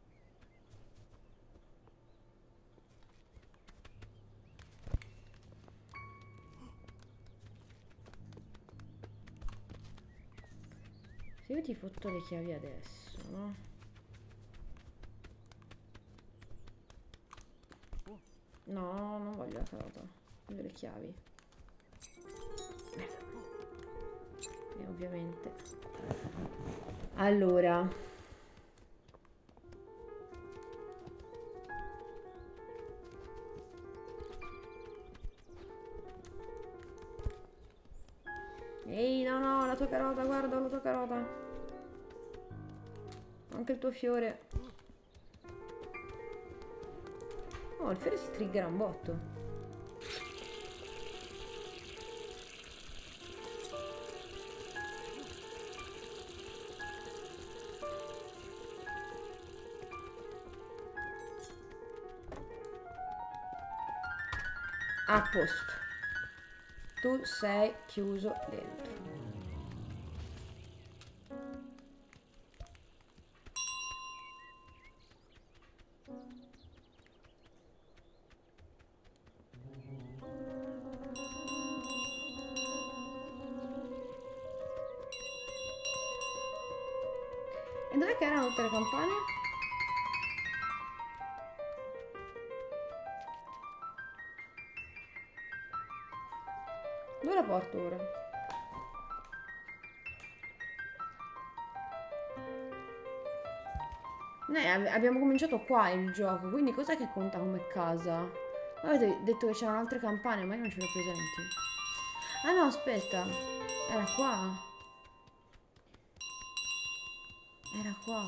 Se io ti fotto le chiavi adesso, no? No, non voglio la carota, voglio le chiavi. E ovviamente. Allora. Ehi, no, no, la tua carota, guarda la tua carota. Anche il tuo fiore. Oh, il fiore si triggera un botto. A posto. Tu sei chiuso dentro. E dov'è che erano tutte le campane? Dove la porto ora? Abbiamo cominciato qua il gioco, quindi cos'è che conta come casa? Avete detto che c'erano altre campane, ma io non ce le ho presenti. Ah no, aspetta. Era qua. Era qua.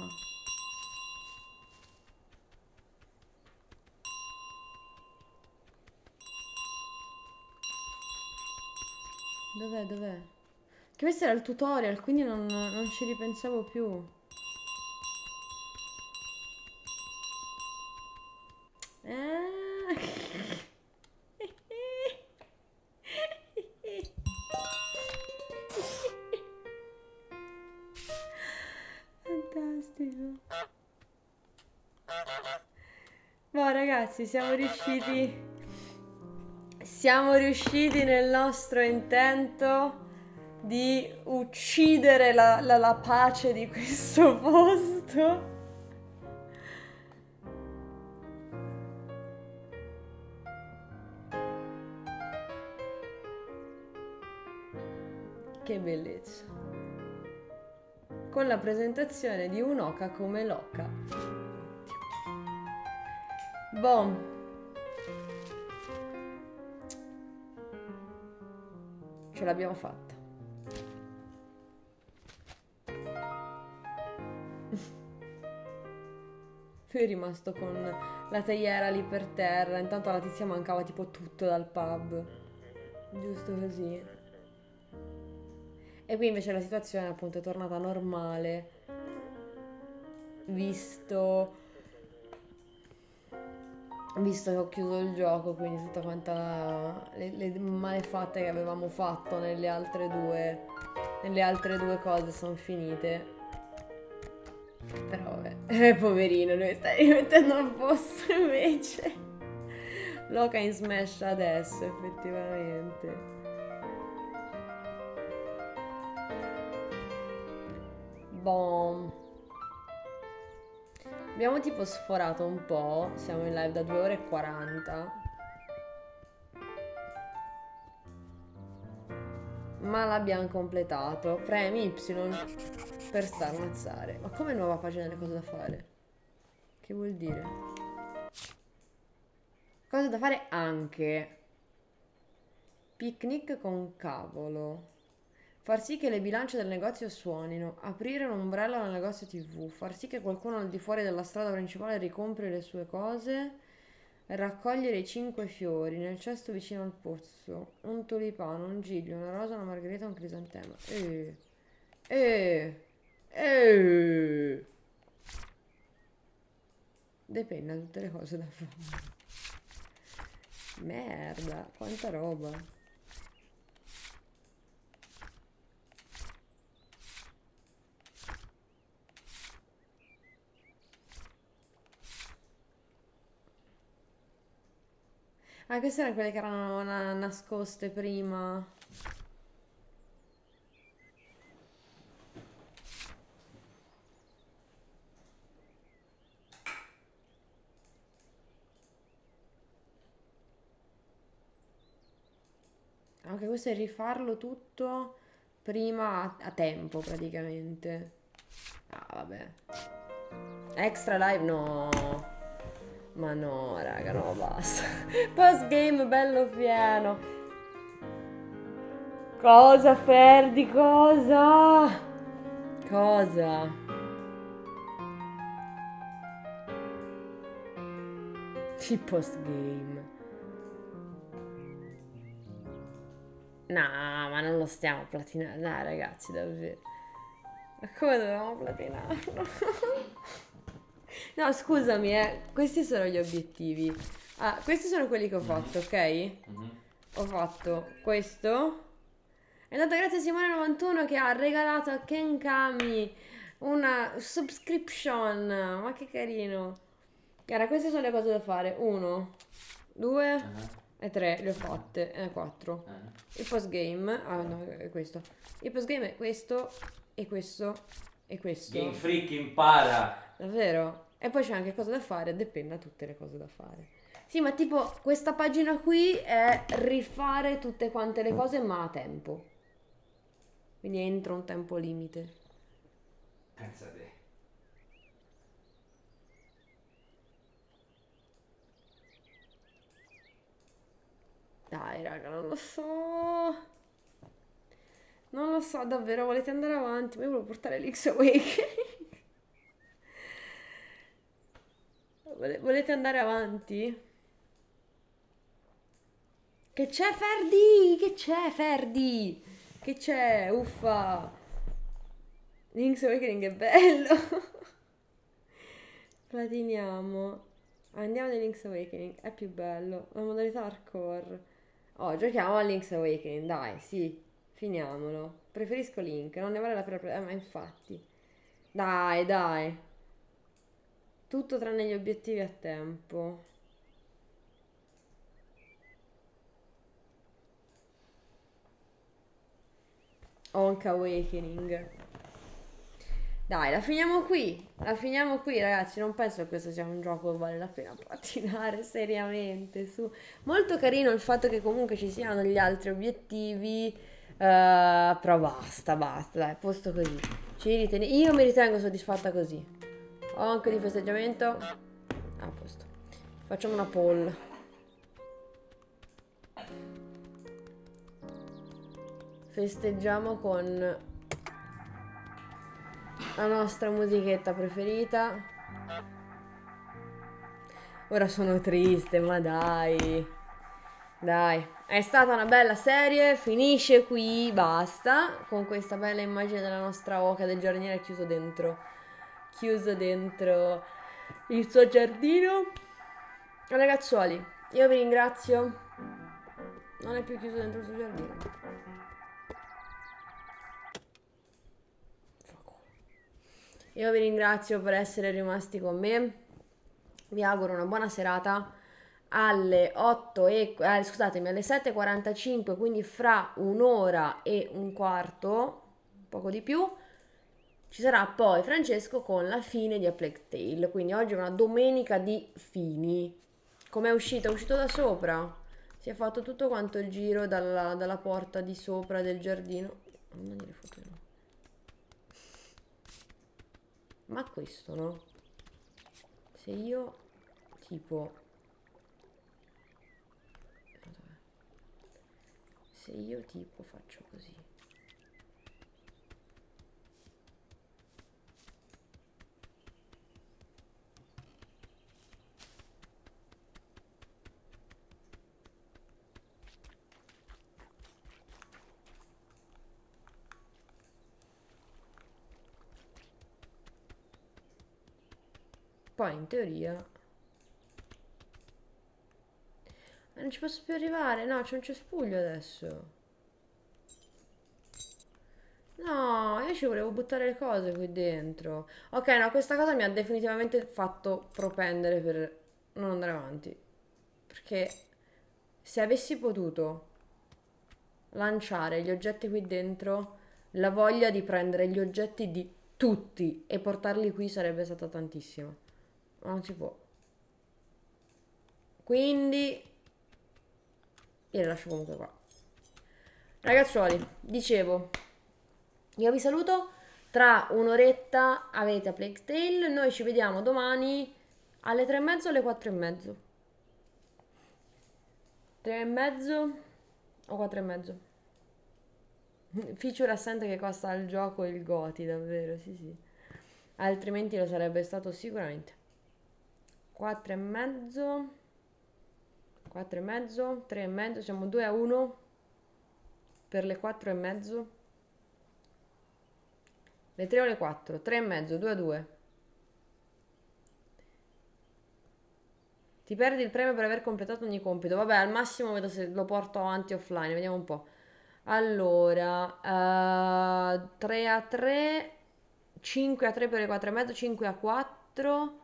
Dov'è, dov'è? Che questo era il tutorial, quindi non ci ripensavo più. Ah. Fantastico. Boh, ragazzi, siamo riusciti nel nostro intento di uccidere la pace di questo posto. Che bellezza. Con la presentazione di un'oca come l'oca. Boh. Ce l'abbiamo fatta. Lui è rimasto con la teiera lì per terra. Intanto alla tizia mancava tipo tutto dal pub. Giusto così. E qui invece la situazione appunto è tornata normale. Visto che ho chiuso il gioco, quindi tutta quanta le malefatte che avevamo fatto nelle altre due cose sono finite. Però vabbè, poverino, lui sta rimettendo a posto invece. Loca in Smash adesso, effettivamente. Boh. Abbiamo tipo sforato un po', siamo in live da 2 ore e 40. Ma l'abbiamo completato. Premi Y per starnazzare. Ma come nuova pagina delle cose da fare? Che vuol dire? Cose da fare anche. Picnic con cavolo. Far sì che le bilance del negozio suonino. Aprire un ombrello nel negozio TV. Far sì che qualcuno al di fuori della strada principale ricompri le sue cose. Raccogliere i 5 fiori nel cesto vicino al pozzo. Un tulipano, un giglio, una rosa, una margherita, un crisantema. Depenna tutte le cose da fare. Merda, quanta roba. Ah, queste erano quelle che erano nascoste prima. Ok, questo è rifarlo tutto prima a tempo praticamente. Ah, vabbè. Extra live no. Ma no, raga, no, basta. Post game bello pieno. Cosa, Ferdi, cosa? Cosa? Il post game. No, ma non lo stiamo platinando. Dai, ragazzi, davvero. Ma come dovevamo platinarlo? No, scusami, questi sono gli obiettivi. Ah, questi sono quelli che ho fatto, ok? Ho fatto questo. E tanto grazie a Simone91 che ha regalato a Ken Kami una subscription. Ma che carino. Guarda, queste sono le cose da fare. 1, 2 e 3. Le ho fatte. 4. Il postgame. Ah, no, è questo. Il postgame è questo e questo e questo. Game Freak impara. Davvero? E poi c'è anche cose da fare, depenna tutte le cose da fare. Sì, ma tipo questa pagina qui è rifare tutte quante le cose ma a tempo. Quindi entro un tempo limite. Pensa a te. Dai, raga, non lo so. Non lo so, davvero, volete andare avanti? Ma io volevo portare l'X Awakening. Volete andare avanti? Che c'è, Ferdi? Che c'è, Ferdi? Che c'è? Uffa. Link's Awakening è bello. Platiniamo. Andiamo nel Link's Awakening, è più bello. La modalità hardcore. Oh, giochiamo a Link's Awakening, dai, sì. Finiamolo. Preferisco Link, non ne vale la pena. Ma infatti. Dai, dai. Tutto tranne gli obiettivi a tempo. Honk Awakening. Dai, la finiamo qui. La finiamo qui, ragazzi. Non penso che questo sia un gioco che vale la pena platinare seriamente. Su. Molto carino il fatto che comunque ci siano gli altri obiettivi. Però basta, basta. Dai, posto così. Io mi ritengo soddisfatta così. Honk di festeggiamento. A posto. Facciamo una poll. Festeggiamo con la nostra musichetta preferita. Ora sono triste, ma dai. Dai, è stata una bella serie, finisce qui, basta, con questa bella immagine della nostra oca del giardiniere chiuso dentro il suo giardino. Ragazzuoli, io vi ringrazio. Non è più chiuso dentro il suo giardino. Io vi ringrazio per essere rimasti con me. Vi auguro una buona serata. Alle 8 e scusatemi, alle 7:45, quindi fra un'ora e un quarto, poco di più, ci sarà poi Francesco con la fine di A Plague Tale. Quindi oggi è una domenica di fini. Com'è uscito? È uscito da sopra. Si è fatto tutto quanto il giro dalla porta di sopra del giardino. Non dire foto, no. Ma questo no? Se io tipo... Se io tipo faccio così. Poi in teoria... non ci posso più arrivare, no, c'è un cespuglio adesso. No, io ci volevo buttare le cose qui dentro. Ok, no, questa cosa mi ha definitivamente fatto propendere per non andare avanti. Perché se avessi potuto lanciare gli oggetti qui dentro, la voglia di prendere gli oggetti di tutti e portarli qui sarebbe stata tantissima. Ma non si può. Quindi io le lascio comunque qua. Ragazzuoli, dicevo, io vi saluto. Tra un'oretta avete A Plague Tale. Noi ci vediamo domani alle 3:30 o alle 4:30. 3:30 o 4:30. Feature assente che costa al gioco il Goti, davvero, sì sì. Altrimenti lo sarebbe stato sicuramente. 4:30. 4:30, 3:30, siamo 2-1 per le 4:30. Le 3 o le 4? 3:30, 2-2. Ti perdi il premio per aver completato ogni compito. Vabbè, al massimo vedo se lo porto avanti offline, vediamo un po'. Allora, 3-3, 5-3 per le 4:30, 5-4,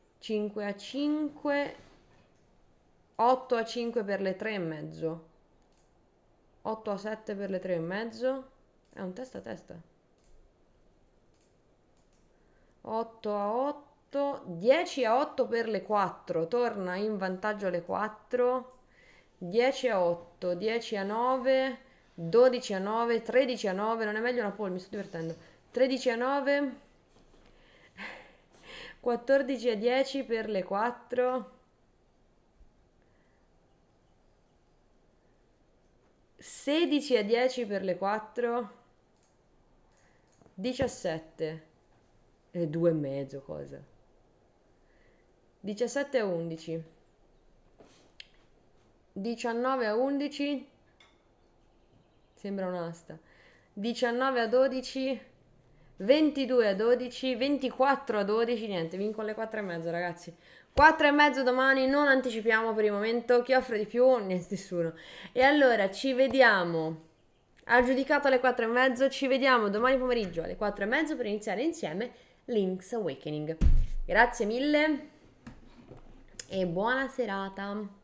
5-5, 8-5 per le 3:30, 8-7 per le 3:30. È un testa a testa. 8-8. 8, 10 a 8 per le 4, torna in vantaggio le 4, 10 a 8, 10 a 9, 12 a 9, 13 a 9, non è meglio una pole, mi sto divertendo, 13 a 9, 14 a 10 per le 4, 16 a 10 per le 4, 17 e 2 e mezzo, cosa? 17 a 11, 19 a 11, sembra un'asta, 19 a 12, 22 a 12, 24 a 12, niente, vinco alle 4 e mezzo, ragazzi. 4 e mezzo domani, non anticipiamo per il momento. Chi offre di più? Nessuno. E allora ci vediamo. Ha giudicato alle 4 e mezzo, ci vediamo domani pomeriggio alle 4 e mezzo per iniziare insieme Link's Awakening. Grazie mille e buona serata.